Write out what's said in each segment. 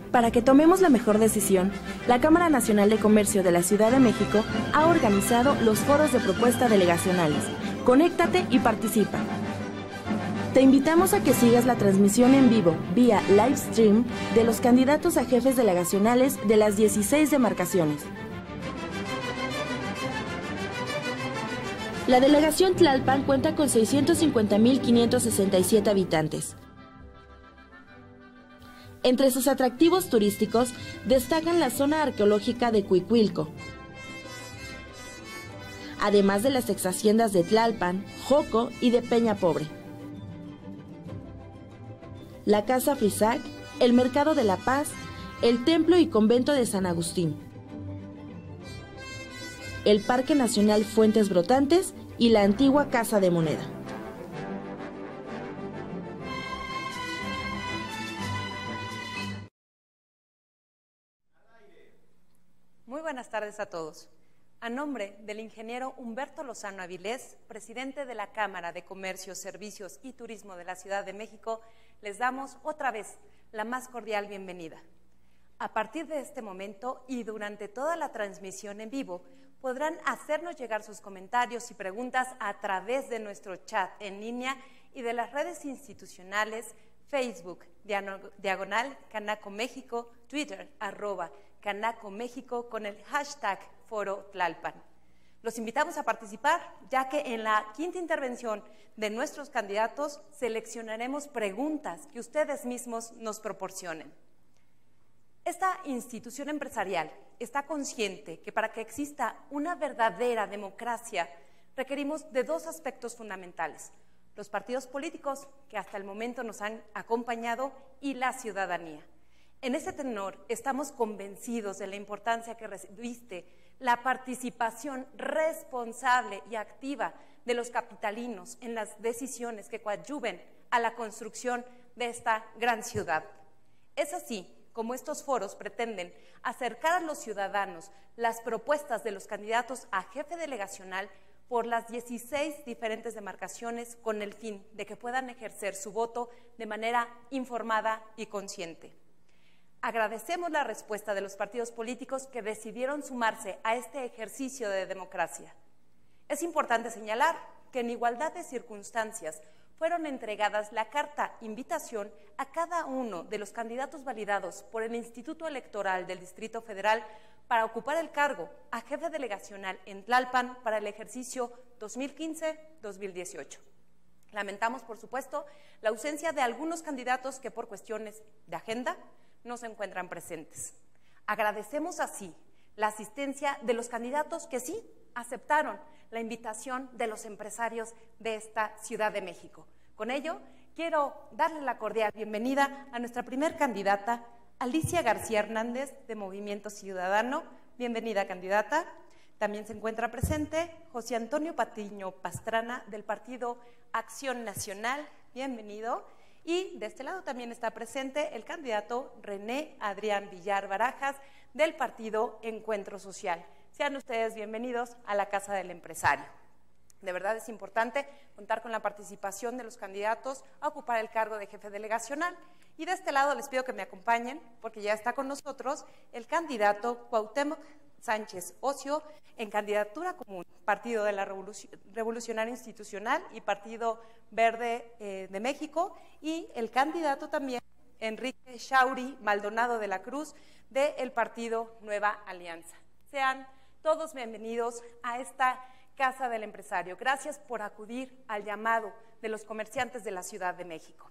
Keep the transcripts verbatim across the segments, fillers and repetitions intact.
Para que tomemos la mejor decisión, la Cámara Nacional de Comercio de la Ciudad de México ha organizado los foros de propuesta delegacionales. Conéctate y participa. Te invitamos a que sigas la transmisión en vivo, vía live stream, de los candidatos a jefes delegacionales de las dieciséis demarcaciones. La delegación Tlalpan cuenta con seiscientos cincuenta mil quinientos sesenta y siete habitantes. Entre sus atractivos turísticos destacan la zona arqueológica de Cuicuilco, además de las exhaciendas de Tlalpan, Joco y de Peña Pobre, la Casa Frisac, el Mercado de la Paz, el Templo y Convento de San Agustín, el Parque Nacional Fuentes Brotantes y la antigua Casa de Moneda. Muy buenas tardes a todos. A nombre del ingeniero Humberto Lozano Avilés, presidente de la Cámara de Comercio, Servicios y Turismo de la Ciudad de México, les damos otra vez la más cordial bienvenida. A partir de este momento y durante toda la transmisión en vivo, podrán hacernos llegar sus comentarios y preguntas a través de nuestro chat en línea y de las redes institucionales Facebook, diagonal Canaco México, Twitter, arroba Canaco México, con el hashtag Foro Tlalpan. Los invitamos a participar, ya que en la quinta intervención de nuestros candidatos seleccionaremos preguntas que ustedes mismos nos proporcionen. Esta institución empresarial está consciente que para que exista una verdadera democracia requerimos de dos aspectos fundamentales: los partidos políticos, que hasta el momento nos han acompañado, y la ciudadanía. En ese tenor, estamos convencidos de la importancia que reviste la participación responsable y activa de los capitalinos en las decisiones que coadyuven a la construcción de esta gran ciudad. Es así como estos foros pretenden acercar a los ciudadanos las propuestas de los candidatos a jefe delegacional por las dieciséis diferentes demarcaciones, con el fin de que puedan ejercer su voto de manera informada y consciente. Agradecemos la respuesta de los partidos políticos que decidieron sumarse a este ejercicio de democracia. Es importante señalar que en igualdad de circunstancias fueron entregadas la carta invitación a cada uno de los candidatos validados por el Instituto Electoral del Distrito Federal para ocupar el cargo a jefe delegacional en Tlalpan para el ejercicio dos mil quince dos mil dieciocho. Lamentamos, por supuesto, la ausencia de algunos candidatos que por cuestiones de agenda no se encuentran presentes. Agradecemos así la asistencia de los candidatos que sí aceptaron la invitación de los empresarios de esta Ciudad de México. Con ello, quiero darle la cordial bienvenida a nuestra primer candidata, Alicia García Hernández, de Movimiento Ciudadano. Bienvenida, candidata. También se encuentra presente José Antonio Patiño Pastrana, del Partido Acción Nacional. Bienvenido. Y de este lado también está presente el candidato René Adrián Villar Barajas, del Partido Encuentro Social. Sean ustedes bienvenidos a la Casa del Empresario. De verdad es importante contar con la participación de los candidatos a ocupar el cargo de jefe delegacional. Y de este lado les pido que me acompañen, porque ya está con nosotros el candidato Cuauhtémoc Sánchez Ocio, en candidatura común, Partido de la Revolución, Revolucionario Institucional y Partido Verde eh, de México, y el candidato también Enrique Shauri Maldonado de la Cruz, del Partido Nueva Alianza. Sean todos bienvenidos a esta Casa del Empresario. Gracias por acudir al llamado de los comerciantes de la Ciudad de México.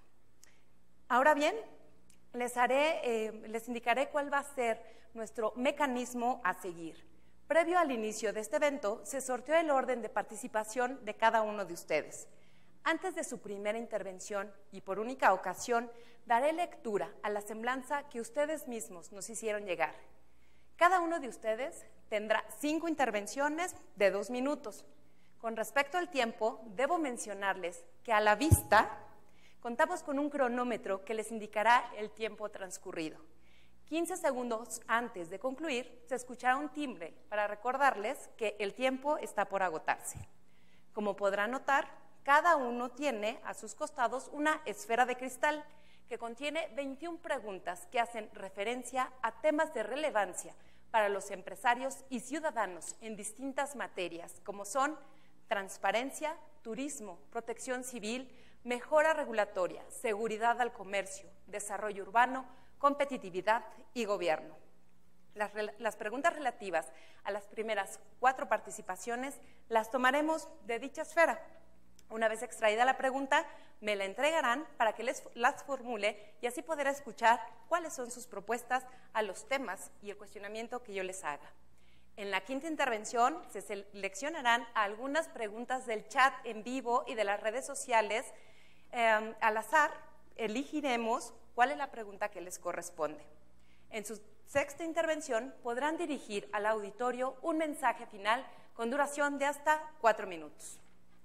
Ahora bien, les, haré, eh, les indicaré cuál va a ser nuestro mecanismo a seguir. Previo al inicio de este evento, se sorteó el orden de participación de cada uno de ustedes. Antes de su primera intervención y por única ocasión, daré lectura a la semblanza que ustedes mismos nos hicieron llegar. Cada uno de ustedes tendrá cinco intervenciones de dos minutos. Con respecto al tiempo, debo mencionarles que a la vista contamos con un cronómetro que les indicará el tiempo transcurrido. quince segundos antes de concluir, se escuchará un timbre para recordarles que el tiempo está por agotarse. Como podrán notar, cada uno tiene a sus costados una esfera de cristal que contiene veintiuna preguntas que hacen referencia a temas de relevancia para los empresarios y ciudadanos en distintas materias, como son transparencia, turismo, protección civil, mejora regulatoria, seguridad al comercio, desarrollo urbano, competitividad y gobierno. Las, las preguntas relativas a las primeras cuatro participaciones las tomaremos de dicha esfera. Una vez extraída la pregunta, me la entregarán para que les las formule y así poder escuchar cuáles son sus propuestas a los temas y el cuestionamiento que yo les haga. En la quinta intervención se seleccionarán algunas preguntas del chat en vivo y de las redes sociales. Eh, al azar, elegiremos cuál es la pregunta que les corresponde. En su sexta intervención podrán dirigir al auditorio un mensaje final con duración de hasta cuatro minutos.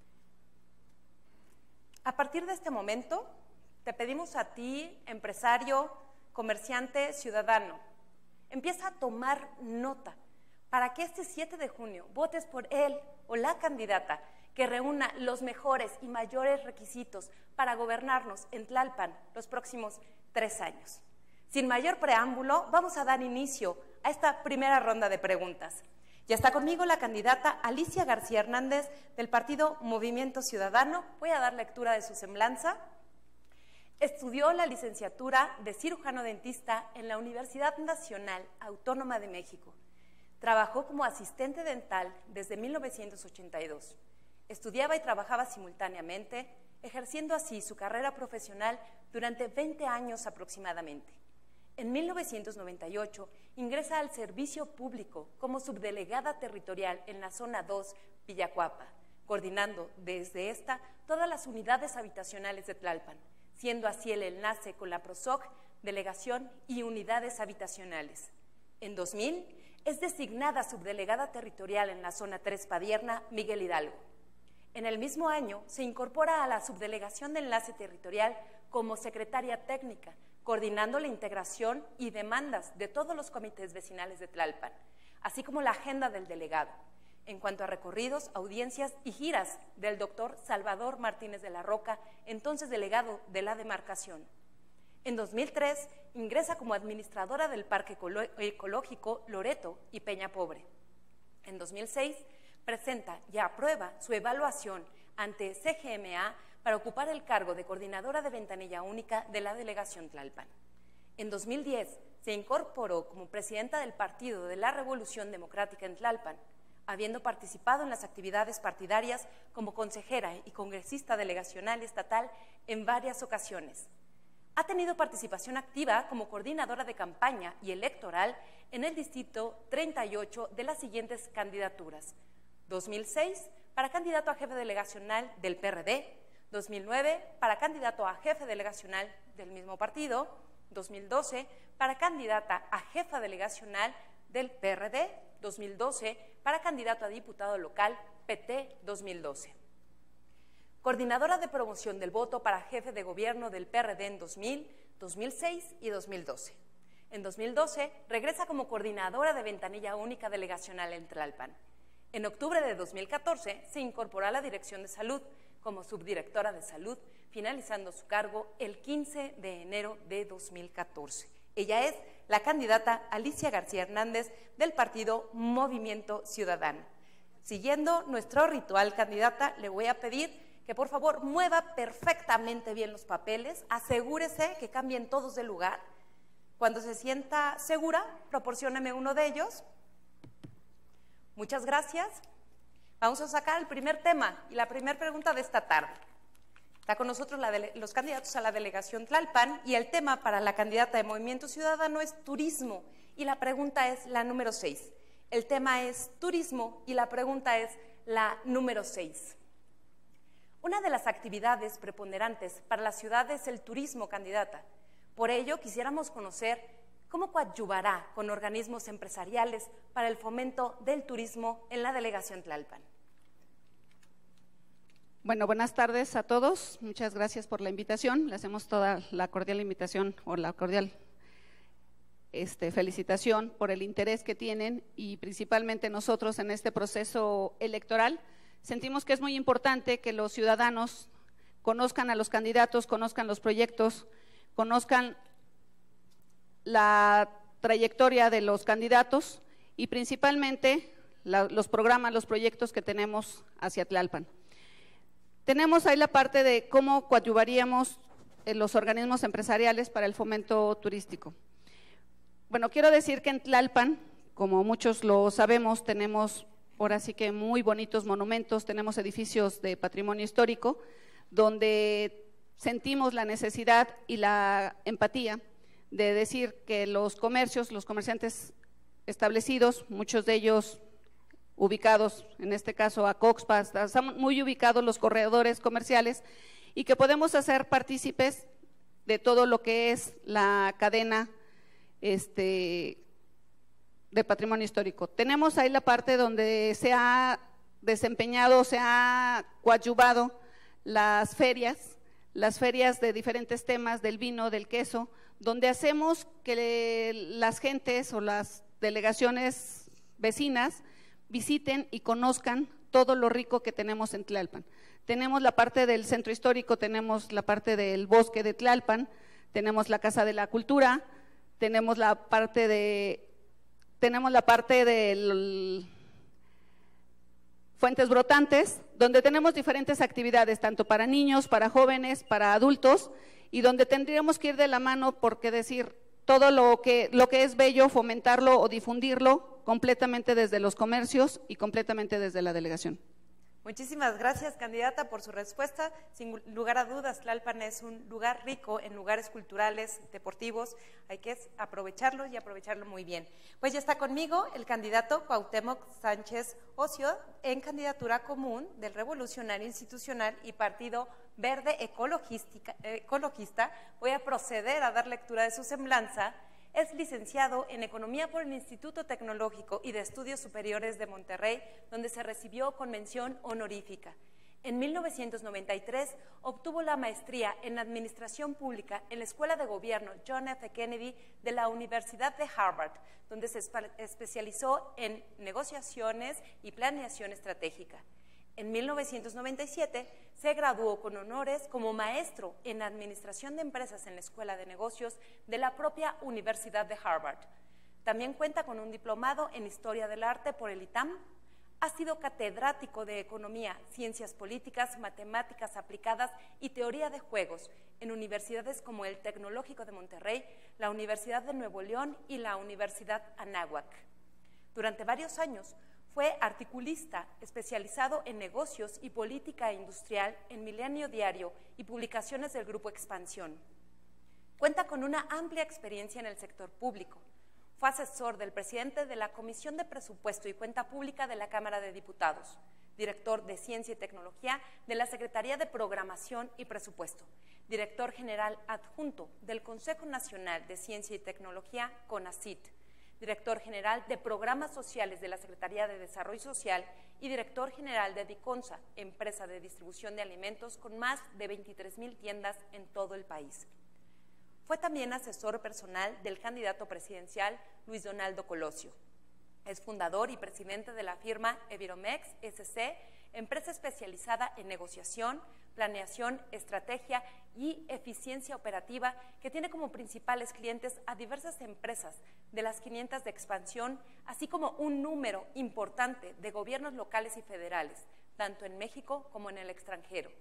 A partir de este momento, te pedimos a ti, empresario, comerciante, ciudadano, empieza a tomar nota para que este siete de junio votes por él o la candidata que reúna los mejores y mayores requisitos para gobernarnos en Tlalpan los próximos tres años. Sin mayor preámbulo, vamos a dar inicio a esta primera ronda de preguntas. Ya está conmigo la candidata Alicia García Hernández del partido Movimiento Ciudadano. Voy a dar lectura de su semblanza. Estudió la licenciatura de cirujano dentista en la Universidad Nacional Autónoma de México. Trabajó como asistente dental desde mil novecientos ochenta y dos. Estudiaba y trabajaba simultáneamente, ejerciendo así su carrera profesional durante veinte años aproximadamente. En mil novecientos noventa y ocho ingresa al servicio público como subdelegada territorial en la zona dos, Villacuapa, coordinando desde esta todas las unidades habitacionales de Tlalpan, siendo así el enlace con la PROSOC, delegación y unidades habitacionales. En dos mil es designada subdelegada territorial en la zona tres, Padierna, Miguel Hidalgo. En el mismo año se incorpora a la subdelegación de enlace territorial como secretaria técnica, coordinando la integración y demandas de todos los comités vecinales de Tlalpan, así como la agenda del delegado, en cuanto a recorridos, audiencias y giras del doctor Salvador Martínez de la Roca, entonces delegado de la demarcación. En dos mil tres ingresa como administradora del Parque Ecológico Loreto y Peña Pobre. En dos mil seis presenta y aprueba su evaluación ante C G M A para ocupar el cargo de coordinadora de ventanilla única de la delegación Tlalpan. En dos mil diez se incorporó como presidenta del Partido de la Revolución Democrática en Tlalpan, habiendo participado en las actividades partidarias como consejera y congresista delegacional estatal en varias ocasiones. Ha tenido participación activa como coordinadora de campaña y electoral en el distrito treinta y ocho de las siguientes candidaturas: dos mil seis para candidato a jefe delegacional del P R D, dos mil nueve para candidato a jefe delegacional del mismo partido, dos mil doce para candidata a jefa delegacional del P R D, dos mil doce para candidato a diputado local P T dos mil doce. Coordinadora de promoción del voto para jefe de gobierno del P R D en dos mil, dos mil seis y dos mil doce. En dos mil doce regresa como coordinadora de ventanilla única delegacional en Tlalpan. En octubre de dos mil catorce se incorporó a la Dirección de Salud como subdirectora de Salud, finalizando su cargo el quince de enero de dos mil catorce. Ella es la candidata Alicia García Hernández del partido Movimiento Ciudadano. Siguiendo nuestro ritual, candidata, le voy a pedir que por favor mueva perfectamente bien los papeles, asegúrese que cambien todos de lugar. Cuando se sienta segura, proporcióneme uno de ellos. Muchas gracias. Vamos a sacar el primer tema y la primera pregunta de esta tarde. Está con nosotros la de, los candidatos a la delegación Tlalpan y el tema para la candidata de Movimiento Ciudadano es turismo y la pregunta es la número seis. El tema es turismo y la pregunta es la número seis. Una de las actividades preponderantes para la ciudad es el turismo, candidata. Por ello, quisiéramos conocer cómo coadyuvará con organismos empresariales para el fomento del turismo en la delegación Tlalpan. Bueno, buenas tardes a todos. Muchas gracias por la invitación. Le hacemos toda la cordial invitación o la cordial este, felicitación por el interés que tienen y principalmente nosotros en este proceso electoral. Sentimos que es muy importante que los ciudadanos conozcan a los candidatos, conozcan los proyectos, conozcan la trayectoria de los candidatos y principalmente la, los programas, los proyectos que tenemos hacia Tlalpan. Tenemos ahí la parte de cómo coadyuvaríamos en los organismos empresariales para el fomento turístico. Bueno, quiero decir que en Tlalpan, como muchos lo sabemos, tenemos ahora sí que muy bonitos monumentos, tenemos edificios de patrimonio histórico, donde sentimos la necesidad y la empatía de decir que los comercios, los comerciantes establecidos, muchos de ellos ubicados, en este caso a Coxpa, están muy ubicados los corredores comerciales y que podemos hacer partícipes de todo lo que es la cadena este, de patrimonio histórico. Tenemos ahí la parte donde se ha desempeñado, se ha coadyuvado las ferias, las ferias de diferentes temas, del vino, del queso, donde hacemos que las gentes o las delegaciones vecinas visiten y conozcan todo lo rico que tenemos en Tlalpan. Tenemos la parte del centro histórico, tenemos la parte del bosque de Tlalpan, tenemos la Casa de la Cultura, tenemos la parte de, tenemos la parte del Fuentes Brotantes, donde tenemos diferentes actividades, tanto para niños, para jóvenes, para adultos, y donde tendríamos que ir de la mano porque decir todo lo que, lo que es bello, fomentarlo o difundirlo completamente desde los comercios y completamente desde la delegación. Muchísimas gracias, candidata, por su respuesta. Sin lugar a dudas, Tlalpan es un lugar rico en lugares culturales, deportivos. Hay que aprovecharlo y aprovecharlo muy bien. Pues ya está conmigo el candidato Cuauhtémoc Sánchez Ocio en candidatura común del Revolucionario Institucional y Partido Verde Ecologista. Voy a proceder a dar lectura de su semblanza. Es licenciado en Economía por el Instituto Tecnológico y de Estudios Superiores de Monterrey, donde se recibió con mención honorífica. En mil novecientos noventa y tres obtuvo la maestría en Administración Pública en la Escuela de Gobierno John F. Kennedy de la Universidad de Harvard, donde se especializó en negociaciones y planeación estratégica. En mil novecientos noventa y siete se graduó con honores como maestro en Administración de Empresas en la Escuela de Negocios de la propia Universidad de Harvard. También cuenta con un diplomado en Historia del Arte por el I T A M. Ha sido catedrático de Economía, Ciencias Políticas, Matemáticas Aplicadas y Teoría de Juegos en universidades como el Tecnológico de Monterrey, la Universidad de Nuevo León y la Universidad Anáhuac. Durante varios años fue articulista especializado en negocios y política industrial en Milenio Diario y publicaciones del Grupo Expansión. Cuenta con una amplia experiencia en el sector público. Fue asesor del presidente de la Comisión de Presupuesto y Cuenta Pública de la Cámara de Diputados, director de Ciencia y Tecnología de la Secretaría de Programación y Presupuesto, director general adjunto del Consejo Nacional de Ciencia y Tecnología, CONACYT, director general de Programas Sociales de la Secretaría de Desarrollo Social y director general de Diconsa, empresa de distribución de alimentos con más de veintitrés mil tiendas en todo el país. Fue también asesor personal del candidato presidencial Luis Donaldo Colosio. Es fundador y presidente de la firma Eviromex S C, empresa especializada en negociación, planeación, estrategia y eficiencia operativa, que tiene como principales clientes a diversas empresas de las quinientas de expansión, así como un número importante de gobiernos locales y federales, tanto en México como en el extranjero.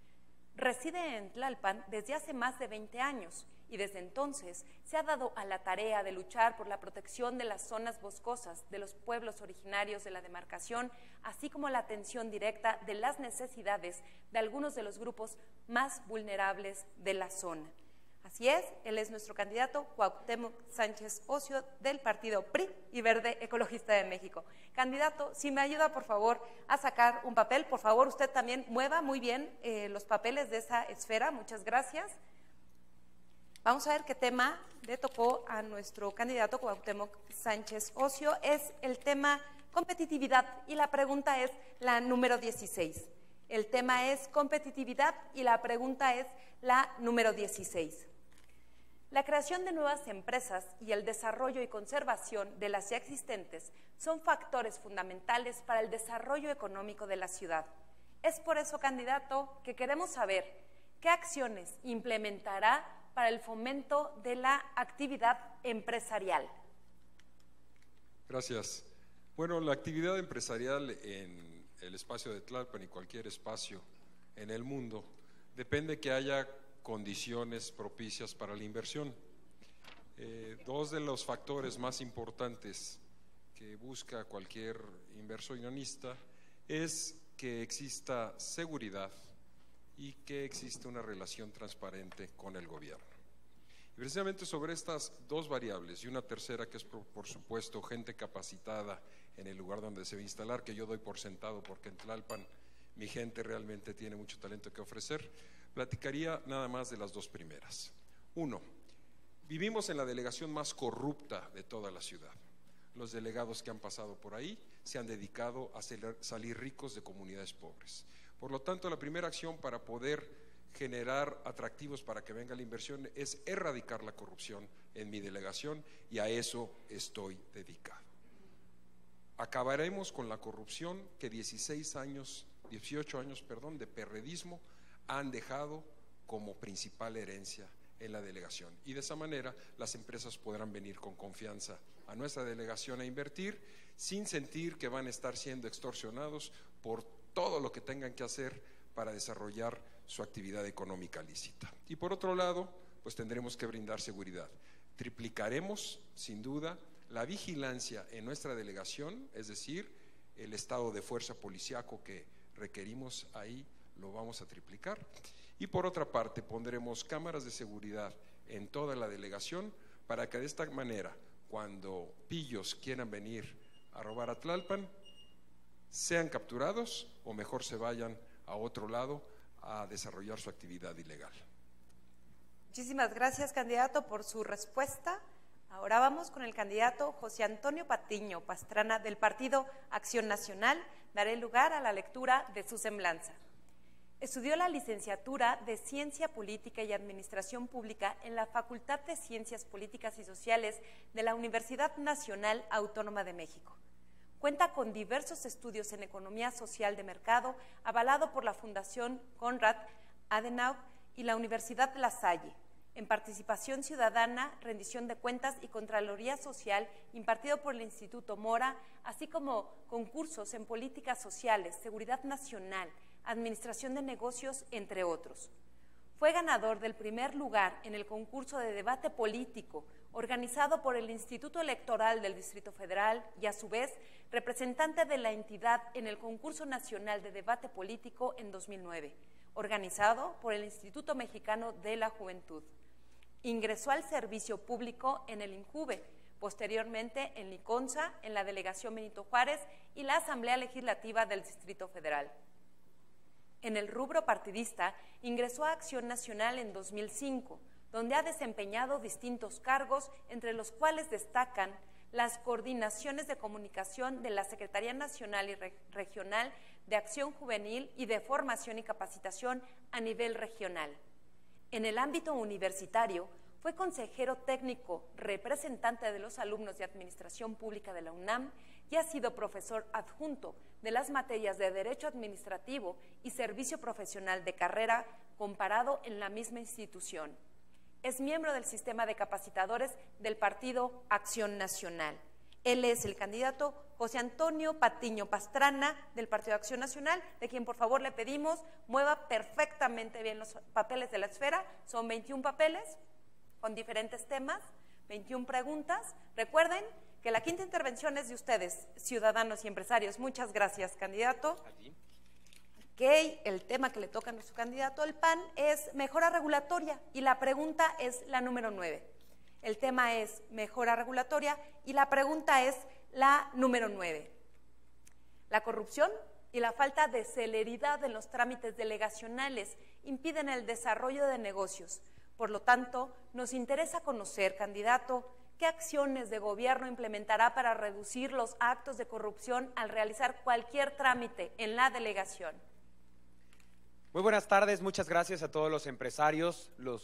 Reside en Tlalpan desde hace más de veinte años y desde entonces se ha dado a la tarea de luchar por la protección de las zonas boscosas de los pueblos originarios de la demarcación, así como la atención directa de las necesidades de algunos de los grupos más vulnerables de la zona. Así es, él es nuestro candidato Cuauhtémoc Sánchez Ocio del Partido P R I y Verde Ecologista de México. Candidato, si me ayuda por favor a sacar un papel, por favor usted también mueva muy bien eh, los papeles de esa esfera, muchas gracias. Vamos a ver qué tema le tocó a nuestro candidato Cuauhtémoc Sánchez Ocio. Es el tema competitividad y la pregunta es la número dieciséis. El tema es competitividad y la pregunta es la número dieciséis. La creación de nuevas empresas y el desarrollo y conservación de las ya existentes son factores fundamentales para el desarrollo económico de la ciudad. Es por eso, candidato, que queremos saber qué acciones implementará para el fomento de la actividad empresarial. Gracias. Bueno, la actividad empresarial en el espacio de Tlalpan y cualquier espacio en el mundo depende que haya condiciones propicias para la inversión. Eh, dos de los factores más importantes que busca cualquier inversionista es que exista seguridad y que exista una relación transparente con el gobierno. Y precisamente sobre estas dos variables y una tercera que es por, por supuesto gente capacitada en el lugar donde se va a instalar, que yo doy por sentado porque en Tlalpan mi gente realmente tiene mucho talento que ofrecer, platicaría nada más de las dos primeras. Uno, vivimos en la delegación más corrupta de toda la ciudad. Los delegados que han pasado por ahí se han dedicado a salir ricos de comunidades pobres. Por lo tanto, la primera acción para poder generar atractivos para que venga la inversión es erradicar la corrupción en mi delegación y a eso estoy dedicado. Acabaremos con la corrupción que dieciséis años, dieciocho años, perdón, de perredismo han dejado como principal herencia en la delegación, y de esa manera las empresas podrán venir con confianza a nuestra delegación a invertir sin sentir que van a estar siendo extorsionados por todo lo que tengan que hacer para desarrollar su actividad económica lícita. Y por otro lado, pues tendremos que brindar seguridad. Triplicaremos, sin duda, la vigilancia en nuestra delegación, es decir, el estado de fuerza policíaco que requerimos ahí lo vamos a triplicar. Y por otra parte, pondremos cámaras de seguridad en toda la delegación para que de esta manera, cuando pillos quieran venir a robar a Tlalpan, sean capturados o mejor se vayan a otro lado a desarrollar su actividad ilegal. Muchísimas gracias, candidato, por su respuesta. Ahora vamos con el candidato José Antonio Patiño Pastrana del Partido Acción Nacional. Daré lugar a la lectura de su semblanza. Estudió la licenciatura de Ciencia Política y Administración Pública en la Facultad de Ciencias Políticas y Sociales de la Universidad Nacional Autónoma de México. Cuenta con diversos estudios en Economía Social de Mercado, avalado por la Fundación Konrad Adenauer y la Universidad La Salle, en Participación Ciudadana, Rendición de Cuentas y Contraloría Social, impartido por el Instituto Mora, así como concursos en Políticas Sociales, Seguridad Nacional, Administración de Negocios, entre otros. Fue ganador del primer lugar en el concurso de debate político organizado por el Instituto Electoral del Distrito Federal y, a su vez, representante de la entidad en el concurso nacional de debate político en dos mil nueve, organizado por el Instituto Mexicano de la Juventud. Ingresó al servicio público en el INJUVE, posteriormente en Liconza, en la Delegación Benito Juárez y la Asamblea Legislativa del Distrito Federal. En el rubro partidista, ingresó a Acción Nacional en dos mil cinco, donde ha desempeñado distintos cargos, entre los cuales destacan las coordinaciones de comunicación de la Secretaría Nacional y Re- Regional de Acción Juvenil y de Formación y Capacitación a nivel regional. En el ámbito universitario, fue consejero técnico, representante de los alumnos de Administración Pública de la UNAM y ha sido profesor adjunto de las materias de Derecho Administrativo y Servicio Profesional de Carrera comparado en la misma institución. Es miembro del sistema de capacitadores del Partido Acción Nacional. Él es el candidato José Antonio Patiño Pastrana del Partido Acción Nacional, de quien por favor le pedimos mueva perfectamente bien los papeles de la esfera. Son veintiún papeles con diferentes temas, veintiún preguntas. Recuerden que la quinta intervención es de ustedes, ciudadanos y empresarios. Muchas gracias, candidato. A ti. Ok, el tema que le toca a nuestro candidato al P A N es mejora regulatoria y la pregunta es la número nueve. El tema es mejora regulatoria y la pregunta es la número nueve. La corrupción y la falta de celeridad en los trámites delegacionales impiden el desarrollo de negocios. Por lo tanto, nos interesa conocer, candidato, qué acciones de gobierno implementará para reducir los actos de corrupción al realizar cualquier trámite en la delegación. Muy buenas tardes, muchas gracias a todos los empresarios, los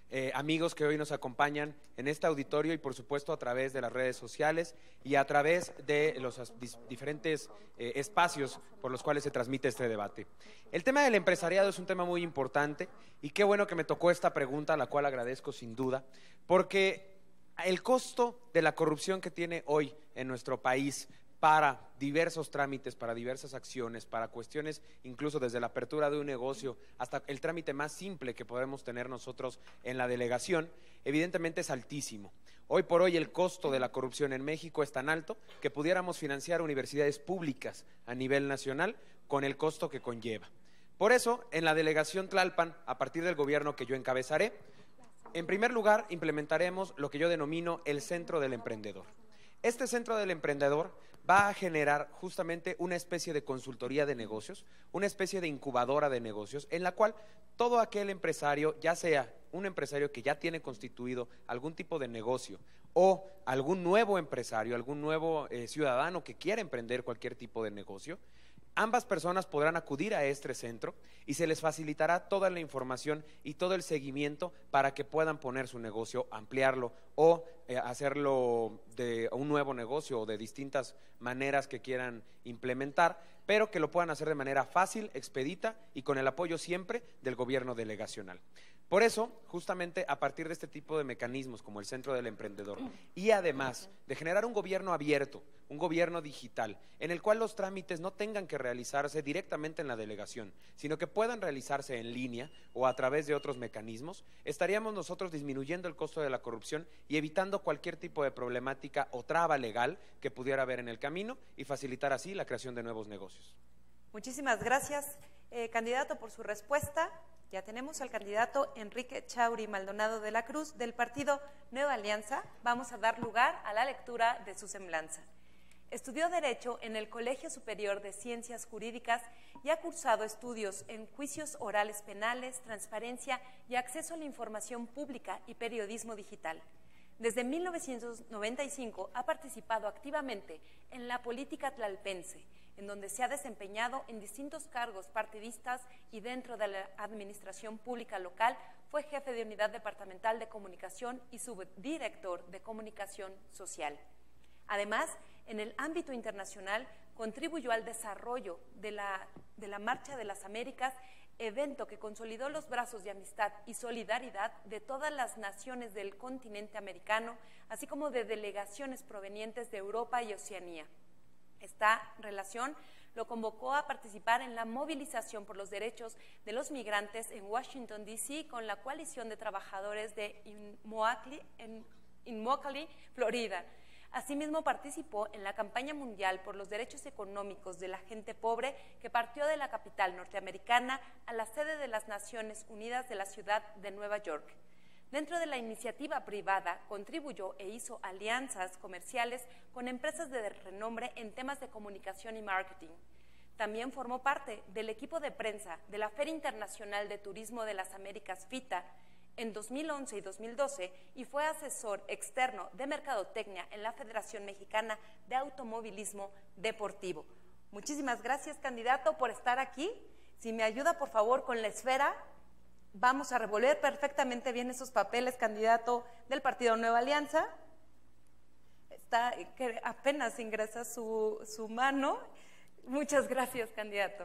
eh, amigos que hoy nos acompañan en este auditorio y por supuesto a través de las redes sociales y a través de los diferentes eh, espacios por los cuales se transmite este debate. El tema del empresariado es un tema muy importante y qué bueno que me tocó esta pregunta, a la cual agradezco sin duda, porque el costo de la corrupción que tiene hoy en nuestro país para diversos trámites, para diversas acciones, para cuestiones incluso desde la apertura de un negocio hasta el trámite más simple que podemos tener nosotros en la delegación, evidentemente es altísimo. Hoy por hoy el costo de la corrupción en México es tan alto que pudiéramos financiar universidades públicas a nivel nacional con el costo que conlleva. Por eso, en la delegación Tlalpan, a partir del gobierno que yo encabezaré, en primer lugar implementaremos lo que yo denomino el Centro del Emprendedor. Este Centro del Emprendedor va a generar justamente una especie de consultoría de negocios, una especie de incubadora de negocios, en la cual todo aquel empresario, ya sea un empresario que ya tiene constituido algún tipo de negocio o algún nuevo empresario, algún nuevo eh, ciudadano que quiera emprender cualquier tipo de negocio, ambas personas podrán acudir a este centro y se les facilitará toda la información y todo el seguimiento para que puedan poner su negocio, ampliarlo o eh, hacerlo de un nuevo negocio o de distintas maneras que quieran implementar, pero que lo puedan hacer de manera fácil, expedita y con el apoyo siempre del gobierno delegacional. Por eso, justamente a partir de este tipo de mecanismos como el Centro del Emprendedor y además de generar un gobierno abierto, un gobierno digital, en el cual los trámites no tengan que realizarse directamente en la delegación, sino que puedan realizarse en línea o a través de otros mecanismos, estaríamos nosotros disminuyendo el costo de la corrupción y evitando cualquier tipo de problemática o traba legal que pudiera haber en el camino y facilitar así la creación de nuevos negocios. Muchísimas gracias, eh, candidato, por su respuesta. Ya tenemos al candidato Enrique Chauri Maldonado de la Cruz del partido Nueva Alianza. Vamos a dar lugar a la lectura de su semblanza. Estudió Derecho en el Colegio Superior de Ciencias Jurídicas y ha cursado estudios en juicios orales penales, transparencia y acceso a la información pública y periodismo digital. Desde mil novecientos noventa y cinco ha participado activamente en la política tlalpense, en donde se ha desempeñado en distintos cargos partidistas y dentro de la administración pública local fue jefe de unidad departamental de comunicación y subdirector de comunicación social. Además, en el ámbito internacional contribuyó al desarrollo de la, de la Marcha de las Américas, evento que consolidó los brazos de amistad y solidaridad de todas las naciones del continente americano, así como de delegaciones provenientes de Europa y Oceanía. Esta relación lo convocó a participar en la movilización por los derechos de los migrantes en Washington, D C con la coalición de trabajadores de Immokalee, en Immokalee, Florida. Asimismo, participó en la campaña mundial por los derechos económicos de la gente pobre que partió de la capital norteamericana a la sede de las Naciones Unidas de la ciudad de Nueva York. Dentro de la iniciativa privada, contribuyó e hizo alianzas comerciales con empresas de renombre en temas de comunicación y marketing. También formó parte del equipo de prensa de la Feria Internacional de Turismo de las Américas, FITA, en dos mil once y dos mil doce y fue asesor externo de mercadotecnia en la Federación Mexicana de Automovilismo Deportivo. Muchísimas gracias, candidato, por estar aquí. Si me ayuda, por favor, con la esfera. Vamos a revolver perfectamente bien esos papeles, candidato del partido Nueva Alianza. Está, que apenas ingresa su, su mano. Muchas gracias, candidato.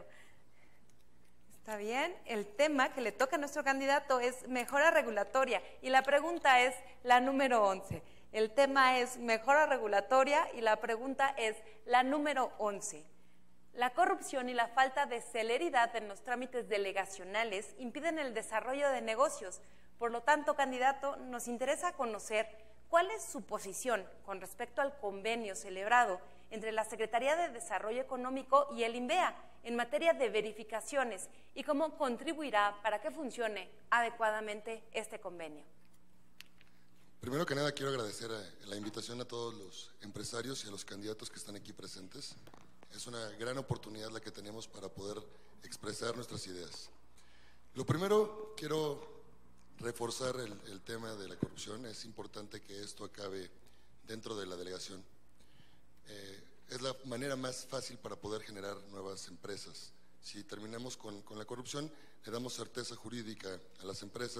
Está bien. El tema que le toca a nuestro candidato es mejora regulatoria y la pregunta es la número once. El tema es mejora regulatoria y la pregunta es la número once. La corrupción y la falta de celeridad en los trámites delegacionales impiden el desarrollo de negocios. Por lo tanto, candidato, nos interesa conocer cuál es su posición con respecto al convenio celebrado entre la Secretaría de Desarrollo Económico y el INVEA en materia de verificaciones y cómo contribuirá para que funcione adecuadamente este convenio. Primero que nada, quiero agradecer la invitación a todos los empresarios y a los candidatos que están aquí presentes. Es una gran oportunidad la que tenemos para poder expresar nuestras ideas. Lo primero, quiero reforzar el, el tema de la corrupción. Es importante que esto acabe dentro de la delegación. Eh, es la manera más fácil para poder generar nuevas empresas. Si terminamos con, con la corrupción, le damos certeza jurídica a las empresas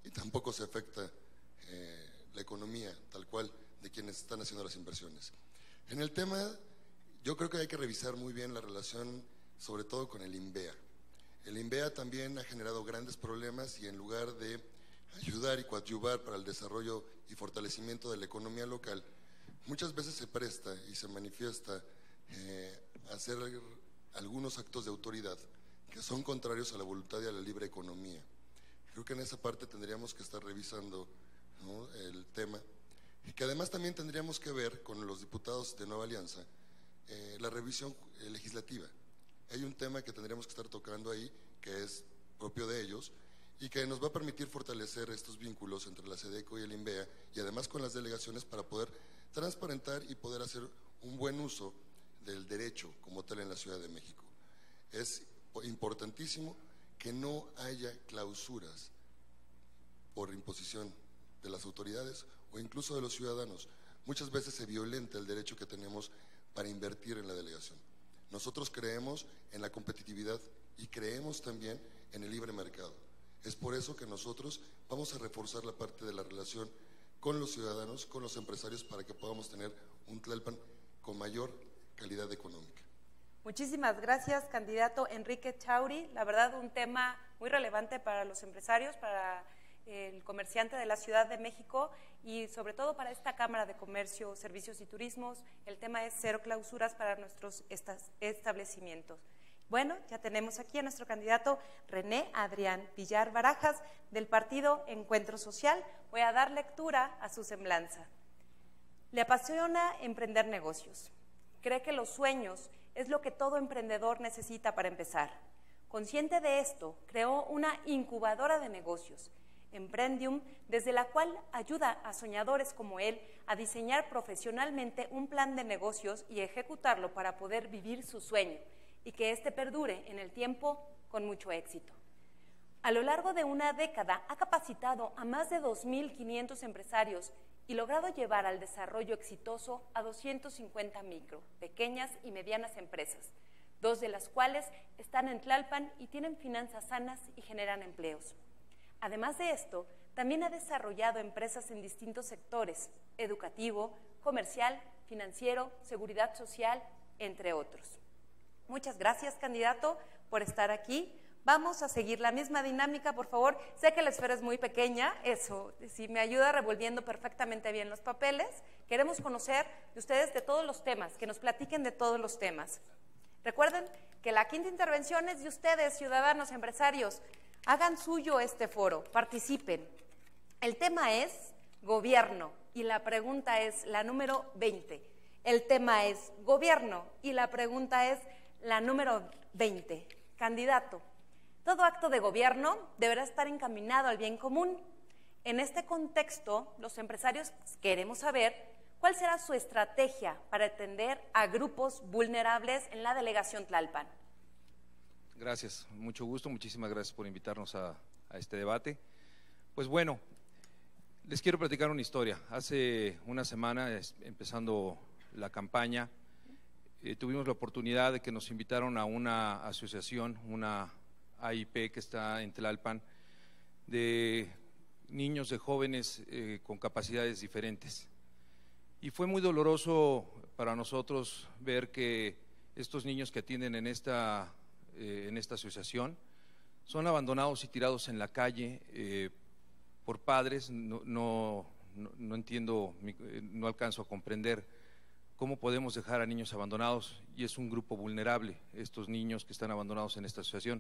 y tampoco se afecta eh, la economía tal cual de quienes están haciendo las inversiones. En el tema, yo creo que hay que revisar muy bien la relación, sobre todo con el INVEA. El INVEA también ha generado grandes problemas y en lugar de ayudar y coadyuvar para el desarrollo y fortalecimiento de la economía local, muchas veces se presta y se manifiesta eh, a hacer algunos actos de autoridad que son contrarios a la voluntad y a la libre economía. Creo que en esa parte tendríamos que estar revisando, ¿no?, el tema, y que además también tendríamos que ver con los diputados de Nueva Alianza eh, la revisión eh, legislativa. Hay un tema que tendríamos que estar tocando ahí, que es propio de ellos, y que nos va a permitir fortalecer estos vínculos entre la SEDECO y el INVEA, y además con las delegaciones para poder transparentar y poder hacer un buen uso del derecho como tal en la Ciudad de México. Es importantísimo que no haya clausuras por imposición de las autoridades o incluso de los ciudadanos. Muchas veces se violenta el derecho que tenemos para invertir en la delegación. Nosotros creemos en la competitividad y creemos también en el libre mercado. Es por eso que nosotros vamos a reforzar la parte de la relación con los ciudadanos, con los empresarios, para que podamos tener un Tlalpan con mayor calidad económica. Muchísimas gracias, candidato Enrique Chauri. La verdad, un tema muy relevante para los empresarios, para el comerciante de la Ciudad de México y sobre todo para esta Cámara de Comercio, Servicios y Turismos. El tema es cero clausuras para nuestros establecimientos. Bueno, ya tenemos aquí a nuestro candidato René Adrián Villar Barajas del partido Encuentro Social. Voy a dar lectura a su semblanza. Le apasiona emprender negocios. Cree que los sueños es lo que todo emprendedor necesita para empezar. Consciente de esto, creó una incubadora de negocios, Emprendium, desde la cual ayuda a soñadores como él a diseñar profesionalmente un plan de negocios y ejecutarlo para poder vivir su sueño y que éste perdure en el tiempo con mucho éxito. A lo largo de una década ha capacitado a más de dos mil quinientos empresarios y logrado llevar al desarrollo exitoso a doscientas cincuenta micro, pequeñas y medianas empresas, dos de las cuales están en Tlalpan y tienen finanzas sanas y generan empleos. Además de esto, también ha desarrollado empresas en distintos sectores: educativo, comercial, financiero, seguridad social, entre otros. Muchas gracias, candidato, por estar aquí. Vamos a seguir la misma dinámica, por favor. Sé que la esfera es muy pequeña, eso, si me ayuda revolviendo perfectamente bien los papeles. Queremos conocer de ustedes de todos los temas, que nos platiquen de todos los temas. Recuerden que la quinta intervención es de ustedes, ciudadanos, empresarios. Hagan suyo este foro, participen. El tema es gobierno y la pregunta es la número veinte. El tema es gobierno y la pregunta es la número veinte. Candidato, todo acto de gobierno deberá estar encaminado al bien común. En este contexto, los empresarios queremos saber cuál será su estrategia para atender a grupos vulnerables en la delegación Tlalpan. Gracias, mucho gusto, muchísimas gracias por invitarnos a, a este debate. Pues bueno, les quiero platicar una historia. Hace una semana, empezando la campaña, eh, tuvimos la oportunidad de que nos invitaron a una asociación, una A I P que está en Tlalpan, de niños, de jóvenes eh, con capacidades diferentes. Y fue muy doloroso para nosotros ver que estos niños que atienden en esta, eh, en esta asociación son abandonados y tirados en la calle eh, por padres. No, no, no, no entiendo, no alcanzo a comprender cómo podemos dejar a niños abandonados, y es un grupo vulnerable, estos niños que están abandonados en esta asociación.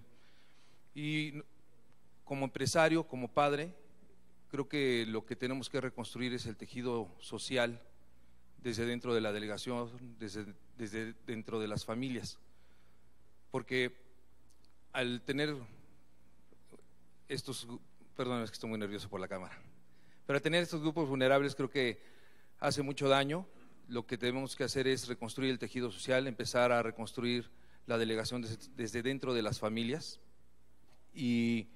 Y como empresario, como padre, creo que lo que tenemos que reconstruir es el tejido social desde dentro de la delegación, desde, desde dentro de las familias, porque al tener estos, perdón, es que estoy muy nervioso por la cámara, pero al tener estos grupos vulnerables creo que hace mucho daño. Lo que tenemos que hacer es reconstruir el tejido social, empezar a reconstruir la delegación desde, desde dentro de las familias y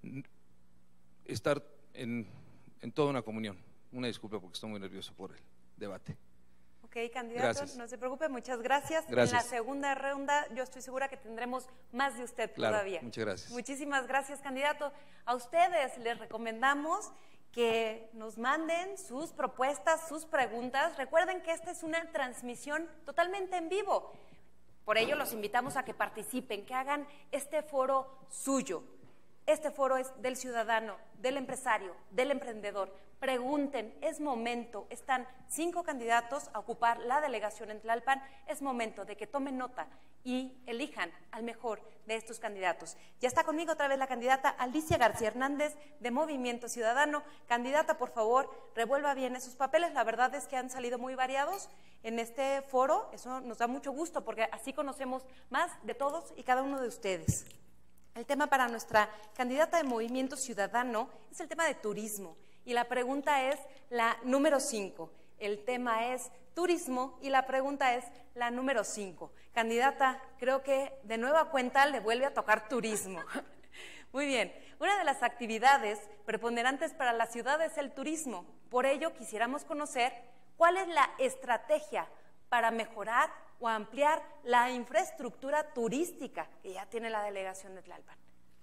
estar en, en toda una comunión. Una disculpa porque estoy muy nervioso por el debate. Ok, Ok, candidato, Gracias. no se preocupe, muchas gracias. Gracias. En la segunda ronda yo estoy segura que tendremos más de usted Claro, todavía. muchas gracias. Muchísimas gracias, candidato. A ustedes les recomendamos que nos manden sus propuestas, sus preguntas. Recuerden que esta es una transmisión totalmente en vivo. Por ello los invitamos a que participen, que hagan este foro suyo. Este foro es del ciudadano, del empresario, del emprendedor. Pregunten, es momento, están cinco candidatos a ocupar la delegación en Tlalpan, es momento de que tomen nota y elijan al mejor de estos candidatos. Ya está conmigo otra vez la candidata Alicia García Hernández de Movimiento Ciudadano. Candidata, por favor, revuelva bien esos papeles, la verdad es que han salido muy variados en este foro, eso nos da mucho gusto porque así conocemos más de todos y cada uno de ustedes. El tema para nuestra candidata de Movimiento Ciudadano es el tema de turismo y la pregunta es la número cinco. El tema es turismo y la pregunta es la número cinco. Candidata, creo que de nueva cuenta le vuelve a tocar turismo. Muy bien, una de las actividades preponderantes para la ciudad es el turismo. Por ello quisiéramos conocer cuál es la estrategia para mejorar o ampliar la infraestructura turística que ya tiene la delegación de Tlalpan.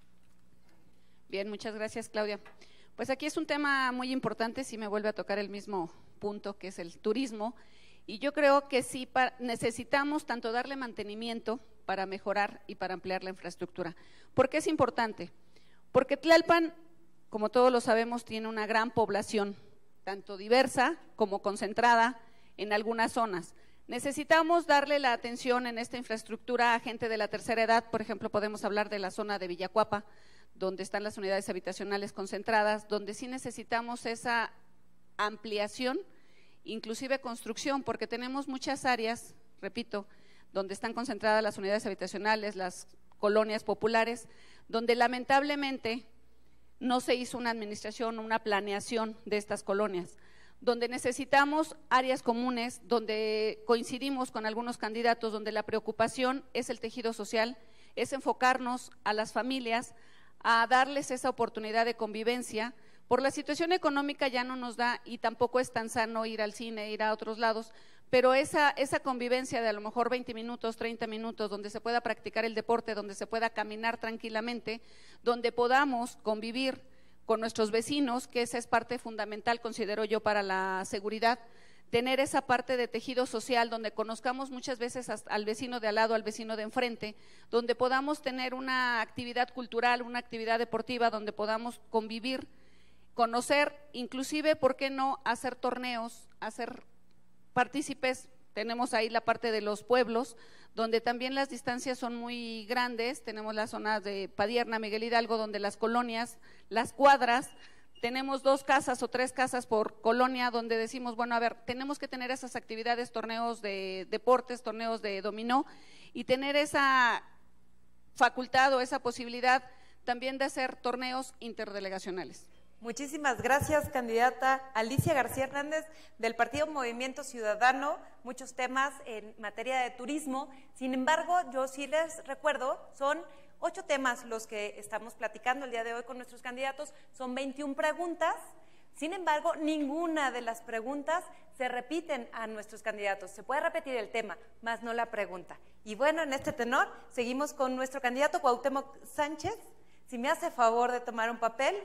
Bien, muchas gracias, Claudia. Pues aquí es un tema muy importante, si me vuelve a tocar el mismo punto, que es el turismo, y yo creo que sí para, necesitamos tanto darle mantenimiento para mejorar y para ampliar la infraestructura. ¿Por qué es importante? Porque Tlalpan, como todos lo sabemos, tiene una gran población, tanto diversa como concentrada en algunas zonas. Necesitamos darle la atención en esta infraestructura a gente de la tercera edad, por ejemplo, podemos hablar de la zona de Villacuapa, donde están las unidades habitacionales concentradas, donde sí necesitamos esa ampliación, inclusive construcción, porque tenemos muchas áreas, repito, donde están concentradas las unidades habitacionales, las colonias populares, donde lamentablemente no se hizo una administración, una planeación de estas colonias, donde necesitamos áreas comunes, donde coincidimos con algunos candidatos, donde la preocupación es el tejido social, es enfocarnos a las familias, a darles esa oportunidad de convivencia. Por la situación económica ya no nos da y tampoco es tan sano ir al cine, ir a otros lados, pero esa, esa convivencia de a lo mejor veinte minutos, treinta minutos, donde se pueda practicar el deporte, donde se pueda caminar tranquilamente, donde podamos convivir con nuestros vecinos, que esa es parte fundamental, considero yo, para la seguridad, tener esa parte de tejido social donde conozcamos muchas veces al vecino de al lado, al vecino de enfrente, donde podamos tener una actividad cultural, una actividad deportiva, donde podamos convivir, conocer, inclusive, ¿por qué no hacer torneos, hacer partícipes? Tenemos ahí la parte de los pueblos, donde también las distancias son muy grandes, tenemos la zona de Padierna, Miguel Hidalgo, donde las colonias, las cuadras, tenemos dos casas o tres casas por colonia, donde decimos, bueno, a ver, tenemos que tener esas actividades, torneos de deportes, torneos de dominó, y tener esa facultad o esa posibilidad también de hacer torneos interdelegacionales. Muchísimas gracias, candidata Alicia García Hernández del Partido Movimiento Ciudadano, muchos temas en materia de turismo. Sin embargo, yo sí les recuerdo, son ocho temas los que estamos platicando el día de hoy con nuestros candidatos, son veintiuna preguntas. Sin embargo, ninguna de las preguntas se repiten a nuestros candidatos. Se puede repetir el tema, más no la pregunta. Y bueno, en este tenor, seguimos con nuestro candidato Cuauhtémoc Sánchez. Si me hace favor de tomar un papel.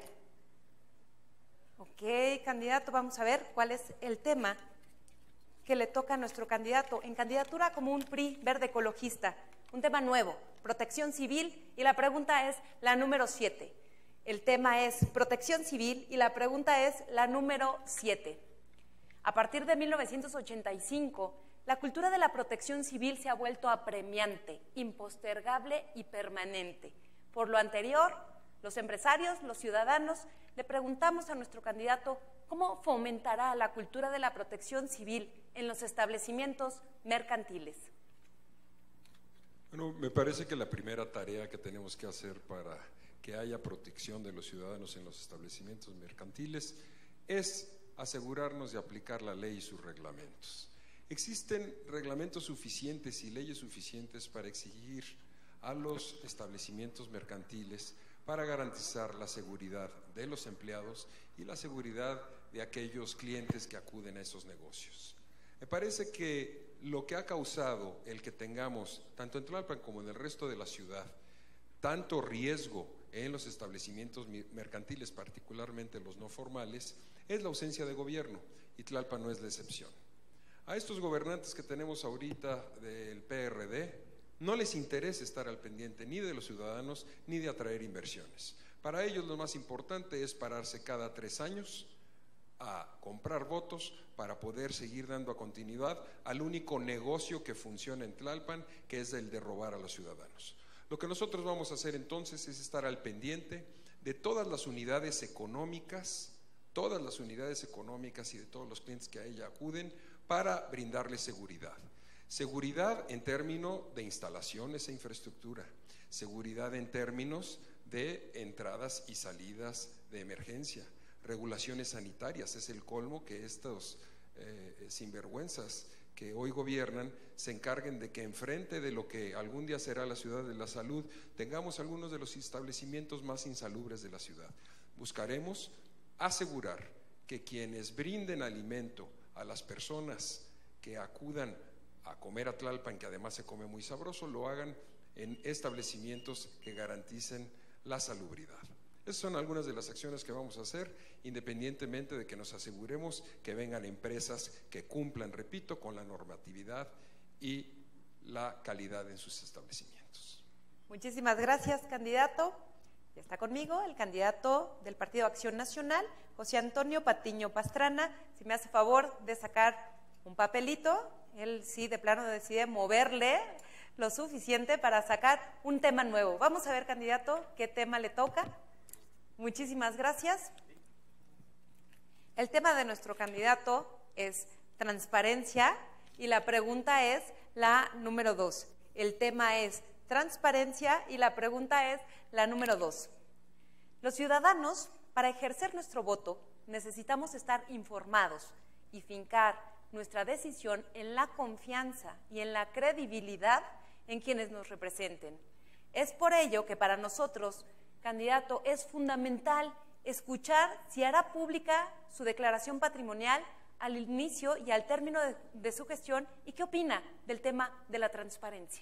Ok, candidato, vamos a ver cuál es el tema que le toca a nuestro candidato. En candidatura como un P R I verde ecologista, un tema nuevo, protección civil, y la pregunta es la número siete. El tema es protección civil y la pregunta es la número siete. A partir de mil novecientos ochenta y cinco, la cultura de la protección civil se ha vuelto apremiante, impostergable y permanente. Por lo anterior, los empresarios, los ciudadanos, le preguntamos a nuestro candidato cómo fomentará la cultura de la protección civil en los establecimientos mercantiles. Bueno, me parece que la primera tarea que tenemos que hacer para que haya protección de los ciudadanos en los establecimientos mercantiles es asegurarnos de aplicar la ley y sus reglamentos. Existen reglamentos suficientes y leyes suficientes para exigir a los establecimientos mercantiles para garantizar la seguridad de los empleados y la seguridad de aquellos clientes que acuden a esos negocios. Me parece que lo que ha causado el que tengamos, tanto en Tlalpan como en el resto de la ciudad, tanto riesgo en los establecimientos mercantiles, particularmente los no formales, es la ausencia de gobierno, y Tlalpan no es la excepción. A estos gobernantes que tenemos ahorita del P R D no les interesa estar al pendiente ni de los ciudadanos ni de atraer inversiones. Para ellos lo más importante es pararse cada tres años a comprar votos para poder seguir dando a continuidad al único negocio que funciona en Tlalpan, que es el de robar a los ciudadanos. Lo que nosotros vamos a hacer entonces es estar al pendiente de todas las unidades económicas, todas las unidades económicas y de todos los clientes que a ella acuden para brindarles seguridad. Seguridad en términos de instalaciones e infraestructura, seguridad en términos de entradas y salidas de emergencia, regulaciones sanitarias. Es el colmo que estos eh, sinvergüenzas que hoy gobiernan se encarguen de que enfrente de lo que algún día será la ciudad de la salud, tengamos algunos de los establecimientos más insalubres de la ciudad. Buscaremos asegurar que quienes brinden alimento a las personas que acudan a comer a Tlalpan, que además se come muy sabroso, lo hagan en establecimientos que garanticen la salubridad. Esas son algunas de las acciones que vamos a hacer, independientemente de que nos aseguremos que vengan empresas que cumplan, repito, con la normatividad y la calidad en sus establecimientos. Muchísimas gracias, candidato. Ya está conmigo el candidato del Partido Acción Nacional, José Antonio Patiño Pastrana. Si me hace favor de sacar un papelito, él sí de plano decide moverle lo suficiente para sacar un tema nuevo. Vamos a ver, candidato, qué tema le toca. Muchísimas gracias. El tema de nuestro candidato es transparencia y la pregunta es la número dos. El tema es transparencia y la pregunta es la número dos. Los ciudadanos, para ejercer nuestro voto, necesitamos estar informados y fincar nuestra decisión en la confianza y en la credibilidad en quienes nos representen. Es por ello que para nosotros, candidato, es fundamental escuchar si hará pública su declaración patrimonial al inicio y al término de, de su gestión y qué opina del tema de la transparencia.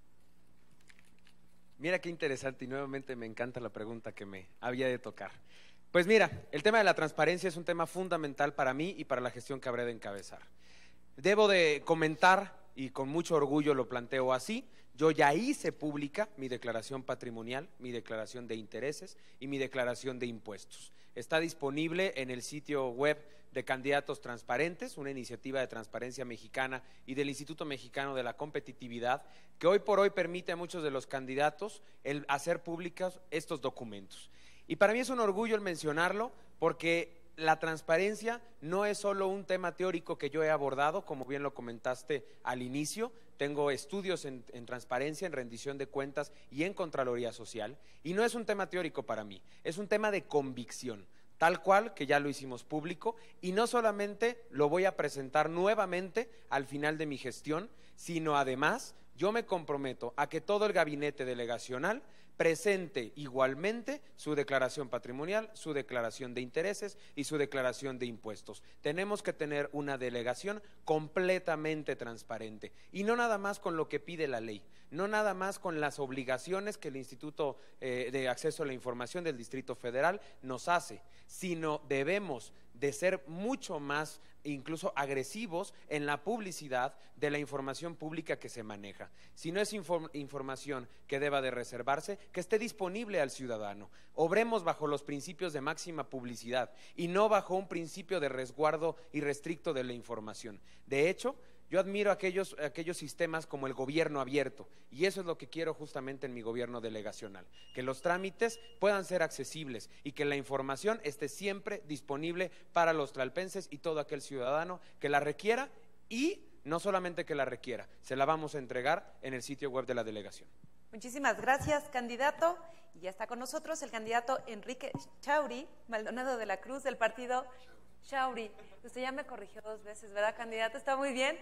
Mira qué interesante y nuevamente me encanta la pregunta que me había de tocar. Pues mira, el tema de la transparencia es un tema fundamental para mí y para la gestión que habré de encabezar. Debo de comentar, y con mucho orgullo lo planteo así, yo ya hice pública mi declaración patrimonial, mi declaración de intereses y mi declaración de impuestos. Está disponible en el sitio web de Candidatos Transparentes, una iniciativa de transparencia mexicana y del Instituto Mexicano de la Competitividad, que hoy por hoy permite a muchos de los candidatos el hacer públicos estos documentos. Y para mí es un orgullo el mencionarlo porque la transparencia no es solo un tema teórico que yo he abordado, como bien lo comentaste al inicio. Tengo estudios en, en transparencia, en rendición de cuentas y en Contraloría Social, y no es un tema teórico para mí, es un tema de convicción, tal cual que ya lo hicimos público, y no solamente lo voy a presentar nuevamente al final de mi gestión, sino además yo me comprometo a que todo el gabinete delegacional presente igualmente su declaración patrimonial, su declaración de intereses y su declaración de impuestos. Tenemos que tener una delegación completamente transparente y no nada más con lo que pide la ley, no nada más con las obligaciones que el Instituto eh, de Acceso a la Información del Distrito Federal nos hace, sino debemos de ser mucho más incluso agresivos en la publicidad de la información pública que se maneja. Si no es inform- información que deba de reservarse, que esté disponible al ciudadano. Obremos bajo los principios de máxima publicidad y no bajo un principio de resguardo irrestricto de la información. De hecho, yo admiro aquellos, aquellos sistemas como el gobierno abierto, y eso es lo que quiero justamente en mi gobierno delegacional, que los trámites puedan ser accesibles y que la información esté siempre disponible para los tlalpenses y todo aquel ciudadano que la requiera, y no solamente que la requiera, se la vamos a entregar en el sitio web de la delegación. Muchísimas gracias, candidato. Y ya está con nosotros el candidato Enrique Chauri Maldonado de la Cruz, del partido Chauri. Usted ya me corrigió dos veces, ¿verdad, candidato? Está muy bien.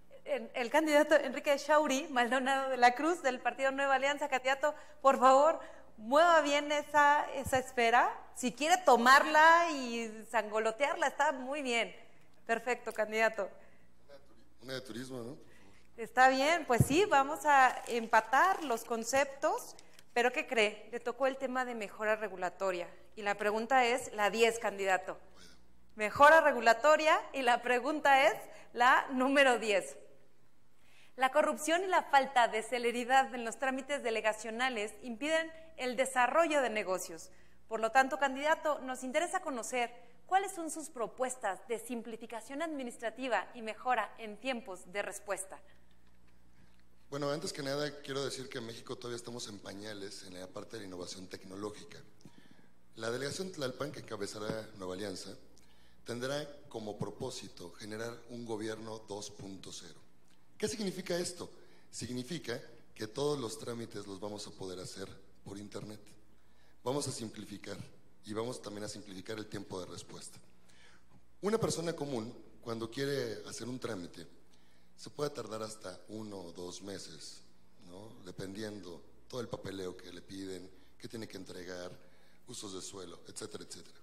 El candidato Enrique Chauri Maldonado de la Cruz, del partido Nueva Alianza. Candidato, por favor, mueva bien esa, esa esfera. Si quiere tomarla y sangolotearla, está muy bien. Perfecto, candidato. Una de turismo, ¿no? Está bien, pues sí, vamos a empatar los conceptos, pero ¿qué cree? Le tocó el tema de mejora regulatoria y la pregunta es la diez, candidato. Mejora regulatoria y la pregunta es la número diez. La corrupción y la falta de celeridad en los trámites delegacionales impiden el desarrollo de negocios. Por lo tanto, candidato, nos interesa conocer cuáles son sus propuestas de simplificación administrativa y mejora en tiempos de respuesta. Bueno, antes que nada quiero decir que en México todavía estamos en pañales en la parte de la innovación tecnológica. La delegación Tlalpan, que encabezará Nueva Alianza, tendrá como propósito generar un gobierno dos punto cero. ¿Qué significa esto? Significa que todos los trámites los vamos a poder hacer por internet. Vamos a simplificar y vamos también a simplificar el tiempo de respuesta. Una persona común, cuando quiere hacer un trámite, se puede tardar hasta uno o dos meses, ¿no? Dependiendo todo el papeleo que le piden, qué tiene que entregar, usos de suelo, etcétera, etcétera.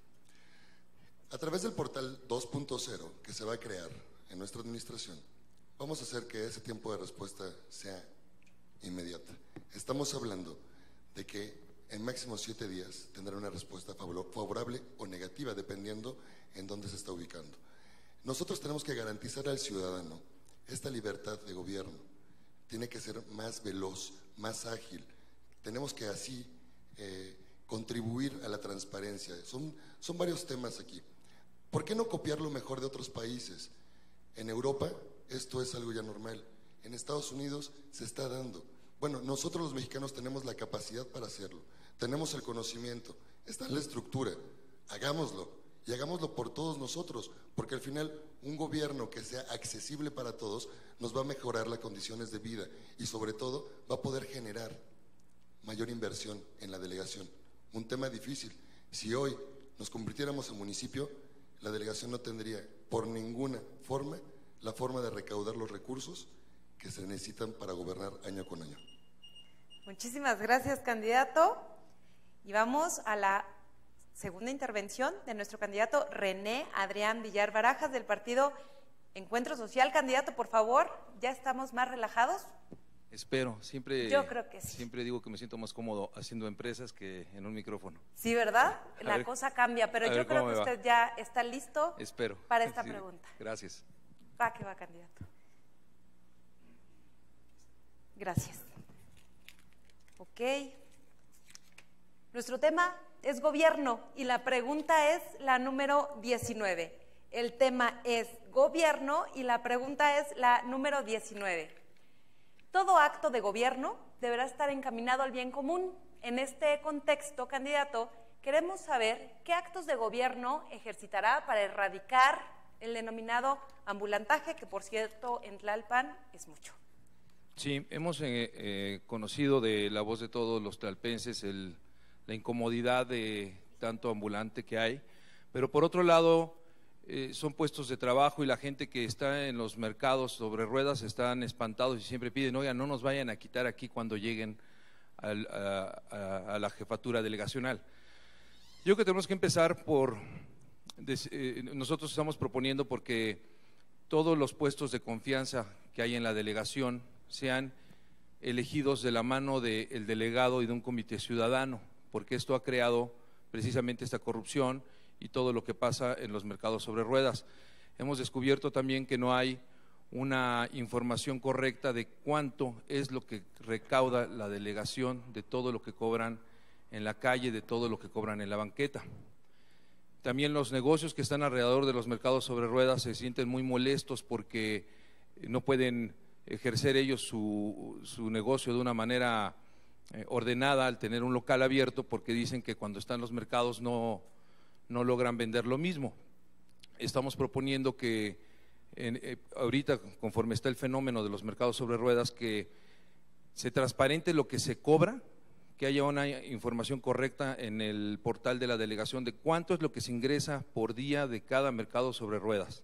A través del portal dos punto cero que se va a crear en nuestra administración, vamos a hacer que ese tiempo de respuesta sea inmediata. Estamos hablando de que en máximo siete días tendrá una respuesta favorable o negativa, dependiendo en dónde se está ubicando. Nosotros tenemos que garantizar al ciudadano esta libertad de gobierno. Tiene que ser más veloz, más ágil. Tenemos que así eh, contribuir a la transparencia. Son, son varios temas aquí. ¿Por qué no copiar lo mejor de otros países? En Europa esto es algo ya normal. En Estados Unidos se está dando. Bueno, nosotros los mexicanos tenemos la capacidad para hacerlo. Tenemos el conocimiento. Está en la estructura. Hagámoslo. Y hagámoslo por todos nosotros, porque al final un gobierno que sea accesible para todos nos va a mejorar las condiciones de vida y sobre todo va a poder generar mayor inversión en la delegación. Un tema difícil. Si hoy nos convirtiéramos en municipio, la delegación no tendría por ninguna forma la forma de recaudar los recursos que se necesitan para gobernar año con año. Muchísimas gracias, candidato. Y vamos a la segunda intervención de nuestro candidato René Adrián Villar Barajas del partido Encuentro Social. Candidato, por favor, ¿ya estamos más relajados? Espero, siempre, Yo creo que sí. Siempre digo que me siento más cómodo haciendo empresas que en un micrófono. Sí, ¿verdad? A La ver, cosa cambia, pero yo creo que usted va. ya está listo Espero. para esta Sí, pregunta. Gracias. Va que va, candidato. Gracias. Ok. Nuestro tema es gobierno y la pregunta es la número diecinueve. El tema es gobierno y la pregunta es la número diecinueve. Todo acto de gobierno deberá estar encaminado al bien común. En este contexto, candidato, queremos saber qué actos de gobierno ejercitará para erradicar el denominado ambulantaje, que por cierto en Tlalpan es mucho. Sí, hemos eh, eh, conocido de la voz de todos los tlalpenses el, la incomodidad de tanto ambulante que hay, pero por otro lado eh, son puestos de trabajo y la gente que está en los mercados sobre ruedas están espantados y siempre piden, oigan, no nos vayan a quitar aquí cuando lleguen al, a, a, a la jefatura delegacional. Yo creo que tenemos que empezar por, eh, nosotros estamos proponiendo porque todos los puestos de confianza que hay en la delegación sean elegidos de la mano del delegado y de un comité ciudadano, porque esto ha creado precisamente esta corrupción y todo lo que pasa en los mercados sobre ruedas. Hemos descubierto también que no hay una información correcta de cuánto es lo que recauda la delegación, de todo lo que cobran en la calle, de todo lo que cobran en la banqueta. También los negocios que están alrededor de los mercados sobre ruedas se sienten muy molestos porque no pueden ejercer ellos su, su negocio de una manera eh, ordenada al tener un local abierto, porque dicen que cuando están los mercados no, no logran vender lo mismo. Estamos proponiendo que en, eh, ahorita, conforme está el fenómeno de los mercados sobre ruedas, que se transparente lo que se cobra, que haya una información correcta en el portal de la delegación de cuánto es lo que se ingresa por día de cada mercado sobre ruedas,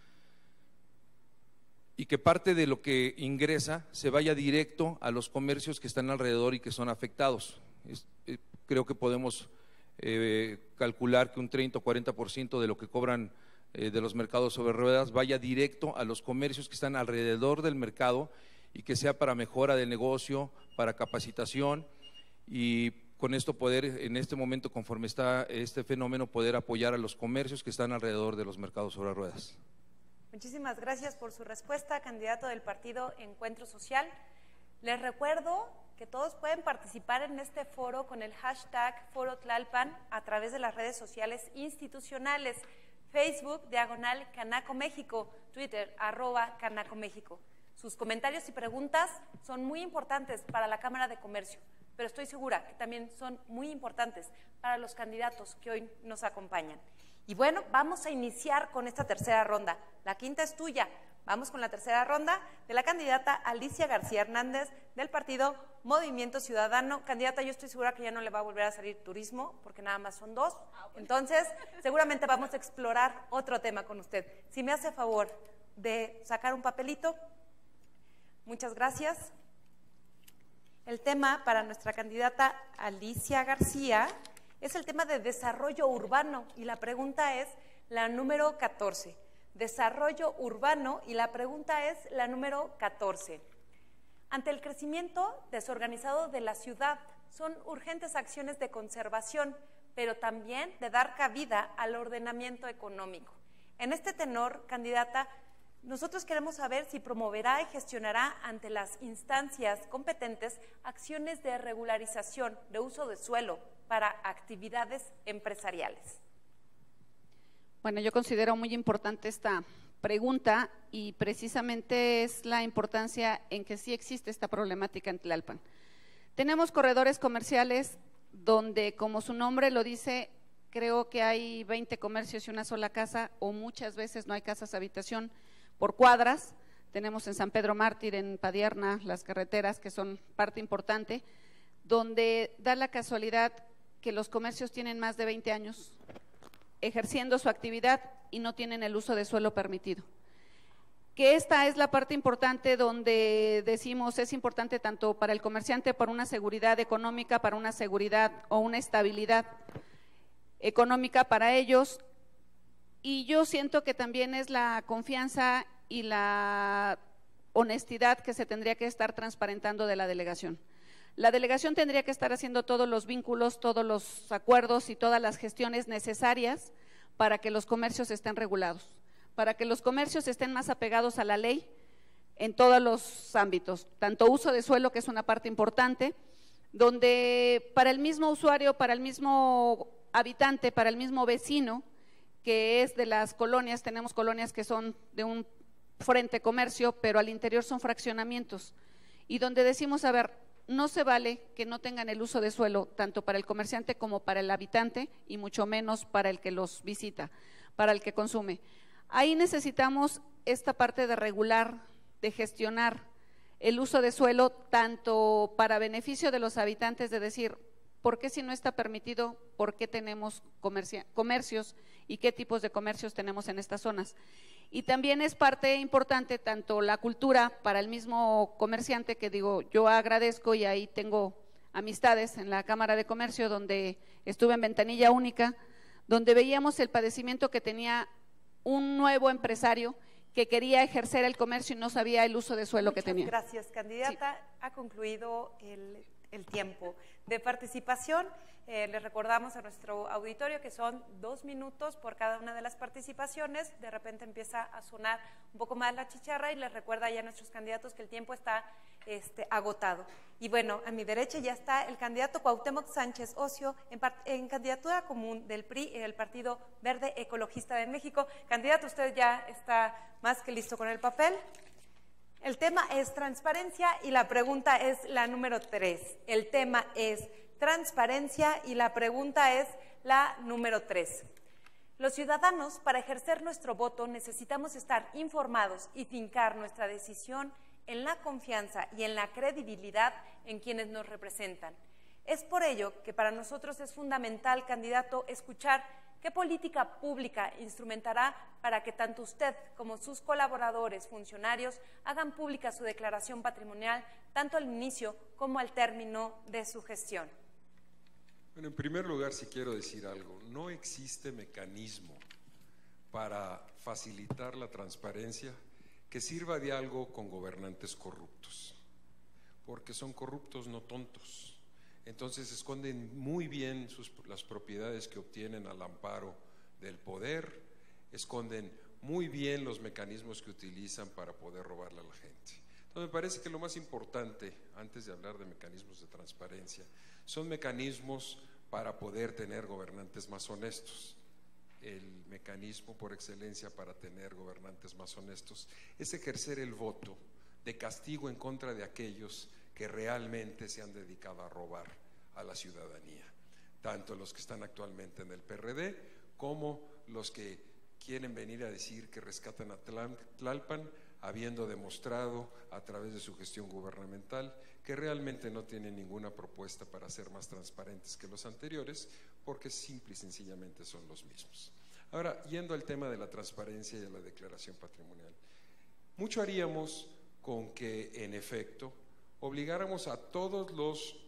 y que parte de lo que ingresa se vaya directo a los comercios que están alrededor y que son afectados. Es, eh, creo que podemos eh, calcular que un treinta o cuarenta por ciento de lo que cobran eh, de los mercados sobre ruedas vaya directo a los comercios que están alrededor del mercado y que sea para mejora del negocio, para capacitación y con esto poder, en este momento, conforme está este fenómeno, poder apoyar a los comercios que están alrededor de los mercados sobre ruedas. Muchísimas gracias por su respuesta, candidato del partido Encuentro Social. Les recuerdo que todos pueden participar en este foro con el hashtag Foro Tlalpan a través de las redes sociales institucionales, Facebook, diagonal Canaco México, Twitter, arroba Canaco México. Sus comentarios y preguntas son muy importantes para la Cámara de Comercio, pero estoy segura que también son muy importantes para los candidatos que hoy nos acompañan. Y bueno, vamos a iniciar con esta tercera ronda. La quinta es tuya. Vamos con la tercera ronda de la candidata Alicia García Hernández del partido Movimiento Ciudadano. Candidata, yo estoy segura que ya no le va a volver a salir turismo porque nada más son dos. Entonces, seguramente vamos a explorar otro tema con usted. Si me hace favor de sacar un papelito. Muchas gracias. El tema para nuestra candidata Alicia García es el tema de desarrollo urbano y la pregunta es la número catorce. Desarrollo urbano y la pregunta es la número catorce. Ante el crecimiento desorganizado de la ciudad, son urgentes acciones de conservación, pero también de dar cabida al ordenamiento económico. En este tenor, candidata, nosotros queremos saber si promoverá y gestionará ante las instancias competentes acciones de regularización de uso de suelo para actividades empresariales. Bueno, yo considero muy importante esta pregunta y precisamente es la importancia en que sí existe esta problemática en Tlalpan. Tenemos corredores comerciales donde, como su nombre lo dice, creo que hay veinte comercios y una sola casa, o muchas veces no hay casas habitación por cuadras. Tenemos en San Pedro Mártir, en Padierna, las carreteras que son parte importante, donde da la casualidad que los comercios tienen más de veinte años ejerciendo su actividad y no tienen el uso de suelo permitido. Que esta es la parte importante donde decimos es importante tanto para el comerciante, para una seguridad económica, para una seguridad o una estabilidad económica para ellos, y yo siento que también es la confianza y la honestidad que se tendría que estar transparentando de la delegación. La delegación tendría que estar haciendo todos los vínculos, todos los acuerdos y todas las gestiones necesarias para que los comercios estén regulados, para que los comercios estén más apegados a la ley en todos los ámbitos, tanto uso de suelo, que es una parte importante, donde para el mismo usuario, para el mismo habitante, para el mismo vecino, que es de las colonias, tenemos colonias que son de un frente comercio, pero al interior son fraccionamientos, y donde decimos, a ver, no se vale que no tengan el uso de suelo tanto para el comerciante como para el habitante y mucho menos para el que los visita, para el que consume. Ahí necesitamos esta parte de regular, de gestionar el uso de suelo tanto para beneficio de los habitantes, de decir, ¿por qué si no está permitido? ¿Por qué tenemos comercios y qué tipos de comercios tenemos en estas zonas? Y también es parte importante tanto la cultura para el mismo comerciante, que digo, yo agradezco y ahí tengo amistades en la Cámara de Comercio donde estuve en ventanilla única, donde veíamos el padecimiento que tenía un nuevo empresario que quería ejercer el comercio y no sabía el uso de suelo Muchas que tenía. Gracias, candidata. Sí. Ha concluido el, el tiempo de participación. Eh, les recordamos a nuestro auditorio que son dos minutos por cada una de las participaciones. De repente empieza a sonar un poco más la chicharra y les recuerda ya a nuestros candidatos que el tiempo está este, agotado. Y bueno, a mi derecha ya está el candidato Cuauhtémoc Sánchez Ocio en, en candidatura común del P R I, el Partido Verde Ecologista de México. Candidato, usted ya está más que listo con el papel. El tema es transparencia y la pregunta es la número tres. El tema es transparencia y la pregunta es la número tres. Los ciudadanos, para ejercer nuestro voto, necesitamos estar informados y fincar nuestra decisión en la confianza y en la credibilidad en quienes nos representan. Es por ello que para nosotros es fundamental, candidato, escuchar qué política pública instrumentará para que tanto usted como sus colaboradores, funcionarios, hagan pública su declaración patrimonial, tanto al inicio como al término de su gestión. Bueno, en primer lugar, sí quiero decir algo. No existe mecanismo para facilitar la transparencia que sirva de algo con gobernantes corruptos, porque son corruptos, no tontos. Entonces esconden muy bien sus, las propiedades que obtienen al amparo del poder, esconden muy bien los mecanismos que utilizan para poder robarle a la gente. Entonces me parece que lo más importante, antes de hablar de mecanismos de transparencia, son mecanismos para poder tener gobernantes más honestos. El mecanismo por excelencia para tener gobernantes más honestos es ejercer el voto de castigo en contra de aquellos que realmente se han dedicado a robar a la ciudadanía, tanto los que están actualmente en el P R D como los que quieren venir a decir que rescatan a Tlalpan, habiendo demostrado a través de su gestión gubernamental que realmente no tienen ninguna propuesta para ser más transparentes que los anteriores, porque simple y sencillamente son los mismos. Ahora, yendo al tema de la transparencia y a la declaración patrimonial, mucho haríamos con que, en efecto, obligáramos a todos los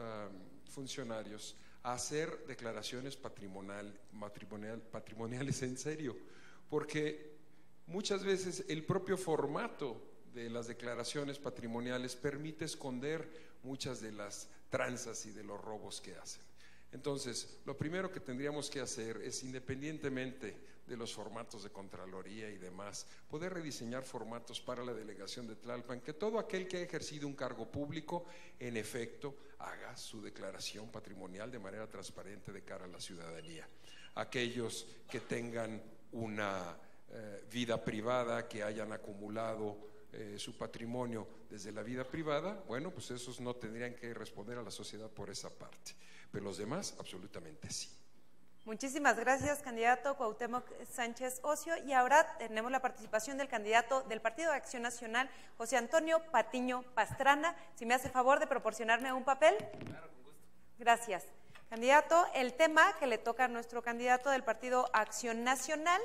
um, funcionarios a hacer declaraciones patrimonial, matrimonial, patrimoniales en serio, porque muchas veces el propio formato de las declaraciones patrimoniales permite esconder muchas de las tranzas y de los robos que hacen. Entonces, lo primero que tendríamos que hacer es, independientemente de los formatos de Contraloría y demás, poder rediseñar formatos para la delegación de Tlalpan, que todo aquel que ha ejercido un cargo público, en efecto, haga su declaración patrimonial de manera transparente de cara a la ciudadanía. Aquellos que tengan una eh, vida privada, que hayan acumulado eh, su patrimonio desde la vida privada, bueno, pues esos no tendrían que responder a la sociedad por esa parte, pero los demás absolutamente sí. Muchísimas gracias, candidato Cuauhtémoc Sánchez Ocio. Y ahora tenemos la participación del candidato del Partido de Acción Nacional, José Antonio Patiño Pastrana. Si me hace el favor de proporcionarme un papel. Claro, con gusto. Gracias. Candidato, el tema que le toca a nuestro candidato del Partido Acción Nacional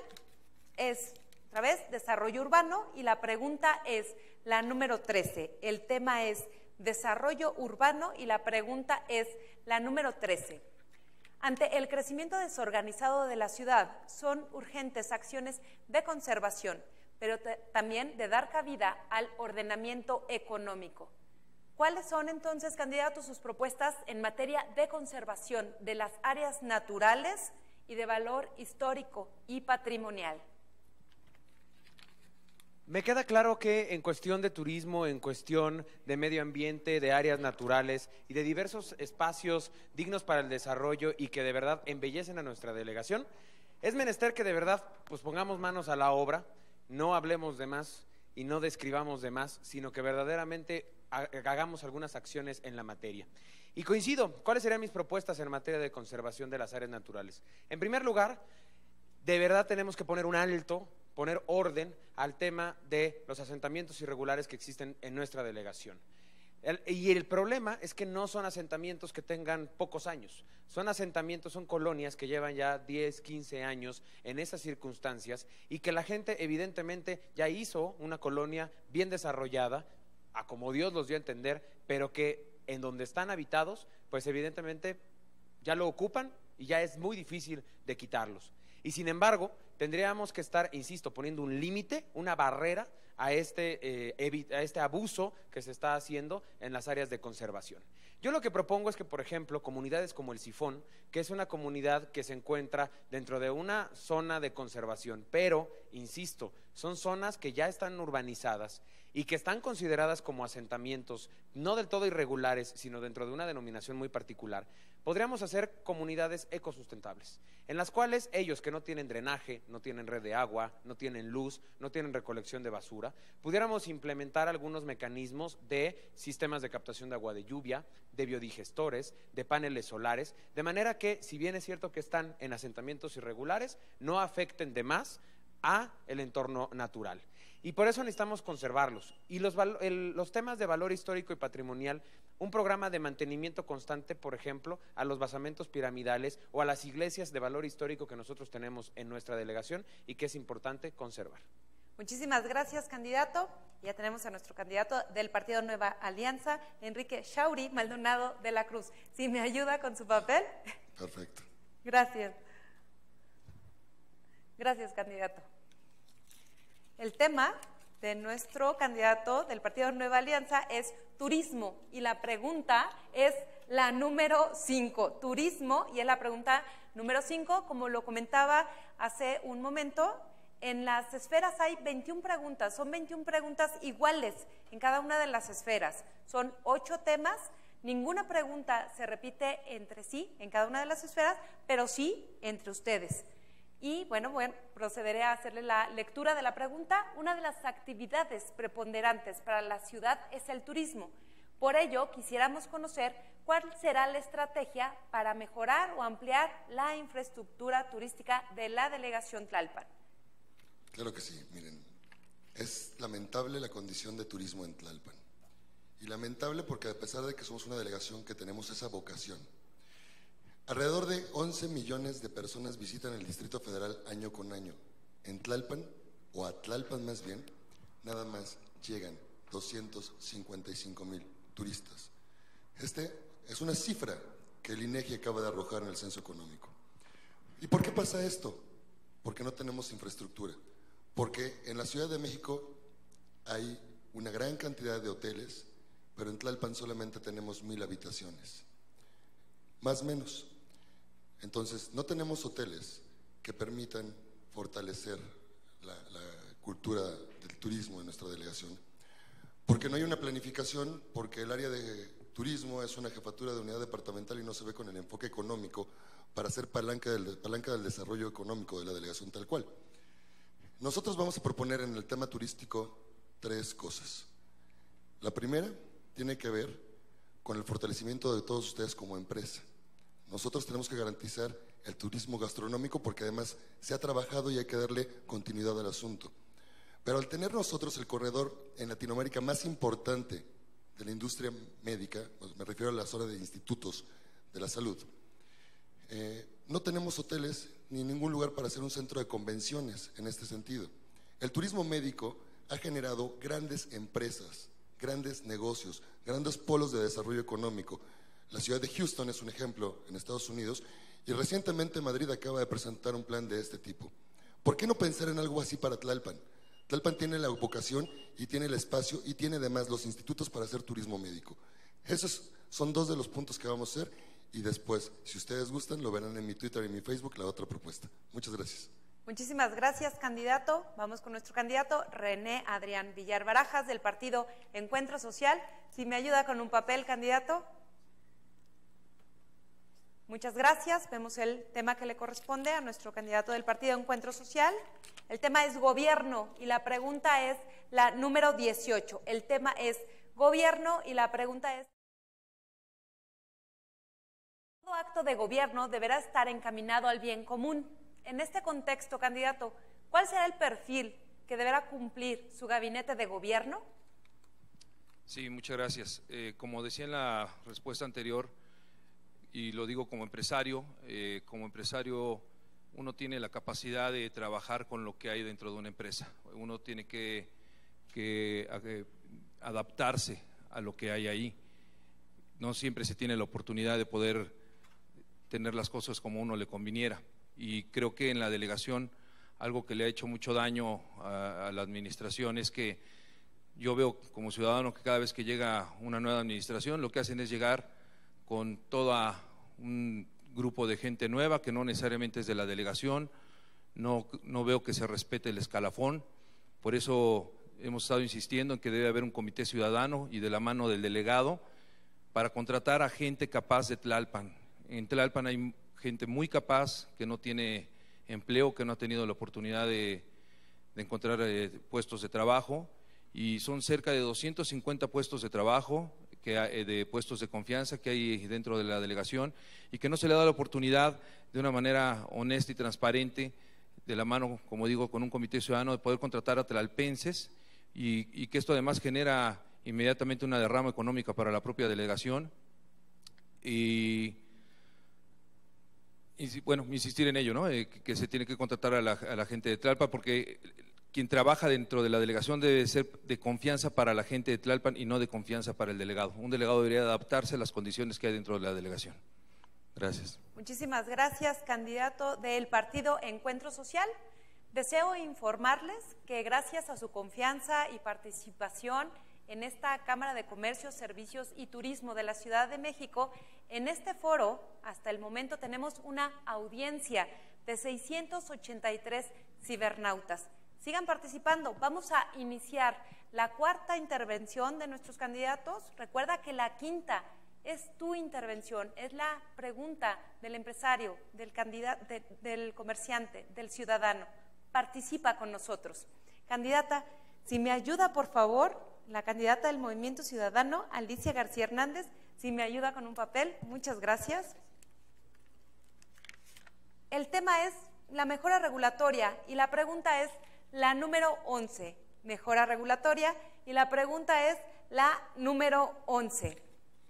es, otra vez, desarrollo urbano, y la pregunta es la número trece. El tema es desarrollo urbano y la pregunta es la número trece. Ante el crecimiento desorganizado de la ciudad, son urgentes acciones de conservación, pero también de dar cabida al ordenamiento económico. ¿Cuáles son entonces, candidatos, sus propuestas en materia de conservación de las áreas naturales y de valor histórico y patrimonial? Me queda claro que en cuestión de turismo, en cuestión de medio ambiente, de áreas naturales y de diversos espacios dignos para el desarrollo y que de verdad embellecen a nuestra delegación, es menester que de verdad pues pongamos manos a la obra, no hablemos de más y no describamos de más, sino que verdaderamente hagamos algunas acciones en la materia. Y coincido, ¿cuáles serían mis propuestas en materia de conservación de las áreas naturales? En primer lugar, de verdad tenemos que poner un alto, poner orden al tema de los asentamientos irregulares que existen en nuestra delegación. El, y el problema es que no son asentamientos que tengan pocos años, son asentamientos, son colonias que llevan ya diez, quince años en esas circunstancias y que la gente evidentemente ya hizo una colonia bien desarrollada, a como Dios los dio a entender, pero que en donde están habitados, pues evidentemente ya lo ocupan y ya es muy difícil de quitarlos. Y sin embargo, tendríamos que estar, insisto, poniendo un límite, una barrera a este, eh, a este abuso que se está haciendo en las áreas de conservación. Yo lo que propongo es que, por ejemplo, comunidades como el Sifón, que es una comunidad que se encuentra dentro de una zona de conservación, pero, insisto, son zonas que ya están urbanizadas y que están consideradas como asentamientos no del todo irregulares, sino dentro de una denominación muy particular, podríamos hacer comunidades ecosustentables, en las cuales ellos que no tienen drenaje, no tienen red de agua, no tienen luz, no tienen recolección de basura, pudiéramos implementar algunos mecanismos de sistemas de captación de agua de lluvia, de biodigestores, de paneles solares, de manera que, si bien es cierto que están en asentamientos irregulares, no afecten de más a el entorno natural. Y por eso necesitamos conservarlos. Y los, el, los temas de valor histórico y patrimonial, un programa de mantenimiento constante, por ejemplo, a los basamentos piramidales o a las iglesias de valor histórico que nosotros tenemos en nuestra delegación y que es importante conservar. Muchísimas gracias, candidato. Ya tenemos a nuestro candidato del Partido Nueva Alianza, Enrique Shauri Maldonado de la Cruz. ¿Sí me ayuda con su papel? Perfecto. Gracias. Gracias, candidato. El tema de nuestro candidato del Partido Nueva Alianza es turismo y la pregunta es la número cinco, turismo, y es la pregunta número cinco, como lo comentaba hace un momento. En las esferas hay veintiuna preguntas, son veintiuna preguntas iguales en cada una de las esferas, son ocho temas, ninguna pregunta se repite entre sí en cada una de las esferas, pero sí entre ustedes. Y bueno, bueno, procederé a hacerle la lectura de la pregunta. Una de las actividades preponderantes para la ciudad es el turismo. Por ello, quisiéramos conocer cuál será la estrategia para mejorar o ampliar la infraestructura turística de la delegación Tlalpan. Claro que sí, miren, es lamentable la condición de turismo en Tlalpan. Y lamentable porque a pesar de que somos una delegación que tenemos esa vocación, alrededor de once millones de personas visitan el Distrito Federal año con año. En Tlalpan, o a Tlalpan más bien, nada más llegan doscientos cincuenta y cinco mil turistas. Este es una cifra que el INEGI acaba de arrojar en el censo económico. ¿Y por qué pasa esto? Porque no tenemos infraestructura. Porque en la Ciudad de México hay una gran cantidad de hoteles, pero en Tlalpan solamente tenemos mil habitaciones. Más o menos. Entonces, no tenemos hoteles que permitan fortalecer la, la cultura del turismo en nuestra delegación, porque no hay una planificación, porque el área de turismo es una jefatura de unidad departamental y no se ve con el enfoque económico para ser palanca del, palanca del desarrollo económico de la delegación tal cual. Nosotros vamos a proponer en el tema turístico tres cosas. La primera tiene que ver con el fortalecimiento de todos ustedes como empresa. Nosotros tenemos que garantizar el turismo gastronómico porque además se ha trabajado y hay que darle continuidad al asunto. Pero al tener nosotros el corredor en Latinoamérica más importante de la industria médica, me refiero a la zona de institutos de la salud, eh, no tenemos hoteles ni ningún lugar para hacer un centro de convenciones en este sentido. El turismo médico ha generado grandes empresas, grandes negocios, grandes polos de desarrollo económico. La ciudad de Houston es un ejemplo en Estados Unidos y recientemente Madrid acaba de presentar un plan de este tipo. ¿Por qué no pensar en algo así para Tlalpan? Tlalpan tiene la vocación y tiene el espacio y tiene además los institutos para hacer turismo médico. Esos son dos de los puntos que vamos a hacer y después, si ustedes gustan, lo verán en mi Twitter y en mi Facebook, la otra propuesta. Muchas gracias. Muchísimas gracias, candidato. Vamos con nuestro candidato, René Adrián Villar Barajas, del partido Encuentro Social. Si me ayuda con un papel, candidato. Muchas gracias. Vemos el tema que le corresponde a nuestro candidato del Partido Encuentro Social. El tema es gobierno y la pregunta es la número dieciocho. El tema es gobierno y la pregunta es: todo acto de gobierno deberá estar encaminado al bien común. En este contexto, candidato, ¿cuál será el perfil que deberá cumplir su gabinete de gobierno? Sí, muchas gracias. Eh, como decía en la respuesta anterior, y lo digo como empresario, eh, como empresario uno tiene la capacidad de trabajar con lo que hay dentro de una empresa. Uno tiene que, que eh, adaptarse a lo que hay ahí. No siempre se tiene la oportunidad de poder tener las cosas como uno le conviniera. Y creo que en la delegación algo que le ha hecho mucho daño a, a la administración es que yo veo como ciudadano que cada vez que llega una nueva administración lo que hacen es llegar con todo un grupo de gente nueva que no necesariamente es de la delegación. No, no veo que se respete el escalafón, por eso hemos estado insistiendo en que debe haber un comité ciudadano y de la mano del delegado para contratar a gente capaz de Tlalpan. En Tlalpan hay gente muy capaz que no tiene empleo, que no ha tenido la oportunidad de, de encontrar eh, puestos de trabajo, y son cerca de doscientos cincuenta puestos de trabajo, que hay, de puestos de confianza que hay dentro de la delegación y que no se le da la oportunidad de una manera honesta y transparente, de la mano, como digo, con un comité ciudadano, de poder contratar a tlalpenses y, y que esto además genera inmediatamente una derrama económica para la propia delegación. Y, y bueno, insistir en ello, ¿no? Eh, que, que se tiene que contratar a la, a la gente de Tlalpan, porque quien trabaja dentro de la delegación debe ser de confianza para la gente de Tlalpan y no de confianza para el delegado. Un delegado debería adaptarse a las condiciones que hay dentro de la delegación. Gracias. Muchísimas gracias, candidato del Partido Encuentro Social. Deseo informarles que gracias a su confianza y participación en esta Cámara de Comercio, Servicios y Turismo de la Ciudad de México, en este foro, hasta el momento, tenemos una audiencia de seiscientos ochenta y tres cibernautas. Sigan participando. Vamos a iniciar la cuarta intervención de nuestros candidatos. Recuerda que la quinta es tu intervención, es la pregunta del empresario, del candidato, de, del comerciante, del ciudadano. Participa con nosotros. Candidata, si me ayuda, por favor, la candidata del Movimiento Ciudadano, Alicia García Hernández, si me ayuda con un papel, muchas gracias. El tema es la mejora regulatoria y la pregunta es la número once, mejora regulatoria, y la pregunta es la número once.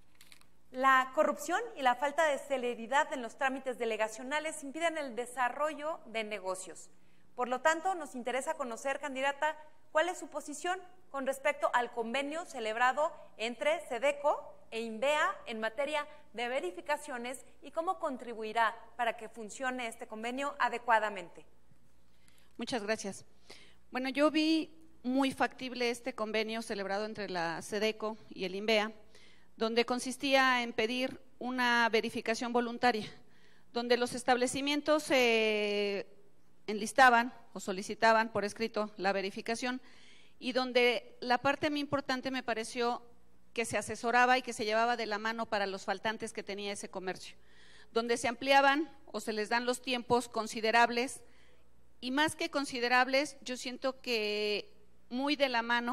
La corrupción y la falta de celeridad en los trámites delegacionales impiden el desarrollo de negocios. Por lo tanto, nos interesa conocer, candidata, cuál es su posición con respecto al convenio celebrado entre SEDECO e INVEA en materia de verificaciones y cómo contribuirá para que funcione este convenio adecuadamente. Muchas gracias. Bueno, yo vi muy factible este convenio celebrado entre la SEDECO y el INVEA, donde consistía en pedir una verificación voluntaria, donde los establecimientos se eh, enlistaban o solicitaban por escrito la verificación, y donde la parte muy importante me pareció que se asesoraba y que se llevaba de la mano para los faltantes que tenía ese comercio, donde se ampliaban o se les dan los tiempos considerables, y más que considerables, yo siento que muy de la mano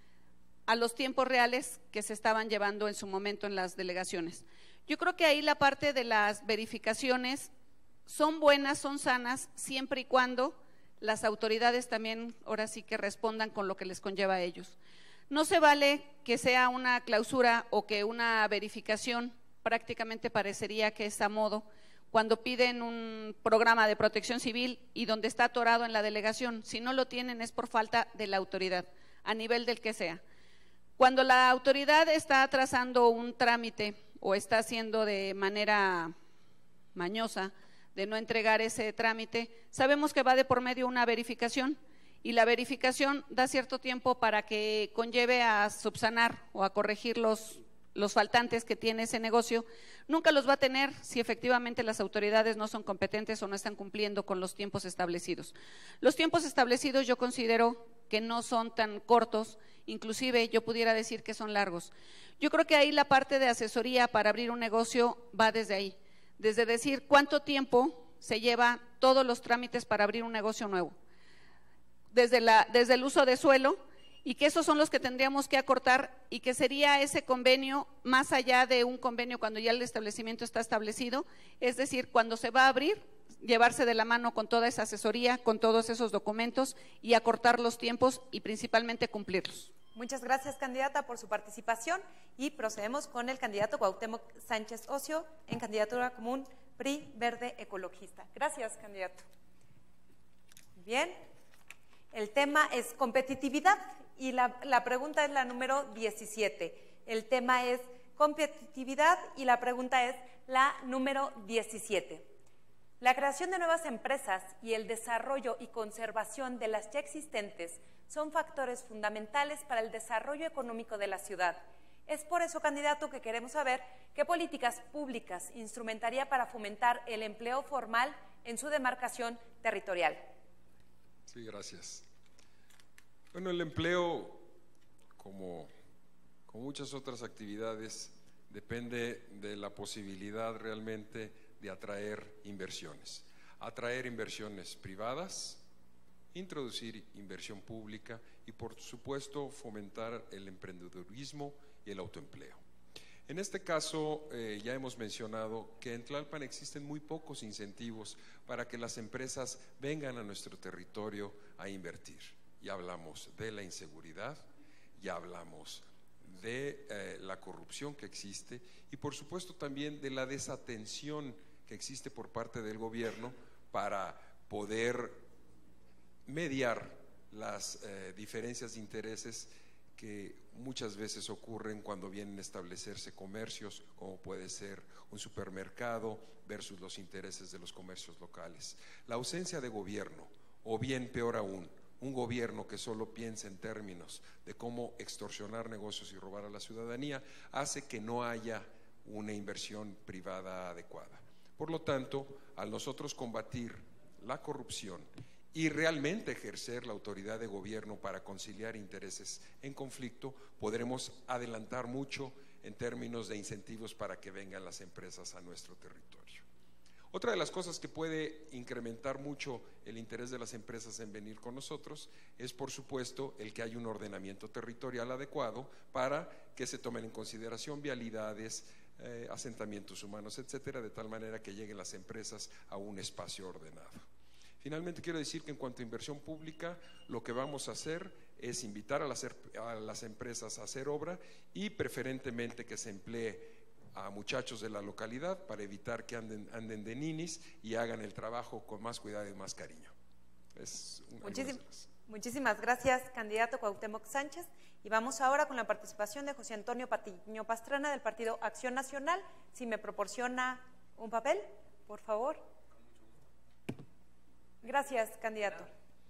a los tiempos reales que se estaban llevando en su momento en las delegaciones. Yo creo que ahí la parte de las verificaciones son buenas, son sanas, siempre y cuando las autoridades también ahora sí que respondan con lo que les conlleva a ellos. No se vale que sea una clausura o que una verificación prácticamente parecería que es a modo, cuando piden un programa de protección civil y donde está atorado en la delegación. Si no lo tienen es por falta de la autoridad, a nivel del que sea. Cuando la autoridad está trazando un trámite o está haciendo de manera mañosa de no entregar ese trámite, sabemos que va de por medio una verificación, y la verificación da cierto tiempo para que conlleve a subsanar o a corregir los, los faltantes que tiene ese negocio. Nunca los va a tener si efectivamente las autoridades no son competentes o no están cumpliendo con los tiempos establecidos. Los tiempos establecidos yo considero que no son tan cortos, inclusive yo pudiera decir que son largos. Yo creo que ahí la parte de asesoría para abrir un negocio va desde ahí, desde decir cuánto tiempo se lleva todos los trámites para abrir un negocio nuevo, desde, la, desde el uso de suelo, y que esos son los que tendríamos que acortar, y que sería ese convenio más allá de un convenio cuando ya el establecimiento está establecido, es decir, cuando se va a abrir, llevarse de la mano con toda esa asesoría, con todos esos documentos, y acortar los tiempos y principalmente cumplirlos. Muchas gracias, candidata, por su participación, y procedemos con el candidato Cuauhtémoc Sánchez Ocio en candidatura común P R I Verde Ecologista. Gracias, candidato. Bien, el tema es competitividad y la, la pregunta es la número diecisiete. El tema es competitividad y la pregunta es la número diecisiete. La creación de nuevas empresas y el desarrollo y conservación de las ya existentes son factores fundamentales para el desarrollo económico de la ciudad. Es por eso, candidato, que queremos saber qué políticas públicas instrumentaría para fomentar el empleo formal en su demarcación territorial. Sí, gracias. Bueno, el empleo, como, como muchas otras actividades, depende de la posibilidad realmente de atraer inversiones. Atraer inversiones privadas, introducir inversión pública y, por supuesto, fomentar el emprendedurismo y el autoempleo. En este caso, eh, ya hemos mencionado que en Tlalpan existen muy pocos incentivos para que las empresas vengan a nuestro territorio a invertir. Ya hablamos de la inseguridad, ya hablamos de eh, la corrupción que existe y, por supuesto, también de la desatención que existe por parte del gobierno para poder mediar las eh, diferencias de intereses que muchas veces ocurren cuando vienen a establecerse comercios, como puede ser un supermercado versus los intereses de los comercios locales. La ausencia de gobierno o bien, peor aún, un gobierno que solo piensa en términos de cómo extorsionar negocios y robar a la ciudadanía, hace que no haya una inversión privada adecuada. Por lo tanto, al nosotros combatir la corrupción y realmente ejercer la autoridad de gobierno para conciliar intereses en conflicto, podremos adelantar mucho en términos de incentivos para que vengan las empresas a nuestro territorio. Otra de las cosas que puede incrementar mucho el interés de las empresas en venir con nosotros es, por supuesto, el que haya un ordenamiento territorial adecuado para que se tomen en consideración vialidades, eh, asentamientos humanos, etcétera, de tal manera que lleguen las empresas a un espacio ordenado. Finalmente, quiero decir que en cuanto a inversión pública, lo que vamos a hacer es invitar a las, a las empresas a hacer obra y preferentemente que se emplee a muchachos de la localidad para evitar que anden, anden de ninis y hagan el trabajo con más cuidado y más cariño. Es Muchísim, muchísimas gracias, candidato Cuauhtémoc Sánchez. Y vamos ahora con la participación de José Antonio Patiño Pastrana del Partido Acción Nacional. Si me proporciona un papel, por favor. Gracias, candidato.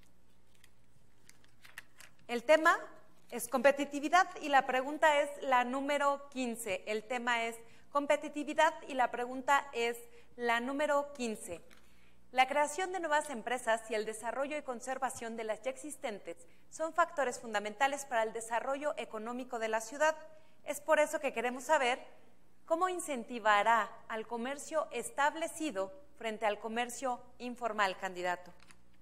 El tema es competitividad y la pregunta es la número quince. El tema es competitividad y la pregunta es la número quince. La creación de nuevas empresas y el desarrollo y conservación de las ya existentes son factores fundamentales para el desarrollo económico de la ciudad. Es por eso que queremos saber cómo incentivará al comercio establecido frente al comercio informal, candidato.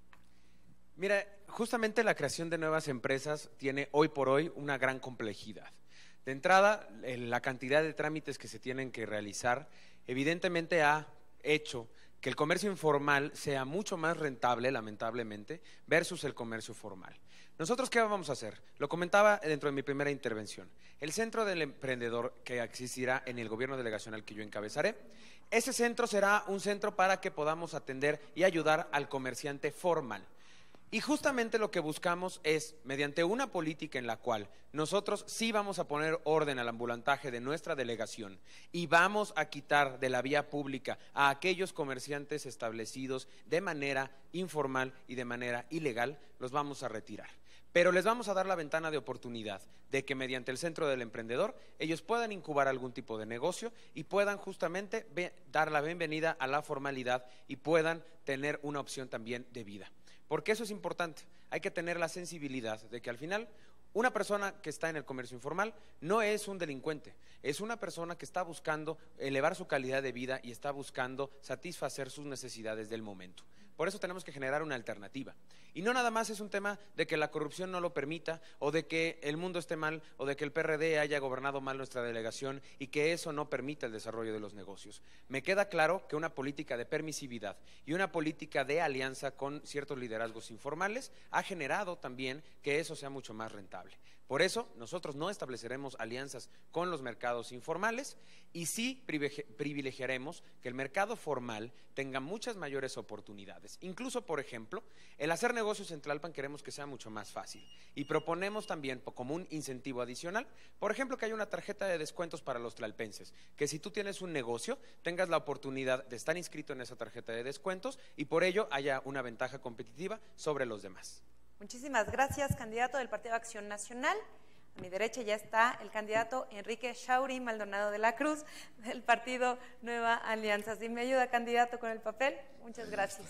Mira, justamente la creación de nuevas empresas tiene hoy por hoy una gran complejidad. De entrada, la cantidad de trámites que se tienen que realizar evidentemente ha hecho que el comercio informal sea mucho más rentable, lamentablemente, versus el comercio formal. ¿Nosotros qué vamos a hacer? Lo comentaba dentro de mi primera intervención. El Centro del Emprendedor que existirá en el gobierno delegacional que yo encabezaré, ese centro será un centro para que podamos atender y ayudar al comerciante formal. Y justamente lo que buscamos es, mediante una política en la cual nosotros sí vamos a poner orden al ambulantaje de nuestra delegación y vamos a quitar de la vía pública a aquellos comerciantes establecidos de manera informal y de manera ilegal, los vamos a retirar. Pero les vamos a dar la ventana de oportunidad de que mediante el Centro del Emprendedor ellos puedan incubar algún tipo de negocio y puedan justamente dar la bienvenida a la formalidad y puedan tener una opción también de vida. Porque eso es importante, hay que tener la sensibilidad de que al final una persona que está en el comercio informal no es un delincuente, es una persona que está buscando elevar su calidad de vida y está buscando satisfacer sus necesidades del momento. Por eso tenemos que generar una alternativa. Y no nada más es un tema de que la corrupción no lo permita, o de que el mundo esté mal, o de que el P R D haya gobernado mal nuestra delegación y que eso no permita el desarrollo de los negocios. Me queda claro que una política de permisividad y una política de alianza con ciertos liderazgos informales ha generado también que eso sea mucho más rentable. Por eso nosotros no estableceremos alianzas con los mercados informales y sí privilegiaremos que el mercado formal tenga muchas mayores oportunidades. Incluso, por ejemplo, el hacer negocios en Tlalpan queremos que sea mucho más fácil y proponemos también como un incentivo adicional, por ejemplo, que haya una tarjeta de descuentos para los tlalpenses, que si tú tienes un negocio tengas la oportunidad de estar inscrito en esa tarjeta de descuentos y por ello haya una ventaja competitiva sobre los demás. Muchísimas gracias, candidato del Partido Acción Nacional. A mi derecha ya está el candidato Enrique Shauri Maldonado de la Cruz, del Partido Nueva Alianza. ¿Sí me ayuda, candidato, con el papel? Muchas gracias.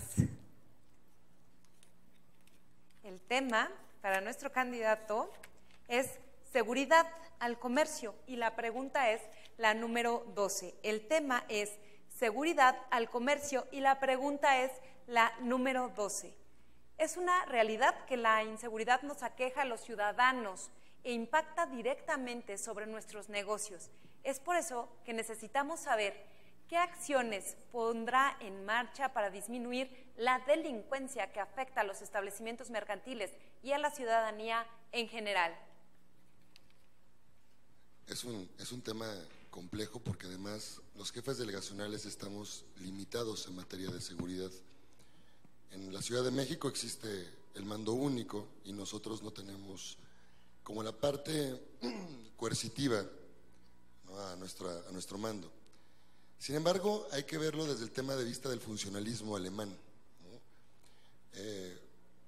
El tema para nuestro candidato es seguridad al comercio y la pregunta es la número doce. El tema es seguridad al comercio y la pregunta es la número doce. Es una realidad que la inseguridad nos aqueja a los ciudadanos e impacta directamente sobre nuestros negocios. Es por eso que necesitamos saber qué acciones pondrá en marcha para disminuir la delincuencia que afecta a los establecimientos mercantiles y a la ciudadanía en general. Es un, es un tema complejo porque además los jefes delegacionales estamos limitados en materia de seguridad. En la Ciudad de México existe el mando único y nosotros no tenemos como la parte coercitiva, ¿no?, a, nuestra, a nuestro mando. Sin embargo, hay que verlo desde el tema de vista del funcionalismo alemán, ¿no? Eh,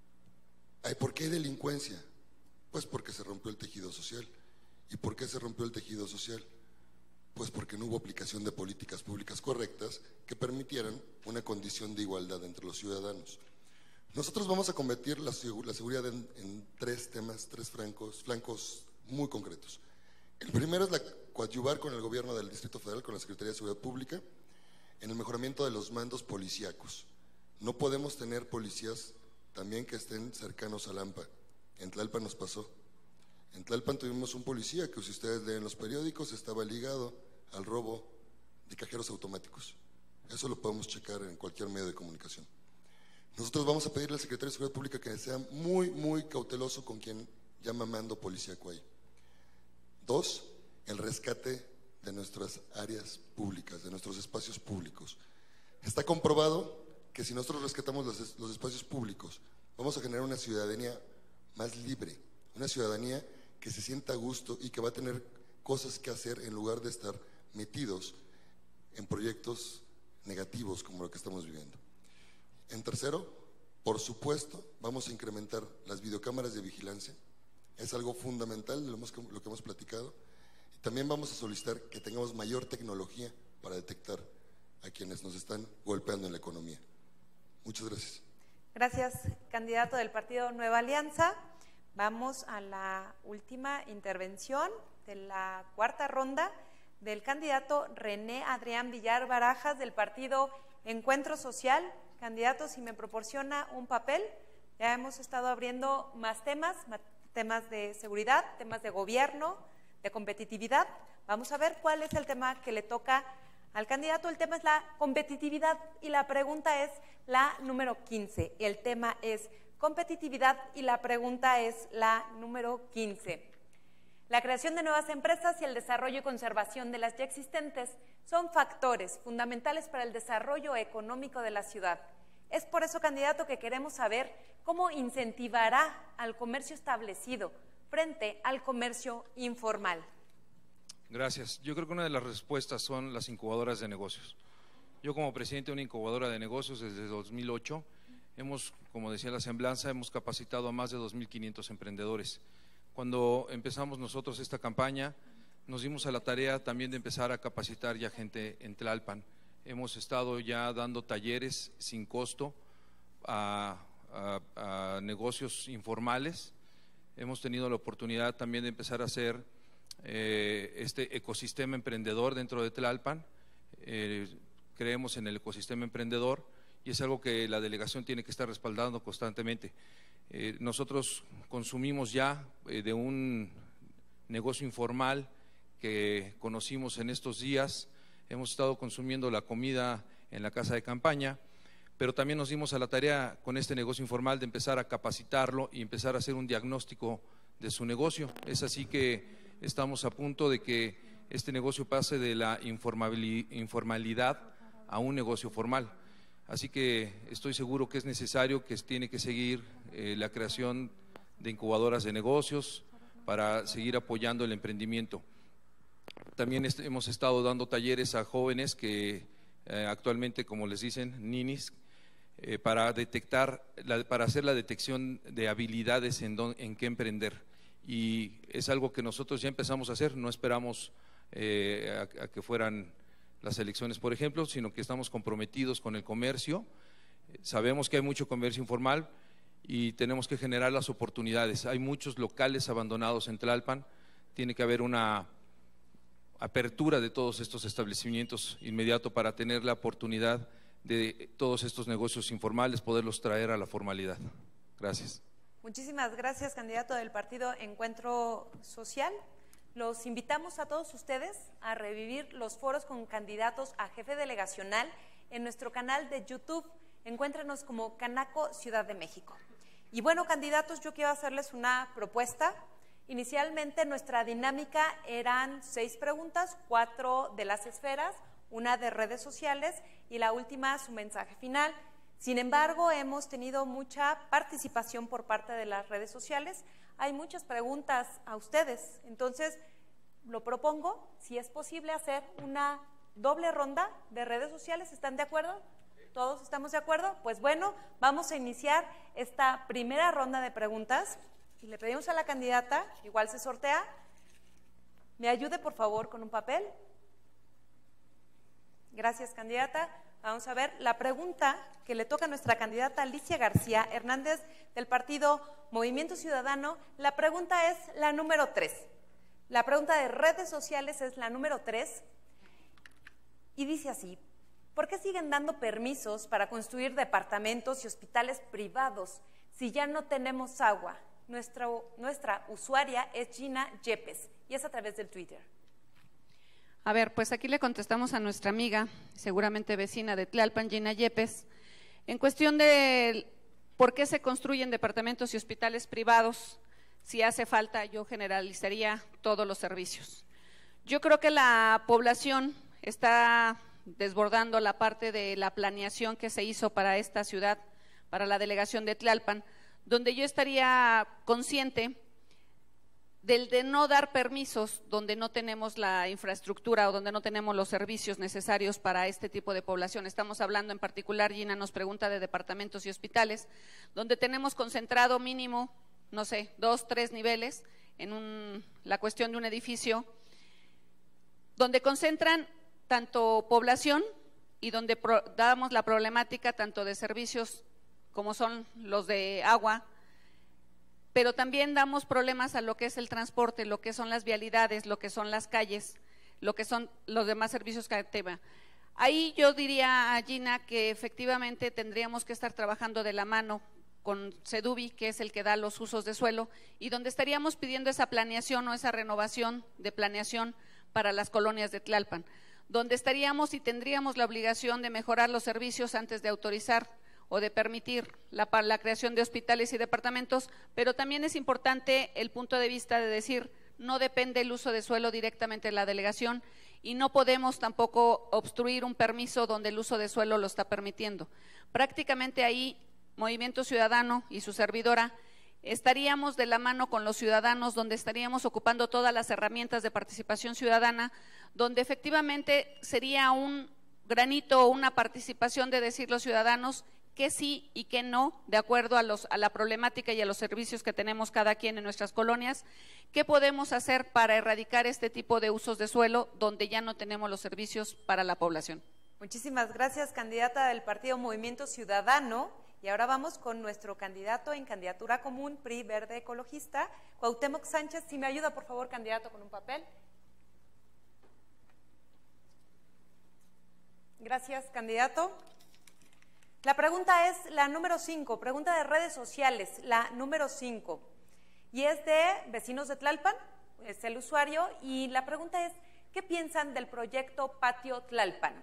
¿Ay, ¿por qué hay delincuencia? Pues porque se rompió el tejido social. ¿Y por qué se rompió el tejido social? Pues porque no hubo aplicación de políticas públicas correctas que permitieran una condición de igualdad entre los ciudadanos. Nosotros vamos a combatir la, la seguridad en, en tres temas, tres flancos, flancos muy concretos. El primero es la coadyuvar con el gobierno del Distrito Federal, con la Secretaría de Seguridad Pública, en el mejoramiento de los mandos policíacos. No podemos tener policías también que estén cercanos a Lampa. En Tlalpan nos pasó. En Tlalpan tuvimos un policía que, si ustedes leen los periódicos, estaba ligado al robo de cajeros automáticos. Eso lo podemos checar en cualquier medio de comunicación. Nosotros vamos a pedirle al secretario de Seguridad Pública que sea muy, muy cauteloso con quien llama mando policíaco ahí. Dos, el rescate de nuestras áreas públicas, de nuestros espacios públicos. Está comprobado que si nosotros rescatamos los, los espacios públicos, vamos a generar una ciudadanía más libre, una ciudadanía que se sienta a gusto y que va a tener cosas que hacer en lugar de estar metidos en proyectos negativos como lo que estamos viviendo. En tercero, por supuesto, vamos a incrementar las videocámaras de vigilancia. Es algo fundamental de lo, hemos, lo que hemos platicado. Y también vamos a solicitar que tengamos mayor tecnología para detectar a quienes nos están golpeando en la economía. Muchas gracias. Gracias, candidato del Partido Nueva Alianza. Vamos a la última intervención de la cuarta ronda del candidato René Adrián Villar Barajas del Partido Encuentro Social. Candidato, si me proporciona un papel, ya hemos estado abriendo más temas, temas de seguridad, temas de gobierno, de competitividad. Vamos a ver cuál es el tema que le toca al candidato. El tema es la competitividad y la pregunta es la número quince. El tema es competitividad y la pregunta es la número quince. La creación de nuevas empresas y el desarrollo y conservación de las ya existentes son factores fundamentales para el desarrollo económico de la ciudad. Es por eso, candidato, que queremos saber cómo incentivará al comercio establecido frente al comercio informal. Gracias. Yo creo que una de las respuestas son las incubadoras de negocios. Yo, como presidente de una incubadora de negocios desde dos mil ocho, hemos, como decía la semblanza, hemos capacitado a más de dos mil quinientos emprendedores. Cuando empezamos nosotros esta campaña, nos dimos a la tarea también de empezar a capacitar ya gente en Tlalpan. Hemos estado ya dando talleres sin costo a, a, a negocios informales. Hemos tenido la oportunidad también de empezar a hacer eh, este ecosistema emprendedor dentro de Tlalpan. Eh, creemos en el ecosistema emprendedor y es algo que la delegación tiene que estar respaldando constantemente. Eh, nosotros consumimos ya eh, de un negocio informal que conocimos en estos días. Hemos estado consumiendo la comida en la casa de campaña, pero también nos dimos a la tarea con este negocio informal de empezar a capacitarlo y empezar a hacer un diagnóstico de su negocio. Es así que estamos a punto de que este negocio pase de la informalidad a un negocio formal. Así que estoy seguro que es necesario, que tiene que seguir eh, la creación de incubadoras de negocios para seguir apoyando el emprendimiento. También est- hemos estado dando talleres a jóvenes que eh, actualmente, como les dicen, ninis, eh, para detectar, la, para hacer la detección de habilidades en, don, en qué emprender. Y es algo que nosotros ya empezamos a hacer, no esperamos eh, a, a que fueran las elecciones, por ejemplo, sino que estamos comprometidos con el comercio. Sabemos que hay mucho comercio informal y tenemos que generar las oportunidades. Hay muchos locales abandonados en Tlalpan, tiene que haber una apertura de todos estos establecimientos inmediato para tener la oportunidad de todos estos negocios informales poderlos traer a la formalidad. Gracias. Muchísimas gracias, candidato del Partido Encuentro Social. Los invitamos a todos ustedes a revivir los foros con candidatos a jefe delegacional en nuestro canal de YouTube. Encuéntranos como Canaco Ciudad de México. Y bueno, candidatos, yo quiero hacerles una propuesta. Inicialmente nuestra dinámica eran seis preguntas, cuatro de las esferas, una de redes sociales y la última su mensaje final. Sin embargo, hemos tenido mucha participación por parte de las redes sociales. Hay muchas preguntas a ustedes, entonces lo propongo, si es posible, hacer una doble ronda de redes sociales. ¿Están de acuerdo? ¿Todos estamos de acuerdo? Pues bueno, vamos a iniciar esta primera ronda de preguntas y le pedimos a la candidata, igual se sortea, me ayude por favor con un papel. Gracias, candidata. Vamos a ver la pregunta que le toca a nuestra candidata Alicia García Hernández del partido Movimiento Ciudadano. La pregunta es la número tres. La pregunta de redes sociales es la número tres y dice así: ¿por qué siguen dando permisos para construir departamentos y hospitales privados si ya no tenemos agua? Nuestra, nuestra usuaria es Gina Yepes y es a través del Twitter. A ver, pues aquí le contestamos a nuestra amiga, seguramente vecina de Tlalpan, Gina Yepes, en cuestión de por qué se construyen departamentos y hospitales privados. Si hace falta, yo generalizaría todos los servicios. Yo creo que la población está desbordando la parte de la planeación que se hizo para esta ciudad, para la delegación de Tlalpan, donde yo estaría consciente del de no dar permisos donde no tenemos la infraestructura o donde no tenemos los servicios necesarios para este tipo de población. Estamos hablando en particular, Gina nos pregunta, de departamentos y hospitales, donde tenemos concentrado mínimo, no sé, dos, tres niveles en un, la cuestión de un edificio, donde concentran tanto población y donde pro, damos la problemática tanto de servicios como son los de agua, pero también damos problemas a lo que es el transporte, lo que son las vialidades, lo que son las calles, lo que son los demás servicios que tema. Ahí yo diría a Gina que efectivamente tendríamos que estar trabajando de la mano con Sedubi, que es el que da los usos de suelo, y donde estaríamos pidiendo esa planeación o esa renovación de planeación para las colonias de Tlalpan, donde estaríamos y tendríamos la obligación de mejorar los servicios antes de autorizar o de permitir la, la creación de hospitales y departamentos, pero también es importante el punto de vista de decir, no depende el uso de suelo directamente de la delegación y no podemos tampoco obstruir un permiso donde el uso de suelo lo está permitiendo. Prácticamente ahí Movimiento Ciudadano y su servidora estaríamos de la mano con los ciudadanos, donde estaríamos ocupando todas las herramientas de participación ciudadana, donde efectivamente sería un granito o una participación de decir los ciudadanos que sí y que no, de acuerdo a, los, a la problemática y a los servicios que tenemos cada quien en nuestras colonias, qué podemos hacer para erradicar este tipo de usos de suelo donde ya no tenemos los servicios para la población. Muchísimas gracias, candidata del partido Movimiento Ciudadano. Y ahora vamos con nuestro candidato en candidatura común, P R I Verde Ecologista, Cuauhtémoc Sánchez. Si me ayuda, por favor, candidato, con un papel. Gracias, candidato. La pregunta es la número cinco, pregunta de redes sociales, la número cinco. Y es de vecinos de Tlalpan, es el usuario, y la pregunta es, ¿qué piensan del proyecto Patio Tlalpan?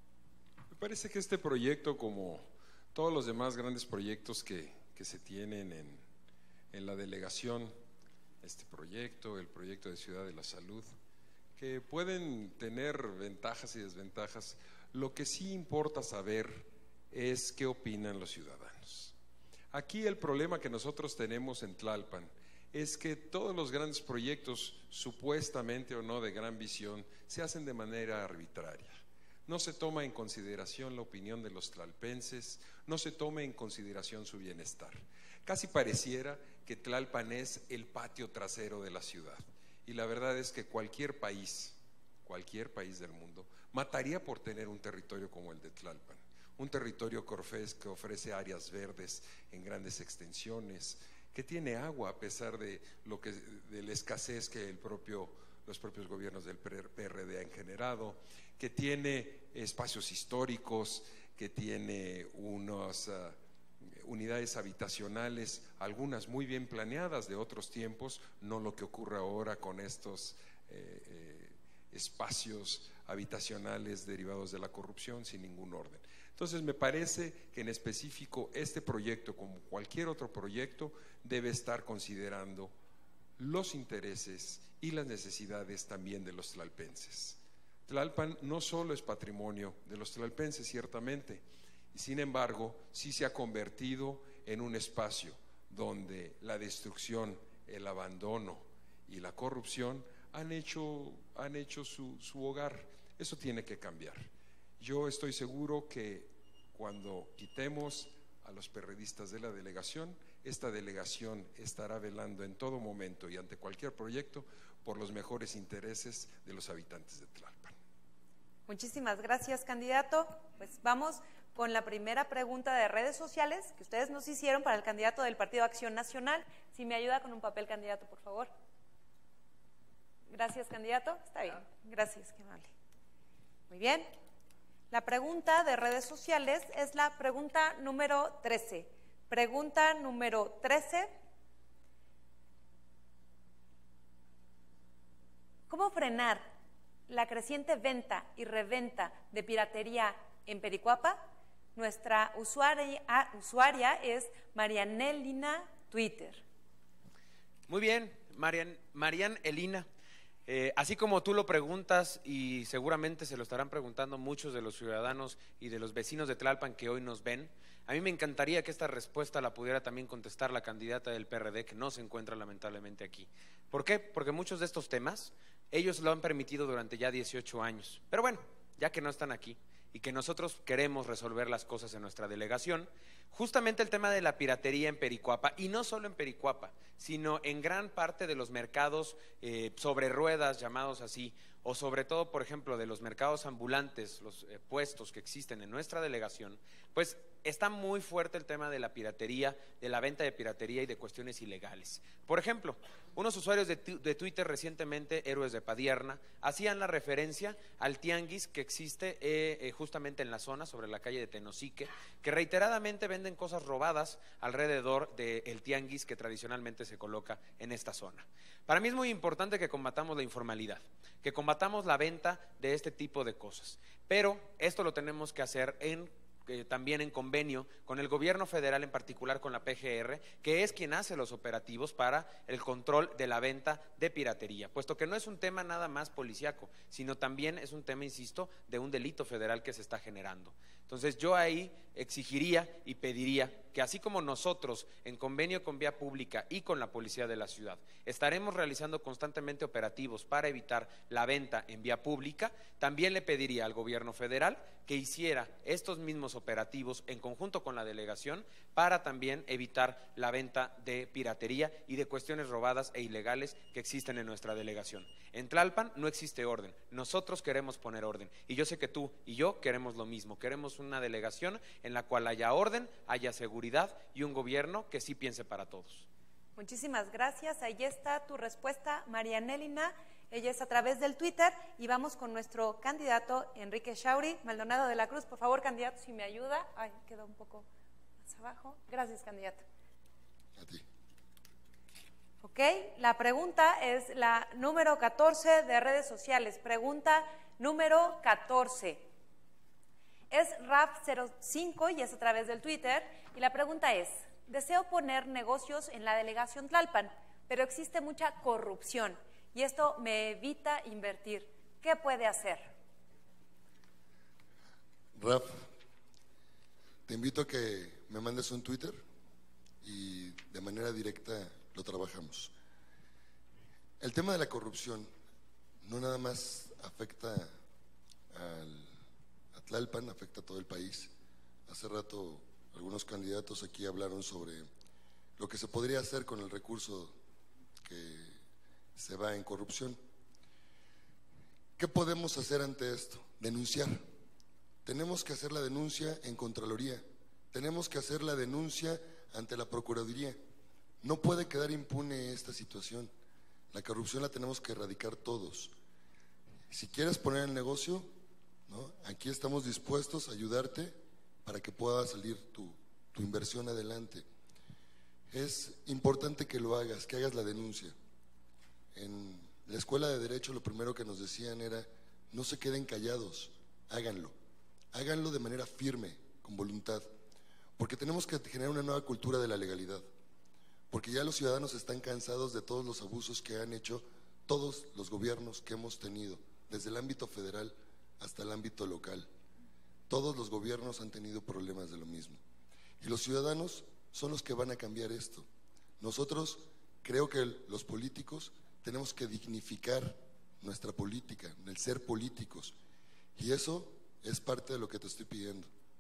Me parece que este proyecto, como todos los demás grandes proyectos que, que se tienen en, en la delegación, este proyecto, el proyecto de Ciudad de la Salud, que pueden tener ventajas y desventajas, lo que sí importa saber es qué opinan los ciudadanos. Aquí el problema que nosotros tenemos en Tlalpan es que todos los grandes proyectos, supuestamente o no de gran visión, se hacen de manera arbitraria. No se toma en consideración la opinión de los tlalpenses, no se toma en consideración su bienestar. Casi pareciera que Tlalpan es el patio trasero de la ciudad. Y la verdad es que cualquier país, cualquier país del mundo, mataría por tener un territorio como el de Tlalpan. Un territorio que ofrece, que ofrece áreas verdes en grandes extensiones, que tiene agua a pesar de, lo que, de la escasez que el propio, los propios gobiernos del P R D han generado, que tiene espacios históricos, que tiene unas uh, unidades habitacionales, algunas muy bien planeadas de otros tiempos, no lo que ocurre ahora con estos eh, eh, espacios habitacionales derivados de la corrupción sin ningún orden. Entonces me parece que en específico este proyecto, como cualquier otro proyecto, debe estar considerando los intereses y las necesidades también de los tlalpenses. Tlalpan no solo es patrimonio de los tlalpenses, ciertamente, y sin embargo sí se ha convertido en un espacio donde la destrucción, el abandono y la corrupción han hecho, han hecho su, su hogar. Eso tiene que cambiar. Yo estoy seguro que cuando quitemos a los perredistas de la delegación, esta delegación estará velando en todo momento y ante cualquier proyecto por los mejores intereses de los habitantes de Tlalpan. Muchísimas gracias, candidato. Pues vamos con la primera pregunta de redes sociales que ustedes nos hicieron para el candidato del Partido Acción Nacional. Si me ayuda con un papel, candidato, por favor. Gracias, candidato. Está bien. Gracias, qué amable. Muy bien. La pregunta de redes sociales es la pregunta número trece. Pregunta número trece. ¿Cómo frenar la creciente venta y reventa de piratería en Pericuapa? Nuestra usuaria, usuaria es Marianelina Twitter. Muy bien, Marian, Marian Elina. Eh, así como tú lo preguntas, y seguramente se lo estarán preguntando muchos de los ciudadanos y de los vecinos de Tlalpan que hoy nos ven, a mí me encantaría que esta respuesta la pudiera también contestar la candidata del P R D, que no se encuentra lamentablemente aquí. ¿Por qué? Porque muchos de estos temas, ellos lo han permitido durante ya dieciocho años. Pero bueno, ya que no están aquí y que nosotros queremos resolver las cosas en nuestra delegación, justamente el tema de la piratería en Pericuapa, y no solo en Pericuapa, sino en gran parte de los mercados eh, sobre ruedas, llamados así, o sobre todo, por ejemplo, de los mercados ambulantes, los eh, puestos que existen en nuestra delegación, pues está muy fuerte el tema de la piratería, de la venta de piratería y de cuestiones ilegales. Por ejemplo, unos usuarios de, de Twitter recientemente, Héroes de Padierna, hacían la referencia al tianguis que existe eh, eh, justamente en la zona, sobre la calle de Tenosique, que reiteradamente venden cosas robadas alrededor del tianguis que tradicionalmente se coloca en esta zona. Para mí es muy importante que combatamos la informalidad, que combatamos la venta de este tipo de cosas, pero esto lo tenemos que hacer en Eh, también en convenio con el gobierno federal, en particular con la P G R, que es quien hace los operativos para el control de la venta de piratería, puesto que no es un tema nada más policíaco, sino también es un tema, insisto, de un delito federal que se está generando. Entonces yo ahí exigiría y pediría que, así como nosotros en convenio con Vía Pública y con la Policía de la Ciudad estaremos realizando constantemente operativos para evitar la venta en vía pública, también le pediría al gobierno federal que hiciera estos mismos operativos en conjunto con la delegación para también evitar la venta de piratería y de cuestiones robadas e ilegales que existen en nuestra delegación. En Tlalpan no existe orden, nosotros queremos poner orden, y yo sé que tú y yo queremos lo mismo, queremos una delegación en la cual haya orden, haya seguridad y un gobierno que sí piense para todos. Muchísimas gracias, ahí está tu respuesta, Marianelina. Ella es a través del Twitter, y vamos con nuestro candidato Enrique Shauri Maldonado de la Cruz. Por favor, candidato, si me ayuda. Ay, quedó un poco más abajo. Gracias, candidato. A ti. Ok, la pregunta es la número catorce de redes sociales. Pregunta número catorce. Es Raf cero cinco y es a través del Twitter. Y la pregunta es: deseo poner negocios en la delegación Tlalpan, pero existe mucha corrupción y esto me evita invertir. ¿Qué puede hacer? Raf, te invito a que me mandes un Twitter y de manera directa lo trabajamos. El tema de la corrupción no nada más afecta al, a Tlalpan, afecta a todo el país. Hace rato algunos candidatos aquí hablaron sobre lo que se podría hacer con el recurso que se va en corrupción. ¿Qué podemos hacer ante esto? Denunciar. Tenemos que hacer la denuncia en Contraloría, tenemos que hacer la denuncia ante la Procuraduría. No puede quedar impune esta situación. La corrupción la tenemos que erradicar todos. Si quieres poner el negocio, ¿no?, aquí estamos dispuestos a ayudarte para que pueda salir tu, tu inversión adelante. Es importante que lo hagas, que hagas la denuncia. En la escuela de Derecho lo primero que nos decían era: no se queden callados, háganlo. Háganlo de manera firme, con voluntad, porque tenemos que generar una nueva cultura de la legalidad, porque ya los ciudadanos están cansados de todos los abusos que han hecho todos los gobiernos que hemos tenido, desde el ámbito federal hasta el ámbito local. Todos los gobiernos han tenido problemas de lo mismo, y los ciudadanos son los que van a cambiar esto. Nosotros, creo que los políticos tenemos que dignificar nuestra política, el ser políticos, y eso es parte de lo que te estoy pidiendo.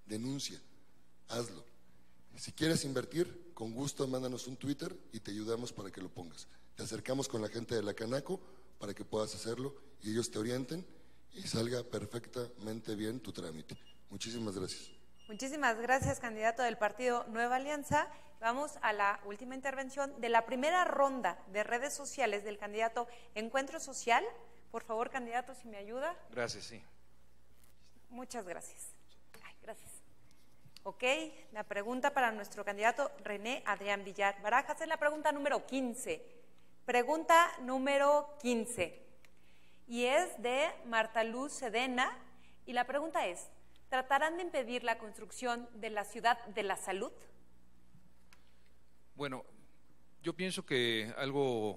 denuncia, hazlo. Si quieres invertir, con gusto mándanos un Twitter y te ayudamos para que lo pongas. Te acercamos con la gente de la Canaco para que puedas hacerlo y ellos te orienten y salga perfectamente bien tu trámite. Muchísimas gracias. Muchísimas gracias, candidato del partido Nueva Alianza. Vamos a la última intervención de la primera ronda de redes sociales del candidato Encuentro Social. Por favor, candidato, si me ayuda. Gracias, sí. Muchas gracias. Ay, gracias. Ok, la pregunta para nuestro candidato René Adrián Villar Barajas es la pregunta número quince. Pregunta número quince. Y es de Marta Luz Sedena. Y la pregunta es, ¿tratarán de impedir la construcción de la ciudad de la salud? Bueno, yo pienso que algo,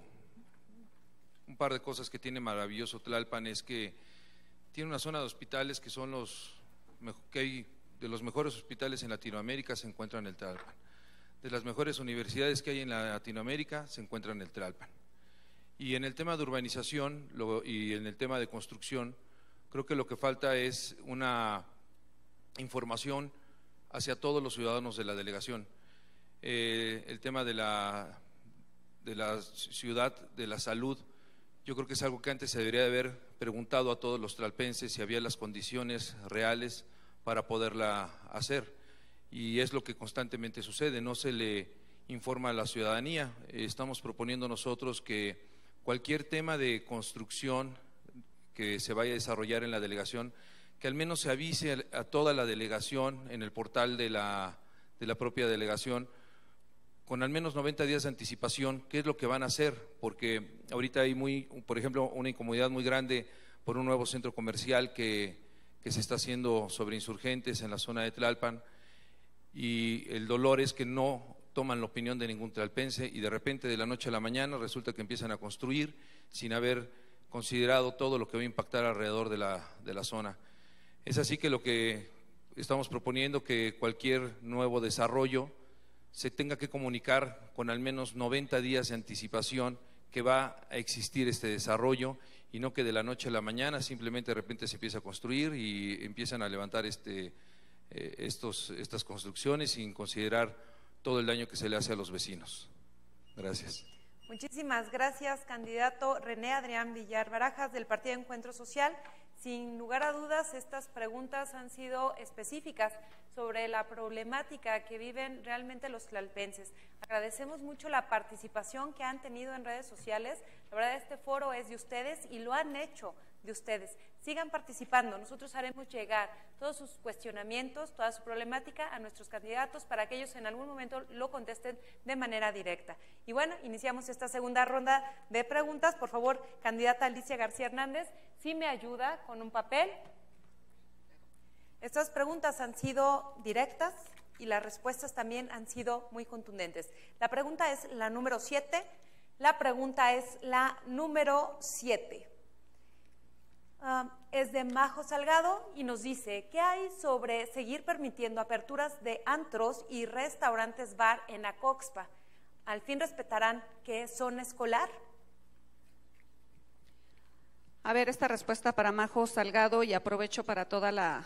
un par de cosas que tiene maravilloso Tlalpan es que tiene una zona de hospitales que son los, que hay de los mejores hospitales en Latinoamérica se encuentran en el Tlalpan. De las mejores universidades que hay en Latinoamérica se encuentran en el Tlalpan. Y en el tema de urbanización lo, y en el tema de construcción, creo que lo que falta es una información hacia todos los ciudadanos de la delegación. Eh, el tema de la, de la ciudad, de la salud, yo creo que es algo que antes se debería de haber preguntado a todos los tlalpenses si había las condiciones reales para poderla hacer. Y es lo que constantemente sucede, no se le informa a la ciudadanía. Estamos proponiendo nosotros que cualquier tema de construcción que se vaya a desarrollar en la delegación, que al menos se avise a toda la delegación en el portal de la, de la propia delegación, con al menos noventa días de anticipación, qué es lo que van a hacer, porque ahorita hay, muy, por ejemplo, una incomodidad muy grande por un nuevo centro comercial que, que se está haciendo sobre Insurgentes en la zona de Tlalpan, y el dolor es que no toman la opinión de ningún tlalpense y de repente de la noche a la mañana resulta que empiezan a construir sin haber considerado todo lo que va a impactar alrededor de la, de la zona. Es así que lo que estamos proponiendo que cualquier nuevo desarrollo se tenga que comunicar con al menos noventa días de anticipación que va a existir este desarrollo y no que de la noche a la mañana simplemente de repente se empieza a construir y empiezan a levantar este, eh, estos, estas construcciones sin considerar todo el daño que se le hace a los vecinos. Gracias. Muchísimas gracias, candidato René Adrián Villar Barajas del Partido Encuentro Social. Sin lugar a dudas, estas preguntas han sido específicas sobre la problemática que viven realmente los tlalpenses. Agradecemos mucho la participación que han tenido en redes sociales. La verdad, este foro es de ustedes y lo han hecho de ustedes. Sigan participando, nosotros haremos llegar todos sus cuestionamientos, toda su problemática a nuestros candidatos para que ellos en algún momento lo contesten de manera directa. Y bueno, iniciamos esta segunda ronda de preguntas. Por favor, candidata Alicia García Hernández, si me ayuda con un papel. Estas preguntas han sido directas y las respuestas también han sido muy contundentes. La pregunta es la número siete. La pregunta es la número siete. Uh, es de Majo Salgado y nos dice, ¿qué hay sobre seguir permitiendo aperturas de antros y restaurantes bar en Acoxpa? ¿Al fin respetarán que es zona escolar? A ver, esta respuesta para Majo Salgado, y aprovecho para toda la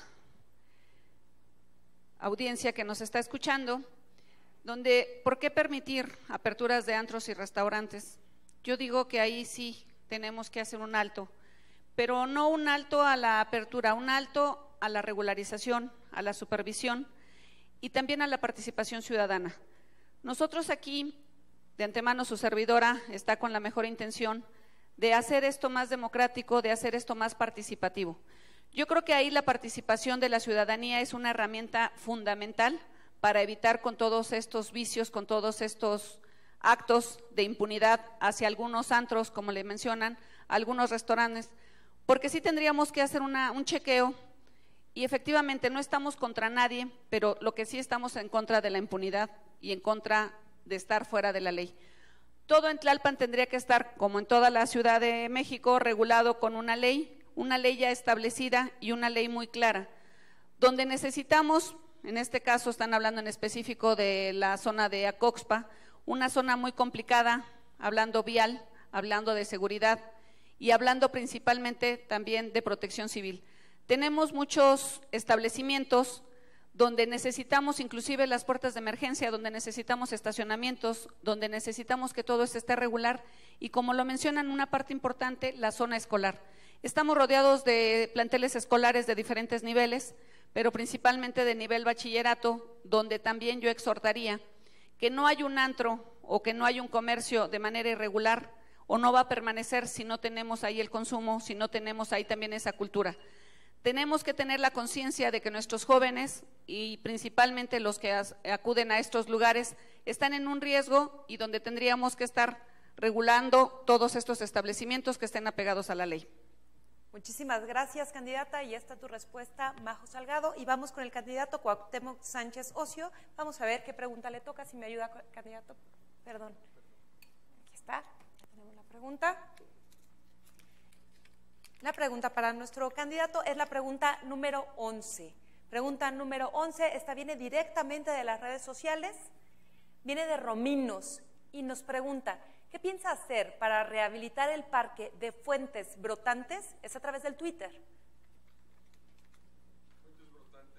audiencia que nos está escuchando, donde, ¿por qué permitir aperturas de antros y restaurantes? Yo digo que ahí sí tenemos que hacer un alto, pero no un alto a la apertura, un alto a la regularización, a la supervisión y también a la participación ciudadana. Nosotros aquí, de antemano su servidora está con la mejor intención de hacer esto más democrático, de hacer esto más participativo. Yo creo que ahí la participación de la ciudadanía es una herramienta fundamental para evitar con todos estos vicios, con todos estos actos de impunidad hacia algunos antros, como le mencionan, algunos restaurantes, porque sí tendríamos que hacer una, un chequeo y efectivamente no estamos contra nadie, pero lo que sí estamos en contra de la impunidad y en contra de estar fuera de la ley. Todo en Tlalpan tendría que estar, como en toda la Ciudad de México, regulado con una ley, una ley ya establecida y una ley muy clara, donde necesitamos, en este caso están hablando en específico de la zona de Acoxpa, una zona muy complicada, hablando vial, hablando de seguridad y hablando principalmente también de protección civil. Tenemos muchos establecimientos donde necesitamos inclusive las puertas de emergencia, donde necesitamos estacionamientos, donde necesitamos que todo esto esté regular y, como lo mencionan, una parte importante, la zona escolar. Estamos rodeados de planteles escolares de diferentes niveles, pero principalmente de nivel bachillerato, donde también yo exhortaría que no hay un antro o que no hay un comercio de manera irregular o no va a permanecer si no tenemos ahí el consumo, si no tenemos ahí también esa cultura. Tenemos que tener la conciencia de que nuestros jóvenes y principalmente los que acuden a estos lugares están en un riesgo y donde tendríamos que estar regulando todos estos establecimientos que estén apegados a la ley. Muchísimas gracias, candidata, y esta es tu respuesta, Majo Salgado. Y vamos con el candidato Cuauhtémoc Sánchez Ocio. Vamos a ver qué pregunta le toca, si me ayuda, candidato. Perdón. Aquí está, ya tenemos la pregunta. La pregunta para nuestro candidato es la pregunta número once. Pregunta número once, esta viene directamente de las redes sociales, viene de Rominos y nos pregunta: ¿qué piensa hacer para rehabilitar el parque de Fuentes Brotantes? Es a través del Twitter. Fuentes Brotantes.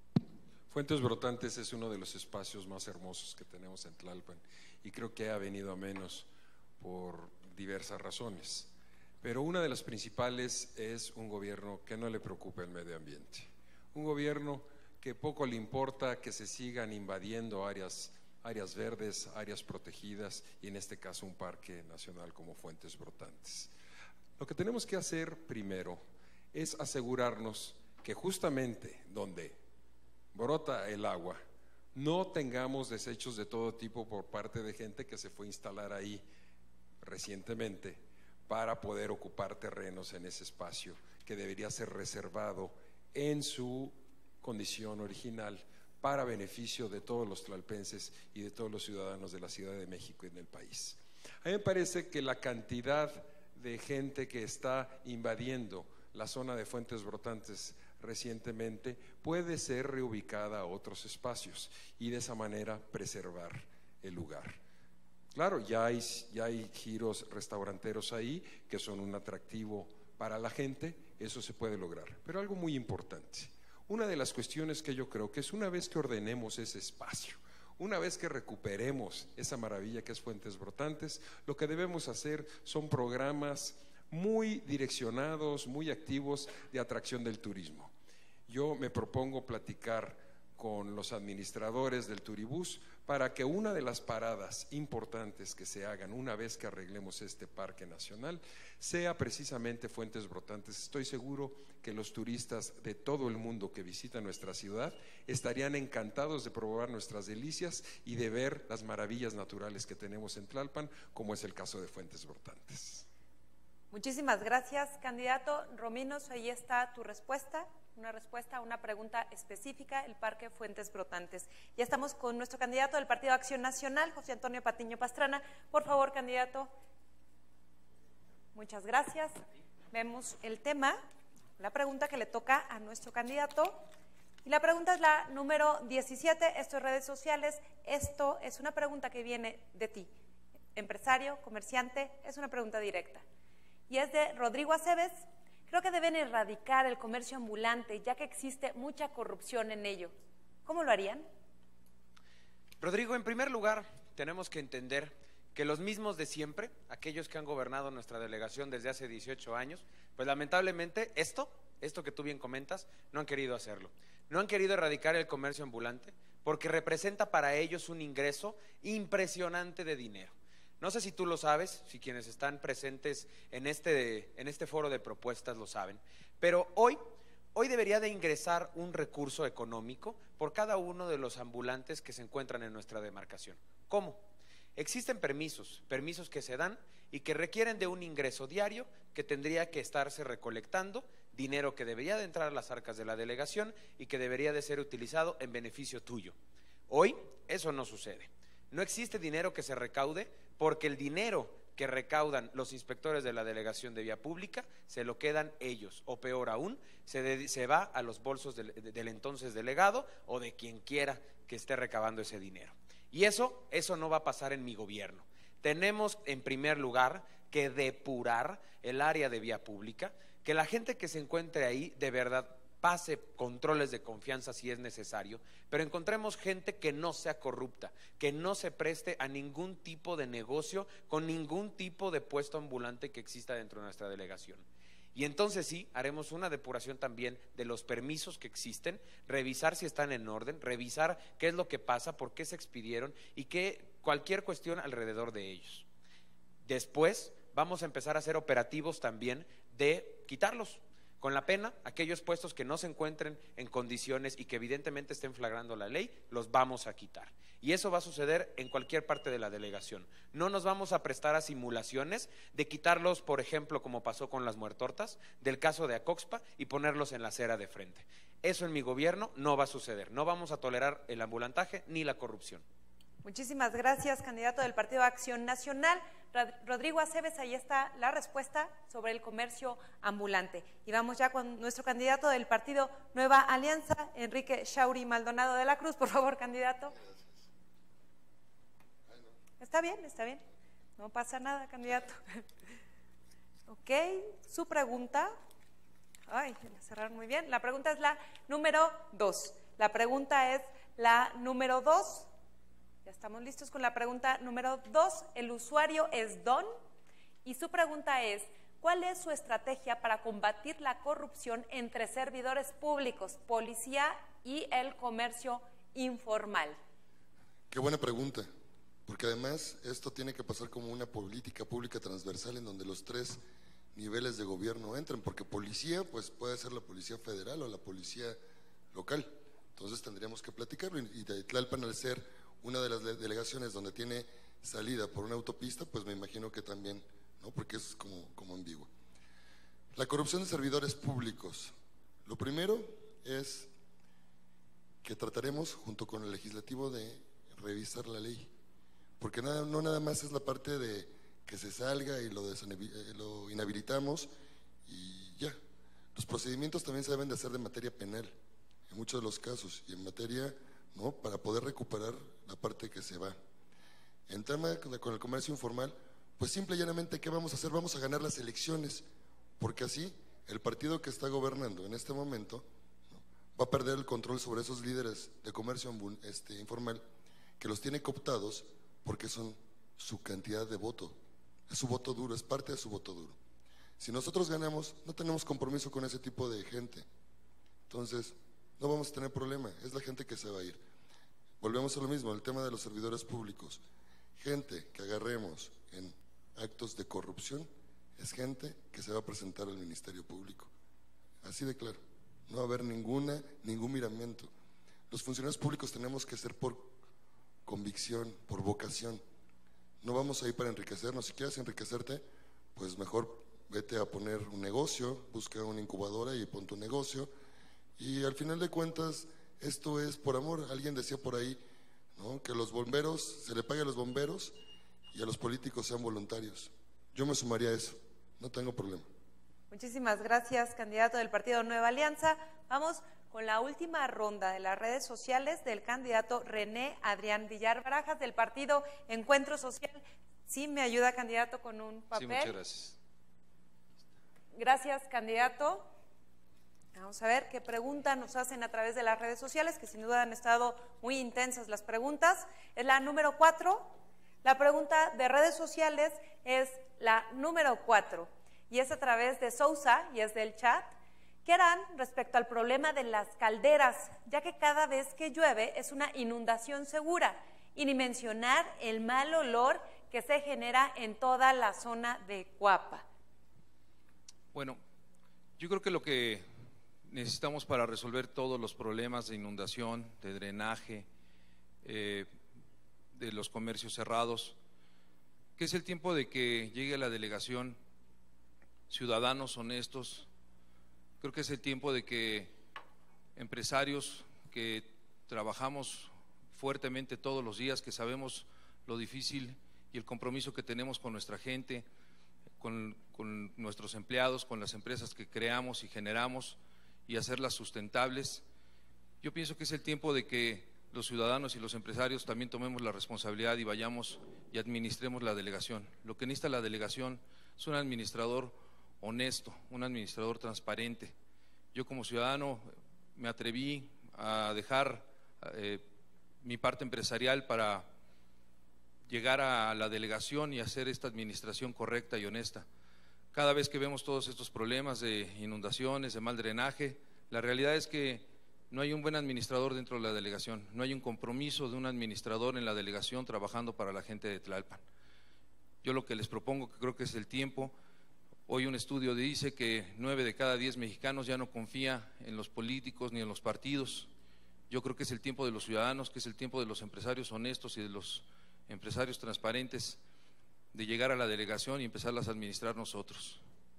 Fuentes Brotantes es uno de los espacios más hermosos que tenemos en Tlalpan y creo que ha venido a menos por diversas razones. Pero una de las principales es un gobierno que no le preocupa el medio ambiente. Un gobierno que poco le importa que se sigan invadiendo áreas áreas verdes, áreas protegidas y en este caso un parque nacional como Fuentes Brotantes. Lo que tenemos que hacer primero es asegurarnos que justamente donde brota el agua no tengamos desechos de todo tipo por parte de gente que se fue a instalar ahí recientemente para poder ocupar terrenos en ese espacio que debería ser reservado en su condición original para beneficio de todos los tlalpenses y de todos los ciudadanos de la Ciudad de México y en el país. A mí me parece que la cantidad de gente que está invadiendo la zona de Fuentes Brotantes recientemente puede ser reubicada a otros espacios y de esa manera preservar el lugar. Claro, ya hay, ya hay giros restauranteros ahí que son un atractivo para la gente, eso se puede lograr, pero algo muy importante. Una de las cuestiones que yo creo que es una vez que ordenemos ese espacio, una vez que recuperemos esa maravilla que es Fuentes Brotantes, lo que debemos hacer son programas muy direccionados, muy activos de atracción del turismo. Yo me propongo platicar con los administradores del Turibús para que una de las paradas importantes que se hagan una vez que arreglemos este parque nacional sea precisamente Fuentes Brotantes. Estoy seguro que los turistas de todo el mundo que visitan nuestra ciudad estarían encantados de probar nuestras delicias y de ver las maravillas naturales que tenemos en Tlalpan, como es el caso de Fuentes Brotantes. Muchísimas gracias, candidato. Rominos, ahí está tu respuesta. Una respuesta a una pregunta específica, el Parque Fuentes Brotantes. Ya estamos con nuestro candidato del Partido Acción Nacional, José Antonio Patiño Pastrana. Por favor, candidato. Muchas gracias. Vemos el tema, la pregunta que le toca a nuestro candidato. Y la pregunta es la número diecisiete, esto es redes sociales. Esto es una pregunta que viene de ti, empresario, comerciante, es una pregunta directa. Y es de Rodrigo Aceves. Creo que deben erradicar el comercio ambulante, ya que existe mucha corrupción en ello. ¿Cómo lo harían? Rodrigo, en primer lugar, tenemos que entender que los mismos de siempre, aquellos que han gobernado nuestra delegación desde hace dieciocho años, pues lamentablemente esto, esto que tú bien comentas, no han querido hacerlo. No han querido erradicar el comercio ambulante porque representa para ellos un ingreso impresionante de dinero. No sé si tú lo sabes, si quienes están presentes en este, en este foro de propuestas lo saben, pero hoy, hoy debería de ingresar un recurso económico por cada uno de los ambulantes que se encuentran en nuestra demarcación. ¿Cómo? Existen permisos, permisos que se dan y que requieren de un ingreso diario que tendría que estarse recolectando, dinero que debería de entrar a las arcas de la delegación y que debería de ser utilizado en beneficio tuyo. Hoy eso no sucede. No existe dinero que se recaude porque el dinero que recaudan los inspectores de la Delegación de Vía Pública se lo quedan ellos, o peor aún, se, de, se va a los bolsos del, del entonces delegado o de quien quiera que esté recabando ese dinero. Y eso, eso no va a pasar en mi gobierno. Tenemos en primer lugar que depurar el área de vía pública, que la gente que se encuentre ahí de verdad pase controles de confianza si es necesario, pero encontremos gente que no sea corrupta, que no se preste a ningún tipo de negocio con ningún tipo de puesto ambulante que exista dentro de nuestra delegación. Y entonces sí, haremos una depuración también de los permisos que existen, revisar si están en orden, revisar qué es lo que pasa, por qué se expidieron y qué, cualquier cuestión alrededor de ellos. Después vamos a empezar a hacer operativos también de quitarlos. Con la pena, aquellos puestos que no se encuentren en condiciones y que evidentemente estén flagrando la ley, los vamos a quitar. Y eso va a suceder en cualquier parte de la delegación. No nos vamos a prestar a simulaciones de quitarlos, por ejemplo, como pasó con las muertortas, del caso de Acoxpa, y ponerlos en la acera de frente. Eso en mi gobierno no va a suceder. No vamos a tolerar el ambulantaje ni la corrupción. Muchísimas gracias, candidato del Partido Acción Nacional. Rodrigo Aceves, ahí está la respuesta sobre el comercio ambulante. Y vamos ya con nuestro candidato del Partido Nueva Alianza, Enrique Shauri Maldonado de la Cruz. Por favor, candidato. Está bien, está bien. No pasa nada, candidato. Ok, su pregunta. Ay, la cerraron muy bien. La pregunta es la número dos. La pregunta es la número dos. Ya estamos listos con la pregunta número dos. El usuario es Don y su pregunta es: ¿cuál es su estrategia para combatir la corrupción entre servidores públicos, policía y el comercio informal? Qué buena pregunta, porque además esto tiene que pasar como una política pública transversal en donde los tres niveles de gobierno entren, porque policía pues puede ser la policía federal o la policía local. Entonces tendríamos que platicarlo, y de Tlalpan, al ser una de las delegaciones donde tiene salida por una autopista, pues me imagino que también, ¿no? Porque es como, como ambiguo. La corrupción de servidores públicos. Lo primero es que trataremos junto con el legislativo de revisar la ley, porque nada, no nada más es la parte de que se salga y lo, lo inhabilitamos y ya. Los procedimientos también se deben de hacer de materia penal, en muchos de los casos, y en materia, ¿no?, para poder recuperar la parte que se va. En tema con el comercio informal, pues simple y llanamente, ¿qué vamos a hacer? Vamos a ganar las elecciones, porque así el partido que está gobernando en este momento, ¿no?, va a perder el control sobre esos líderes de comercio este, informal, que los tiene cooptados porque son su cantidad de voto, es su voto duro, es parte de su voto duro. Si nosotros ganamos, no tenemos compromiso con ese tipo de gente, entonces no vamos a tener problema, es la gente que se va a ir. Volvemos a lo mismo, el tema de los servidores públicos. Gente que agarremos en actos de corrupción es gente que se va a presentar al Ministerio Público. Así de claro, no va a haber ninguna, ningún miramiento. Los funcionarios públicos tenemos que ser por convicción, por vocación. No vamos a ir para enriquecernos. Si quieres enriquecerte, pues mejor vete a poner un negocio, busca una incubadora y pon tu negocio. Y al final de cuentas, esto es por amor. Alguien decía por ahí, ¿no?, que los bomberos, se le pague a los bomberos y a los políticos sean voluntarios. Yo me sumaría a eso, no tengo problema. Muchísimas gracias, candidato del Partido Nueva Alianza. Vamos con la última ronda de las redes sociales del candidato René Adrián Villar Barajas del Partido Encuentro Social. Sí, me ayuda, candidato, con un papel. Sí, muchas gracias. Gracias, candidato. Vamos a ver qué preguntas nos hacen a través de las redes sociales, que sin duda han estado muy intensas las preguntas. Es la número cuatro. La pregunta de redes sociales es la número cuatro y es a través de Sousa y es del chat. ¿Qué harán respecto al problema de las calderas, ya que cada vez que llueve es una inundación segura? Y ni mencionar el mal olor que se genera en toda la zona de Cuapa. Bueno, yo creo que lo que necesitamos para resolver todos los problemas de inundación, de drenaje, eh, de los comercios cerrados, que es el tiempo de que llegue a la delegación ciudadanos honestos. Creo que es el tiempo de que empresarios que trabajamos fuertemente todos los días, que sabemos lo difícil y el compromiso que tenemos con nuestra gente, con, con nuestros empleados, con las empresas que creamos y generamos, y hacerlas sustentables. Yo pienso que es el tiempo de que los ciudadanos y los empresarios también tomemos la responsabilidad y vayamos y administremos la delegación. Lo que necesita la delegación es un administrador honesto, un administrador transparente, Yo como ciudadano me atreví a dejar eh, mi parte empresarial para llegar a la delegación y hacer esta administración correcta y honesta. Cada vez que vemos todos estos problemas de inundaciones, de mal drenaje, la realidad es que no hay un buen administrador dentro de la delegación, no hay un compromiso de un administrador en la delegación trabajando para la gente de Tlalpan. Yo lo que les propongo, que creo que es el tiempo, hoy un estudio dice que nueve de cada diez mexicanos ya no confía en los políticos ni en los partidos. Yo creo que es el tiempo de los ciudadanos, que es el tiempo de los empresarios honestos y de los empresarios transparentes, de llegar a la delegación y empezarlas a administrar nosotros.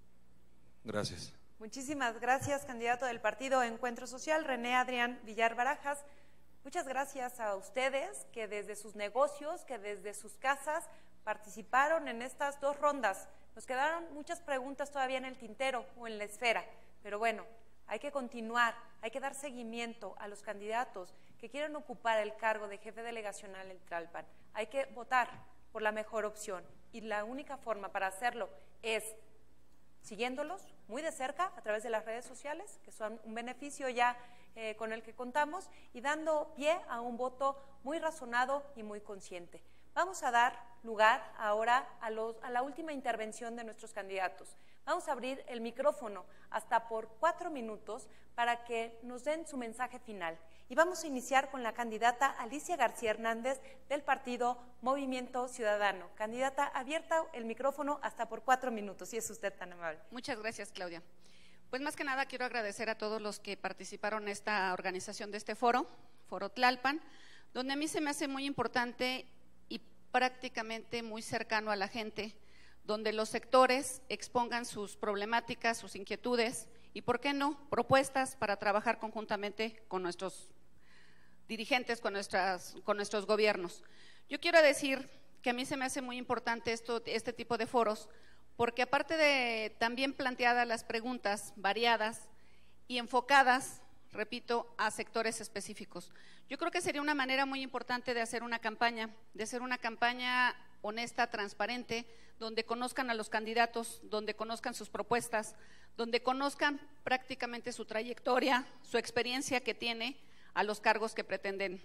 Gracias. Muchísimas gracias, candidato del partido Encuentro Social, René Adrián Villar Barajas. Muchas gracias a ustedes que desde sus negocios, que desde sus casas participaron en estas dos rondas. Nos quedaron muchas preguntas todavía en el tintero o en la esfera, pero bueno, hay que continuar, hay que dar seguimiento a los candidatos que quieren ocupar el cargo de jefe delegacional en Tlalpan. Hay que votar por la mejor opción y la única forma para hacerlo es siguiéndolos muy de cerca a través de las redes sociales, que son un beneficio ya eh, con el que contamos, y dando pie a un voto muy razonado y muy consciente. Vamos a dar lugar ahora a, los, a la última intervención de nuestros candidatos. Vamos a abrir el micrófono hasta por cuatro minutos para que nos den su mensaje final. Y vamos a iniciar con la candidata Alicia García Hernández del partido Movimiento Ciudadano. Candidata, abierta el micrófono hasta por cuatro minutos, si es usted tan amable. Muchas gracias, Claudia. Pues más que nada quiero agradecer a todos los que participaron en esta organización de este foro, Foro Tlalpan, donde a mí se me hace muy importante y prácticamente muy cercano a la gente, donde los sectores expongan sus problemáticas, sus inquietudes y, ¿por qué no?, propuestas para trabajar conjuntamente con nuestros dirigentes, con, nuestras, con nuestros gobiernos. Yo quiero decir que a mí se me hace muy importante esto, este tipo de foros, porque aparte de también planteadas las preguntas variadas y enfocadas, repito, a sectores específicos. Yo creo que sería una manera muy importante de hacer una campaña, de hacer una campaña honesta, transparente, donde conozcan a los candidatos, donde conozcan sus propuestas, donde conozcan prácticamente su trayectoria, su experiencia que tiene a los cargos que pretenden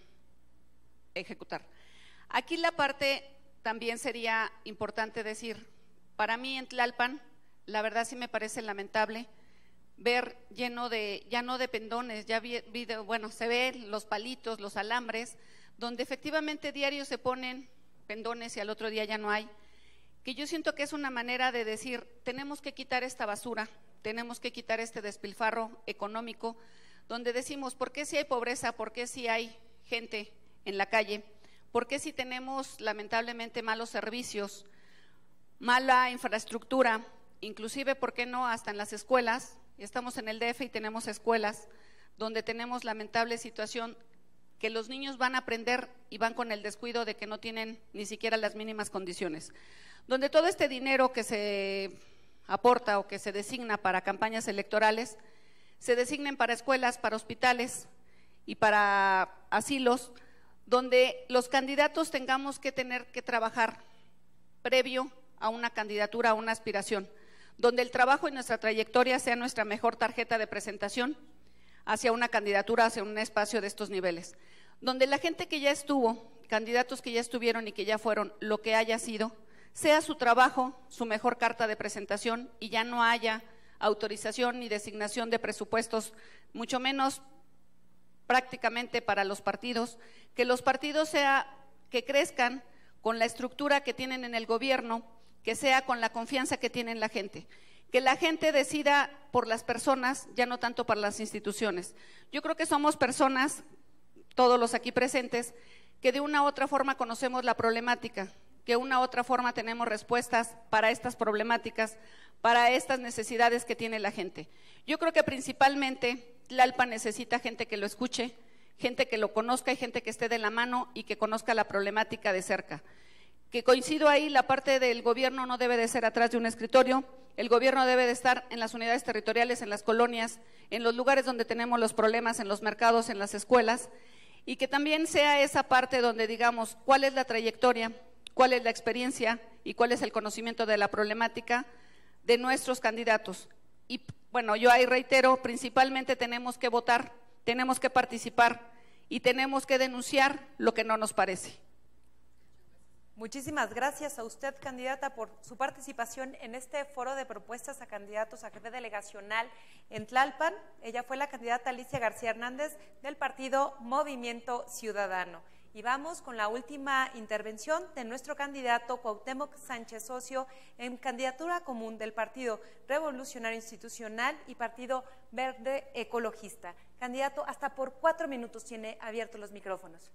ejecutar. Aquí la parte también sería importante decir, para mí en Tlalpan, la verdad sí me parece lamentable ver lleno de, ya no de pendones, ya vi, vi de, bueno, se ven los palitos, los alambres, donde efectivamente diario se ponen pendones y al otro día ya no hay, que yo siento que es una manera de decir, tenemos que quitar esta basura, tenemos que quitar este despilfarro económico, donde decimos, ¿por qué si hay pobreza? ¿Por qué si hay gente en la calle? ¿Por qué si tenemos lamentablemente malos servicios, mala infraestructura, inclusive, ¿por qué no?, hasta en las escuelas? Estamos en el D F y tenemos escuelas donde tenemos lamentable situación que los niños van a aprender y van con el descuido de que no tienen ni siquiera las mínimas condiciones. Donde todo este dinero que se aporta o que se designa para campañas electorales, se designen para escuelas, para hospitales y para asilos, donde los candidatos tengamos que tener que trabajar previo a una candidatura, a una aspiración, donde el trabajo y nuestra trayectoria sea nuestra mejor tarjeta de presentación hacia una candidatura, hacia un espacio de estos niveles, donde la gente que ya estuvo, candidatos que ya estuvieron y que ya fueron, lo que haya sido, sea su trabajo, su mejor carta de presentación y ya no haya autorización ni designación de presupuestos, mucho menos prácticamente para los partidos, que los partidos sea, que crezcan con la estructura que tienen en el gobierno, que sea con la confianza que tiene la gente, que la gente decida por las personas, ya no tanto para las instituciones. Yo creo que somos personas, todos los aquí presentes, que de una u otra forma conocemos la problemática, que de una u otra forma tenemos respuestas para estas problemáticas, para estas necesidades que tiene la gente. Yo creo que principalmente Tlalpan necesita gente que lo escuche, gente que lo conozca y gente que esté de la mano y que conozca la problemática de cerca. Que coincido ahí, la parte del gobierno no debe de ser atrás de un escritorio, el gobierno debe de estar en las unidades territoriales, en las colonias, en los lugares donde tenemos los problemas, en los mercados, en las escuelas, y que también sea esa parte donde digamos cuál es la trayectoria, cuál es la experiencia y cuál es el conocimiento de la problemática de nuestros candidatos. Y bueno, yo ahí reitero, principalmente tenemos que votar, tenemos que participar y tenemos que denunciar lo que no nos parece. Muchísimas gracias a usted, candidata, por su participación en este foro de propuestas a candidatos a jefe delegacional en Tlalpan. Ella fue la candidata Alicia García Hernández del partido Movimiento Ciudadano. Y vamos con la última intervención de nuestro candidato Cuauhtémoc Sánchez Ocio en candidatura común del Partido Revolucionario Institucional y Partido Verde Ecologista. Candidato, hasta por cuatro minutos tiene abiertos los micrófonos.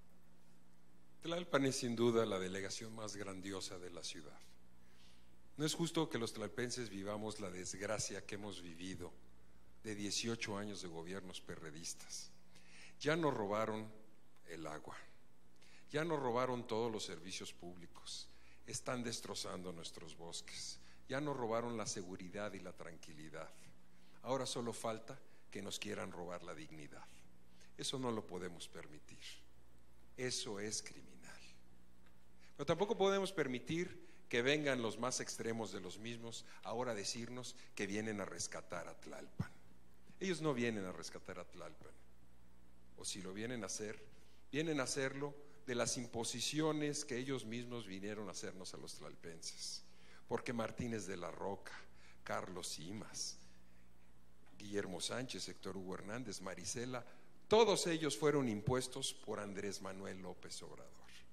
Tlalpan es sin duda la delegación más grandiosa de la ciudad. No es justo que los tlalpenses vivamos la desgracia que hemos vivido de dieciocho años de gobiernos perredistas. Ya nos robaron el agua, ya nos robaron todos los servicios públicos, están destrozando nuestros bosques, ya nos robaron la seguridad y la tranquilidad. Ahora solo falta que nos quieran robar la dignidad. Eso no lo podemos permitir. Eso es criminal. Pero tampoco podemos permitir que vengan los más extremos de los mismos ahora a decirnos que vienen a rescatar a Tlalpan. Ellos no vienen a rescatar a Tlalpan. O si lo vienen a hacer, vienen a hacerlo de las imposiciones que ellos mismos vinieron a hacernos a los tlalpenses. Porque Martínez de la Roca, Carlos Simas, Guillermo Sánchez, Héctor Hugo Hernández, Marisela, todos ellos fueron impuestos por Andrés Manuel López Obrador.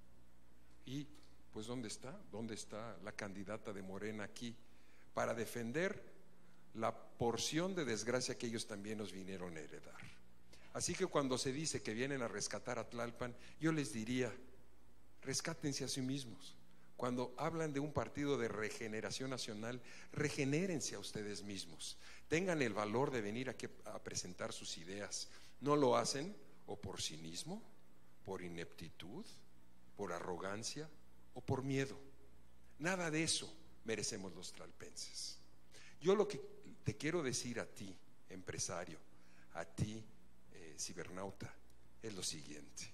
Y pues ¿dónde está? ¿Dónde está la candidata de Morena aquí para defender la porción de desgracia que ellos también nos vinieron a heredar? Así que cuando se dice que vienen a rescatar a Tlalpan, yo les diría, rescátense a sí mismos. Cuando hablan de un partido de regeneración nacional, regenérense a ustedes mismos. Tengan el valor de venir aquí a presentar sus ideas. No lo hacen o por cinismo, por ineptitud, por arrogancia o por miedo. Nada de eso merecemos los tlalpenses. Yo lo que te quiero decir a ti, empresario, a ti, eh, cibernauta, es lo siguiente.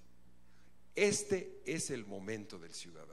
Este es el momento del ciudadano.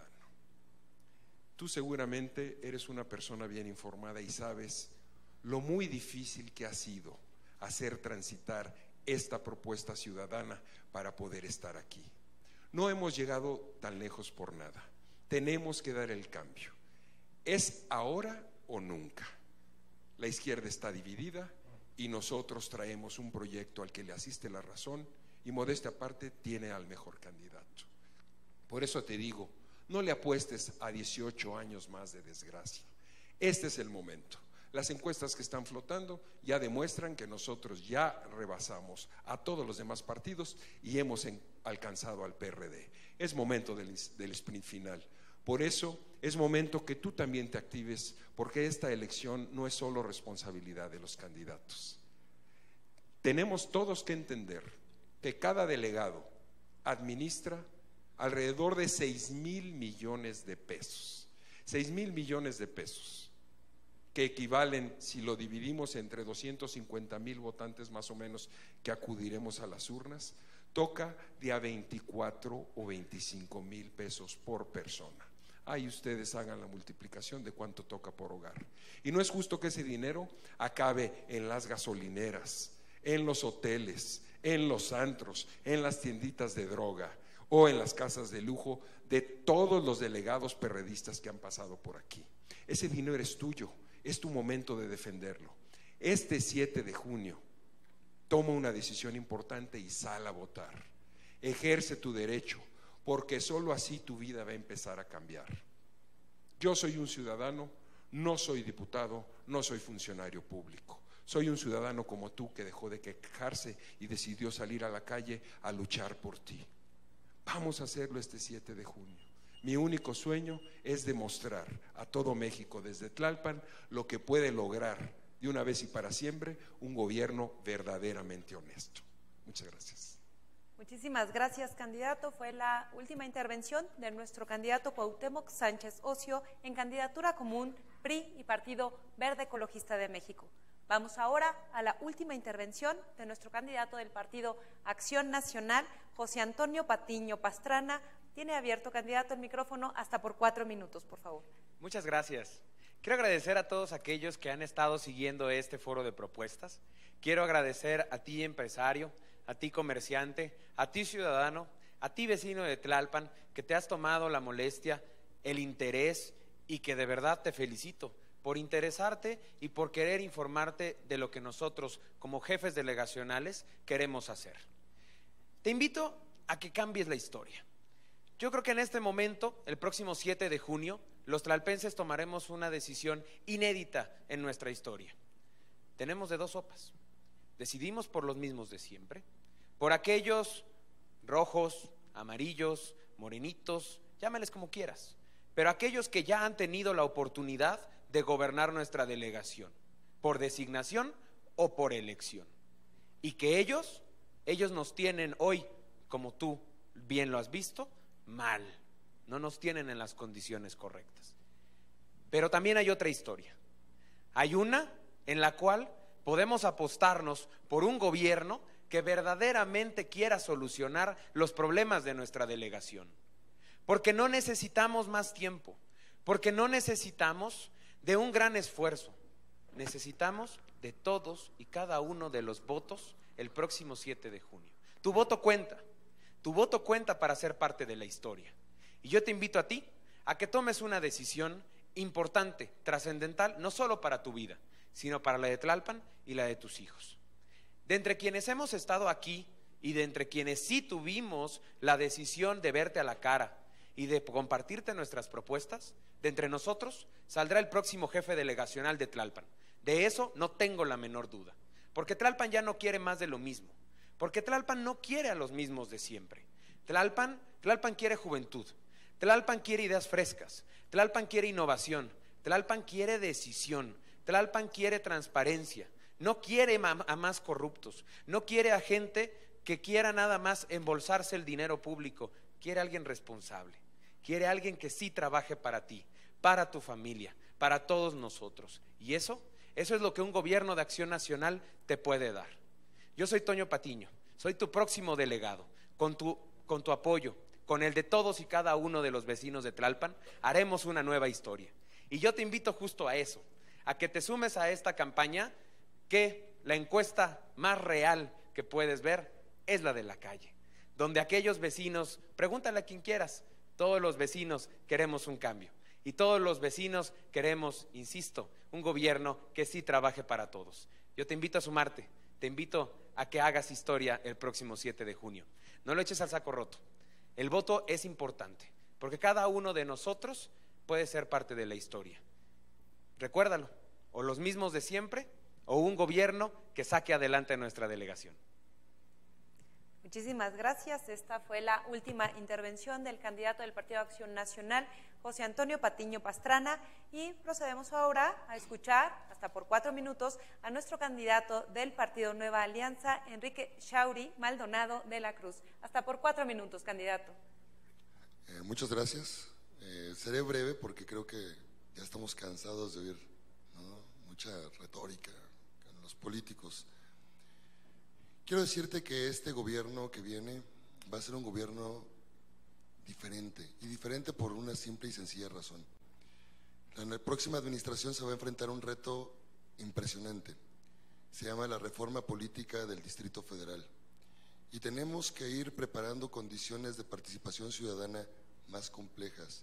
Tú seguramente eres una persona bien informada y sabes lo muy difícil que ha sido hacer transitar esta propuesta ciudadana para poder estar aquí. No hemos llegado tan lejos por nada. Tenemos que dar el cambio. ¿Es ahora o nunca? La izquierda está dividida y nosotros traemos un proyecto al que le asiste la razón y modestia aparte tiene al mejor candidato. Por eso te digo, no le apuestes a dieciocho años más de desgracia. Este es el momento. Las encuestas que están flotando ya demuestran que nosotros ya rebasamos a todos los demás partidos y hemos en, alcanzado al P R D. Es momento del, del sprint final. Por eso es momento que tú también te actives, porque esta elección no es solo responsabilidad de los candidatos. Tenemos todos que entender que cada delegado administra alrededor de seis mil millones de pesos. seis mil millones de pesos. Que equivalen, si lo dividimos entre doscientos cincuenta mil votantes más o menos que acudiremos a las urnas, toca de a veinticuatro o veinticinco mil pesos por persona. Ahí ustedes hagan la multiplicación de cuánto toca por hogar. Y no es justo que ese dinero acabe en las gasolineras, en los hoteles, en los antros, en las tienditas de droga o en las casas de lujo de todos los delegados perredistas que han pasado por aquí. Ese dinero es tuyo. Es tu momento de defenderlo. Este siete de junio, toma una decisión importante y sal a votar. Ejerce tu derecho, porque solo así tu vida va a empezar a cambiar. Yo soy un ciudadano, no soy diputado, no soy funcionario público. Soy un ciudadano como tú que dejó de quejarse y decidió salir a la calle a luchar por ti. Vamos a hacerlo este siete de junio. Mi único sueño es demostrar a todo México desde Tlalpan lo que puede lograr de una vez y para siempre un gobierno verdaderamente honesto. Muchas gracias. Muchísimas gracias, candidato. Fue la última intervención de nuestro candidato Cuauhtémoc Sánchez Ocio en candidatura común P R I y Partido Verde Ecologista de México. Vamos ahora a la última intervención de nuestro candidato del Partido Acción Nacional, José Antonio Patiño Pastrana. Tiene abierto, candidato, el micrófono hasta por cuatro minutos, por favor. Muchas gracias. Quiero agradecer a todos aquellos que han estado siguiendo este foro de propuestas. Quiero agradecer a ti, empresario, a ti, comerciante, a ti, ciudadano, a ti, vecino de Tlalpan, que te has tomado la molestia, el interés, y que de verdad te felicito por interesarte y por querer informarte de lo que nosotros, como jefes delegacionales, queremos hacer. Te invito a que cambies la historia. Yo creo que en este momento, el próximo siete de junio, los tlalpenses tomaremos una decisión inédita en nuestra historia. Tenemos de dos sopas. Decidimos por los mismos de siempre, por aquellos rojos, amarillos, morenitos, llámales como quieras, pero aquellos que ya han tenido la oportunidad de gobernar nuestra delegación, por designación o por elección. Y que ellos, ellos nos tienen hoy, como tú bien lo has visto, mal. No nos tienen en las condiciones correctas. Pero también hay otra historia. Hay una en la cual podemos apostarnos por un gobierno que verdaderamente quiera solucionar los problemas de nuestra delegación. Porque no necesitamos más tiempo, porque no necesitamos de un gran esfuerzo. Necesitamos de todos y cada uno de los votos el próximo siete de junio. Tu voto cuenta, tu voto cuenta para ser parte de la historia. Y yo te invito a ti a que tomes una decisión importante, trascendental, no solo para tu vida, sino para la de Tlalpan y la de tus hijos. De entre quienes hemos estado aquí y de entre quienes sí tuvimos la decisión de verte a la cara y de compartirte nuestras propuestas, de entre nosotros saldrá el próximo jefe delegacional de Tlalpan. De eso no tengo la menor duda, porque Tlalpan ya no quiere más de lo mismo, porque Tlalpan no quiere a los mismos de siempre. Tlalpan, Tlalpan quiere juventud, Tlalpan quiere ideas frescas, Tlalpan quiere innovación, Tlalpan quiere decisión, Tlalpan quiere transparencia, no quiere a más corruptos, no quiere a gente que quiera nada más embolsarse el dinero público, quiere a alguien responsable, quiere a alguien que sí trabaje para ti, para tu familia, para todos nosotros. Y eso, eso es lo que un gobierno de acción nacional te puede dar. Yo soy Toño Patiño, soy tu próximo delegado, con tu, con tu apoyo, con el de todos y cada uno de los vecinos de Tlalpan, haremos una nueva historia. Y yo te invito justo a eso, a que te sumes a esta campaña, que la encuesta más real que puedes ver es la de la calle, donde aquellos vecinos, pregúntale a quien quieras, todos los vecinos queremos un cambio. Y todos los vecinos queremos, insisto, un gobierno que sí trabaje para todos. Yo te invito a sumarte, te invito a que hagas historia el próximo siete de junio. No lo eches al saco roto. El voto es importante, porque cada uno de nosotros puede ser parte de la historia. Recuérdalo, o los mismos de siempre, o un gobierno que saque adelante a nuestra delegación. Muchísimas gracias. Esta fue la última intervención del candidato del Partido Acción Nacional, José Antonio Patiño Pastrana, y procedemos ahora a escuchar, hasta por cuatro minutos, a nuestro candidato del Partido Nueva Alianza, Enrique Shauri Maldonado de la Cruz. Hasta por cuatro minutos, candidato. Eh, muchas gracias. Eh, seré breve porque creo que ya estamos cansados de oír, ¿no?, mucha retórica en los políticos. Quiero decirte que este gobierno que viene va a ser un gobierno diferente, y diferente por una simple y sencilla razón. En la próxima administración se va a enfrentar a un reto impresionante. Se llama la reforma política del Distrito Federal. Y tenemos que ir preparando condiciones de participación ciudadana más complejas.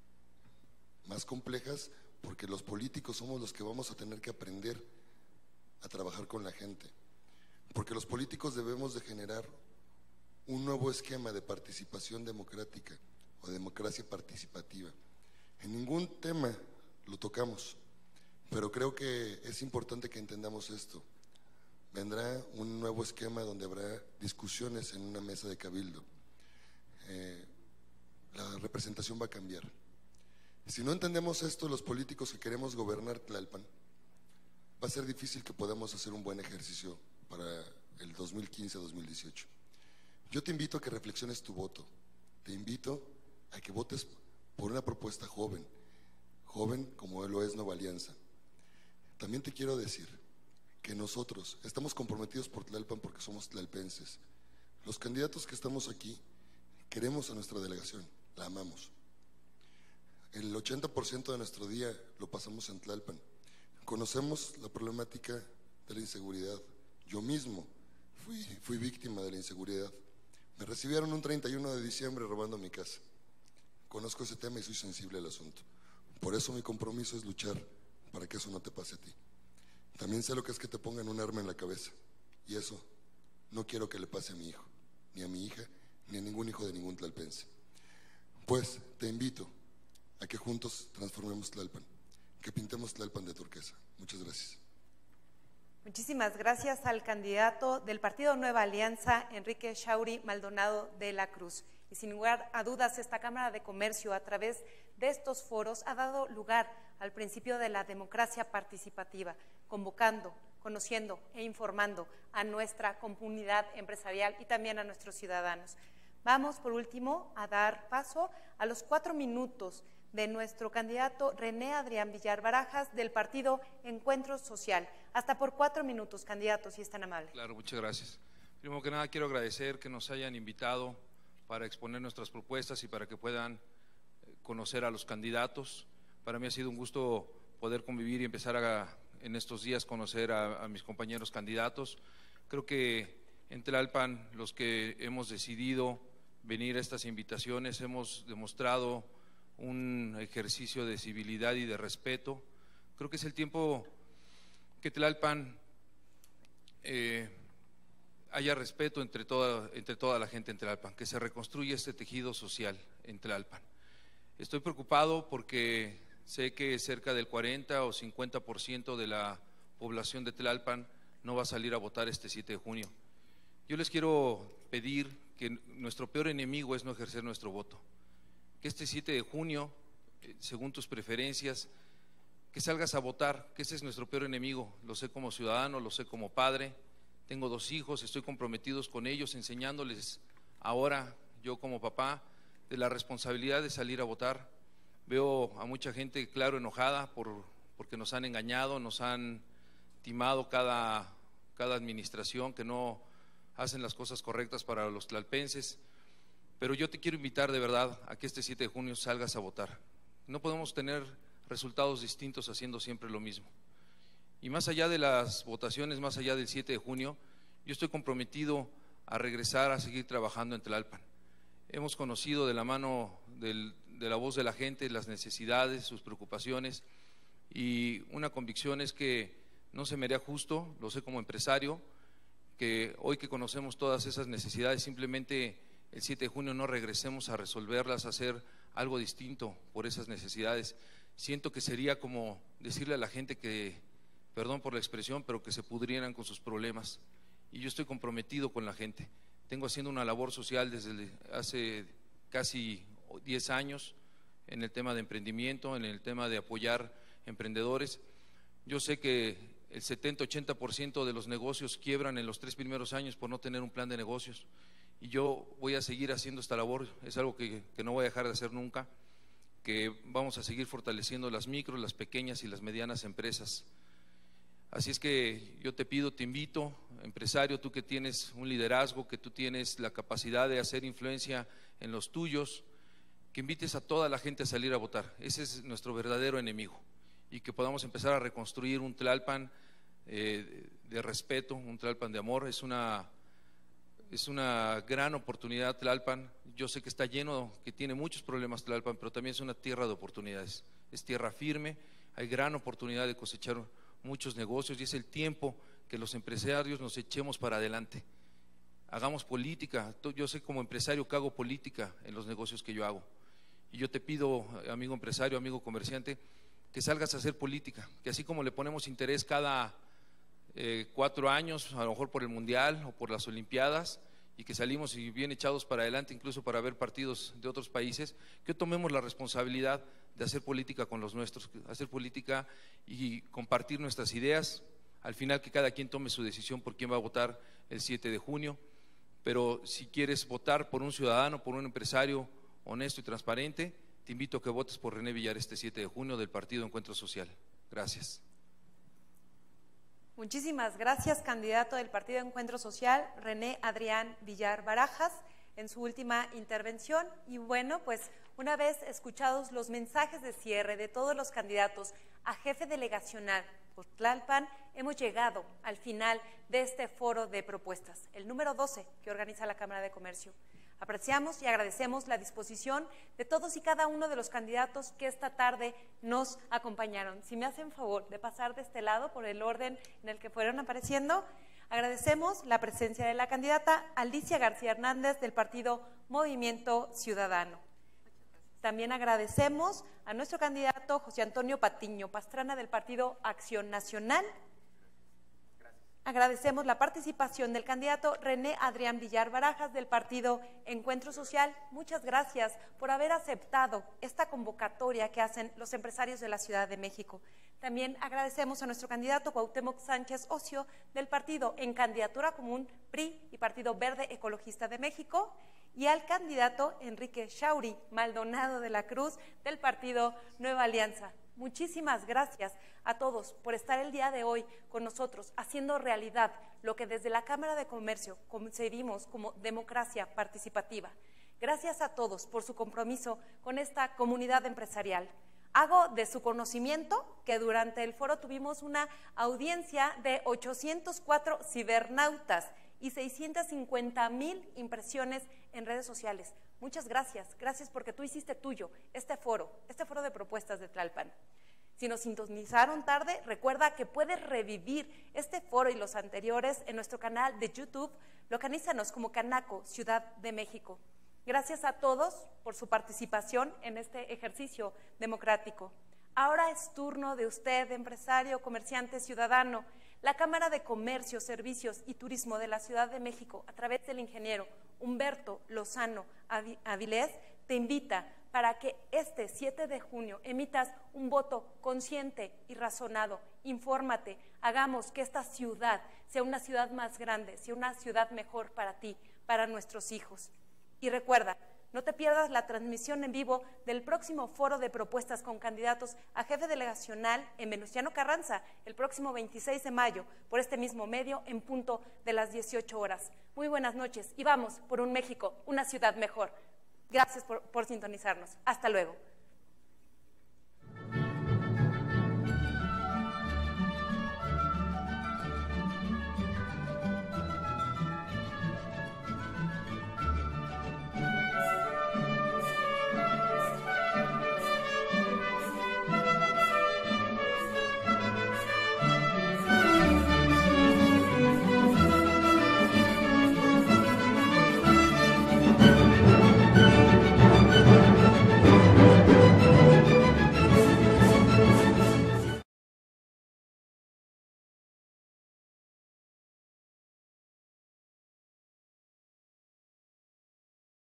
Más complejas porque los políticos somos los que vamos a tener que aprender a trabajar con la gente. Porque los políticos debemos de generar un nuevo esquema de participación democrática o democracia participativa. En ningún tema lo tocamos, pero creo que es importante que entendamos esto. Vendrá un nuevo esquema donde habrá discusiones en una mesa de cabildo. Eh, la representación va a cambiar. Si no entendemos esto, los políticos que queremos gobernar Tlalpan, va a ser difícil que podamos hacer un buen ejercicio para el dos mil quince a dos mil dieciocho. Yo te invito a que reflexiones tu voto. Te invito a que votes por una propuesta joven, joven como lo es Nueva Alianza. También te quiero decir que nosotros estamos comprometidos por Tlalpan porque somos tlalpenses. Los candidatos que estamos aquí queremos a nuestra delegación, la amamos. El ochenta por ciento de nuestro día lo pasamos en Tlalpan. Conocemos la problemática de la inseguridad. Yo mismo fui, fui víctima de la inseguridad. Me recibieron un treinta y uno de diciembre robando mi casa. Conozco ese tema y soy sensible al asunto. Por eso mi compromiso es luchar para que eso no te pase a ti. También sé lo que es que te pongan un arma en la cabeza. Y eso no quiero que le pase a mi hijo, ni a mi hija, ni a ningún hijo de ningún tlalpense. Pues te invito a que juntos transformemos Tlalpan, que pintemos Tlalpan de turquesa. Muchas gracias. Muchísimas gracias al candidato del Partido Nueva Alianza, Enrique Shauri Maldonado de la Cruz. Y sin lugar a dudas, esta Cámara de Comercio, a través de estos foros, ha dado lugar al principio de la democracia participativa, convocando, conociendo e informando a nuestra comunidad empresarial y también a nuestros ciudadanos. Vamos, por último, a dar paso a los cuatro minutos de nuestro candidato René Adrián Villar Barajas del partido Encuentro Social. Hasta por cuatro minutos, candidato, si es tan amable. Claro, muchas gracias. Primero que nada, quiero agradecer que nos hayan invitado para exponer nuestras propuestas y para que puedan conocer a los candidatos. Para mí ha sido un gusto poder convivir y empezar a, en estos días, conocer a, a mis compañeros candidatos. Creo que en Tlalpan, los que hemos decidido venir a estas invitaciones, hemos demostrado un ejercicio de civilidad y de respeto. Creo que es el tiempo que Tlalpan eh, haya respeto entre toda, entre toda la gente en Tlalpan, que se reconstruya este tejido social en Tlalpan. Estoy preocupado porque sé que cerca del cuarenta o cincuenta por ciento de la población de Tlalpan no va a salir a votar este siete de junio. Yo les quiero pedir que nuestro peor enemigo es no ejercer nuestro voto. Que este siete de junio, según tus preferencias, que salgas a votar, que ese es nuestro peor enemigo. Lo sé como ciudadano, lo sé como padre, tengo dos hijos, estoy comprometido con ellos, enseñándoles ahora, yo como papá, de la responsabilidad de salir a votar. Veo a mucha gente, claro, enojada por, porque nos han engañado, nos han timado cada, cada administración, que no hacen las cosas correctas para los tlalpenses. Pero yo te quiero invitar de verdad a que este siete de junio salgas a votar. No podemos tener resultados distintos haciendo siempre lo mismo. Y más allá de las votaciones, más allá del siete de junio, yo estoy comprometido a regresar a seguir trabajando en Tlalpan. Hemos conocido de la mano del, de la voz de la gente las necesidades, sus preocupaciones, y una convicción es que no se me haría justo, lo sé como empresario, que hoy que conocemos todas esas necesidades, simplemente el siete de junio no regresemos a resolverlas, a hacer algo distinto por esas necesidades. Siento que sería como decirle a la gente que, perdón por la expresión, pero que se pudrieran con sus problemas. Y yo estoy comprometido con la gente. Tengo haciendo una labor social desde hace casi diez años en el tema de emprendimiento, en el tema de apoyar emprendedores. Yo sé que el setenta, ochenta por ciento de los negocios quiebran en los tres primeros años por no tener un plan de negocios. Y yo voy a seguir haciendo esta labor, es algo que, que no voy a dejar de hacer nunca, que vamos a seguir fortaleciendo las micros, las pequeñas y las medianas empresas. Así es que yo te pido, te invito, empresario, tú que tienes un liderazgo, que tú tienes la capacidad de hacer influencia en los tuyos, que invites a toda la gente a salir a votar. Ese es nuestro verdadero enemigo, y que podamos empezar a reconstruir un Tlalpan eh, de respeto, un Tlalpan de amor. Es una, es una gran oportunidad Tlalpan. Yo sé que está lleno, que tiene muchos problemas Tlalpan, pero también es una tierra de oportunidades, es tierra firme, hay gran oportunidad de cosechar muchos negocios, y es el tiempo que los empresarios nos echemos para adelante, hagamos política. Yo sé como empresario que hago política en los negocios que yo hago, y yo te pido, amigo empresario, amigo comerciante, que salgas a hacer política, que así como le ponemos interés cada eh, cuatro años, a lo mejor por el Mundial o por las Olimpiadas, y que salimos y bien echados para adelante, incluso para ver partidos de otros países, que tomemos la responsabilidad de hacer política con los nuestros, hacer política y compartir nuestras ideas. Al final que cada quien tome su decisión por quién va a votar el siete de junio, pero si quieres votar por un ciudadano, por un empresario honesto y transparente, te invito a que votes por René Villar este siete de junio del Partido Encuentro Social. Gracias. Muchísimas gracias, candidato del Partido Encuentro Social, René Adrián Villar Barajas. en su última intervención. Y bueno, pues una vez escuchados los mensajes de cierre de todos los candidatos a jefe delegacional por Tlalpan, hemos llegado al final de este foro de propuestas, el número doce que organiza la Cámara de Comercio. Apreciamos y agradecemos la disposición de todos y cada uno de los candidatos que esta tarde nos acompañaron. Si me hacen favor de pasar de este lado por el orden en el que fueron apareciendo, agradecemos la presencia de la candidata Alicia García Hernández del partido Movimiento Ciudadano. También agradecemos a nuestro candidato José Antonio Patiño Pastrana del partido Acción Nacional. Agradecemos la participación del candidato René Adrián Villar Barajas del partido Encuentro Social. Muchas gracias por haber aceptado esta convocatoria que hacen los empresarios de la Ciudad de México. También agradecemos a nuestro candidato Cuauhtémoc Sánchez Ocio del partido En Candidatura Común P R I y Partido Verde Ecologista de México, y al candidato Enrique Shauri Maldonado de la Cruz del partido Nueva Alianza. Muchísimas gracias a todos por estar el día de hoy con nosotros, haciendo realidad lo que desde la Cámara de Comercio concebimos como democracia participativa. Gracias a todos por su compromiso con esta comunidad empresarial. Hago de su conocimiento que durante el foro tuvimos una audiencia de ochocientos cuatro cibernautas y seiscientas cincuenta mil impresiones en redes sociales. Muchas gracias, gracias porque tú hiciste tuyo este foro, este foro de propuestas de Tlalpan. Si nos sintonizaron tarde, recuerda que puedes revivir este foro y los anteriores en nuestro canal de YouTube. Localízanos como Canaco, Ciudad de México. Gracias a todos por su participación en este ejercicio democrático. Ahora es turno de usted, empresario, comerciante, ciudadano. La Cámara de Comercio, Servicios y Turismo de la Ciudad de México, a través del ingeniero Humberto Lozano Avilés, te invita para que este siete de junio emitas un voto consciente y razonado. Infórmate, hagamos que esta ciudad sea una ciudad más grande, sea una ciudad mejor para ti, para nuestros hijos. Y recuerda, no te pierdas la transmisión en vivo del próximo foro de propuestas con candidatos a jefe delegacional en Venustiano Carranza el próximo veintiséis de mayo por este mismo medio en punto de las dieciocho horas. Muy buenas noches y vamos por un México, una ciudad mejor. Gracias por, por sintonizarnos. Hasta luego.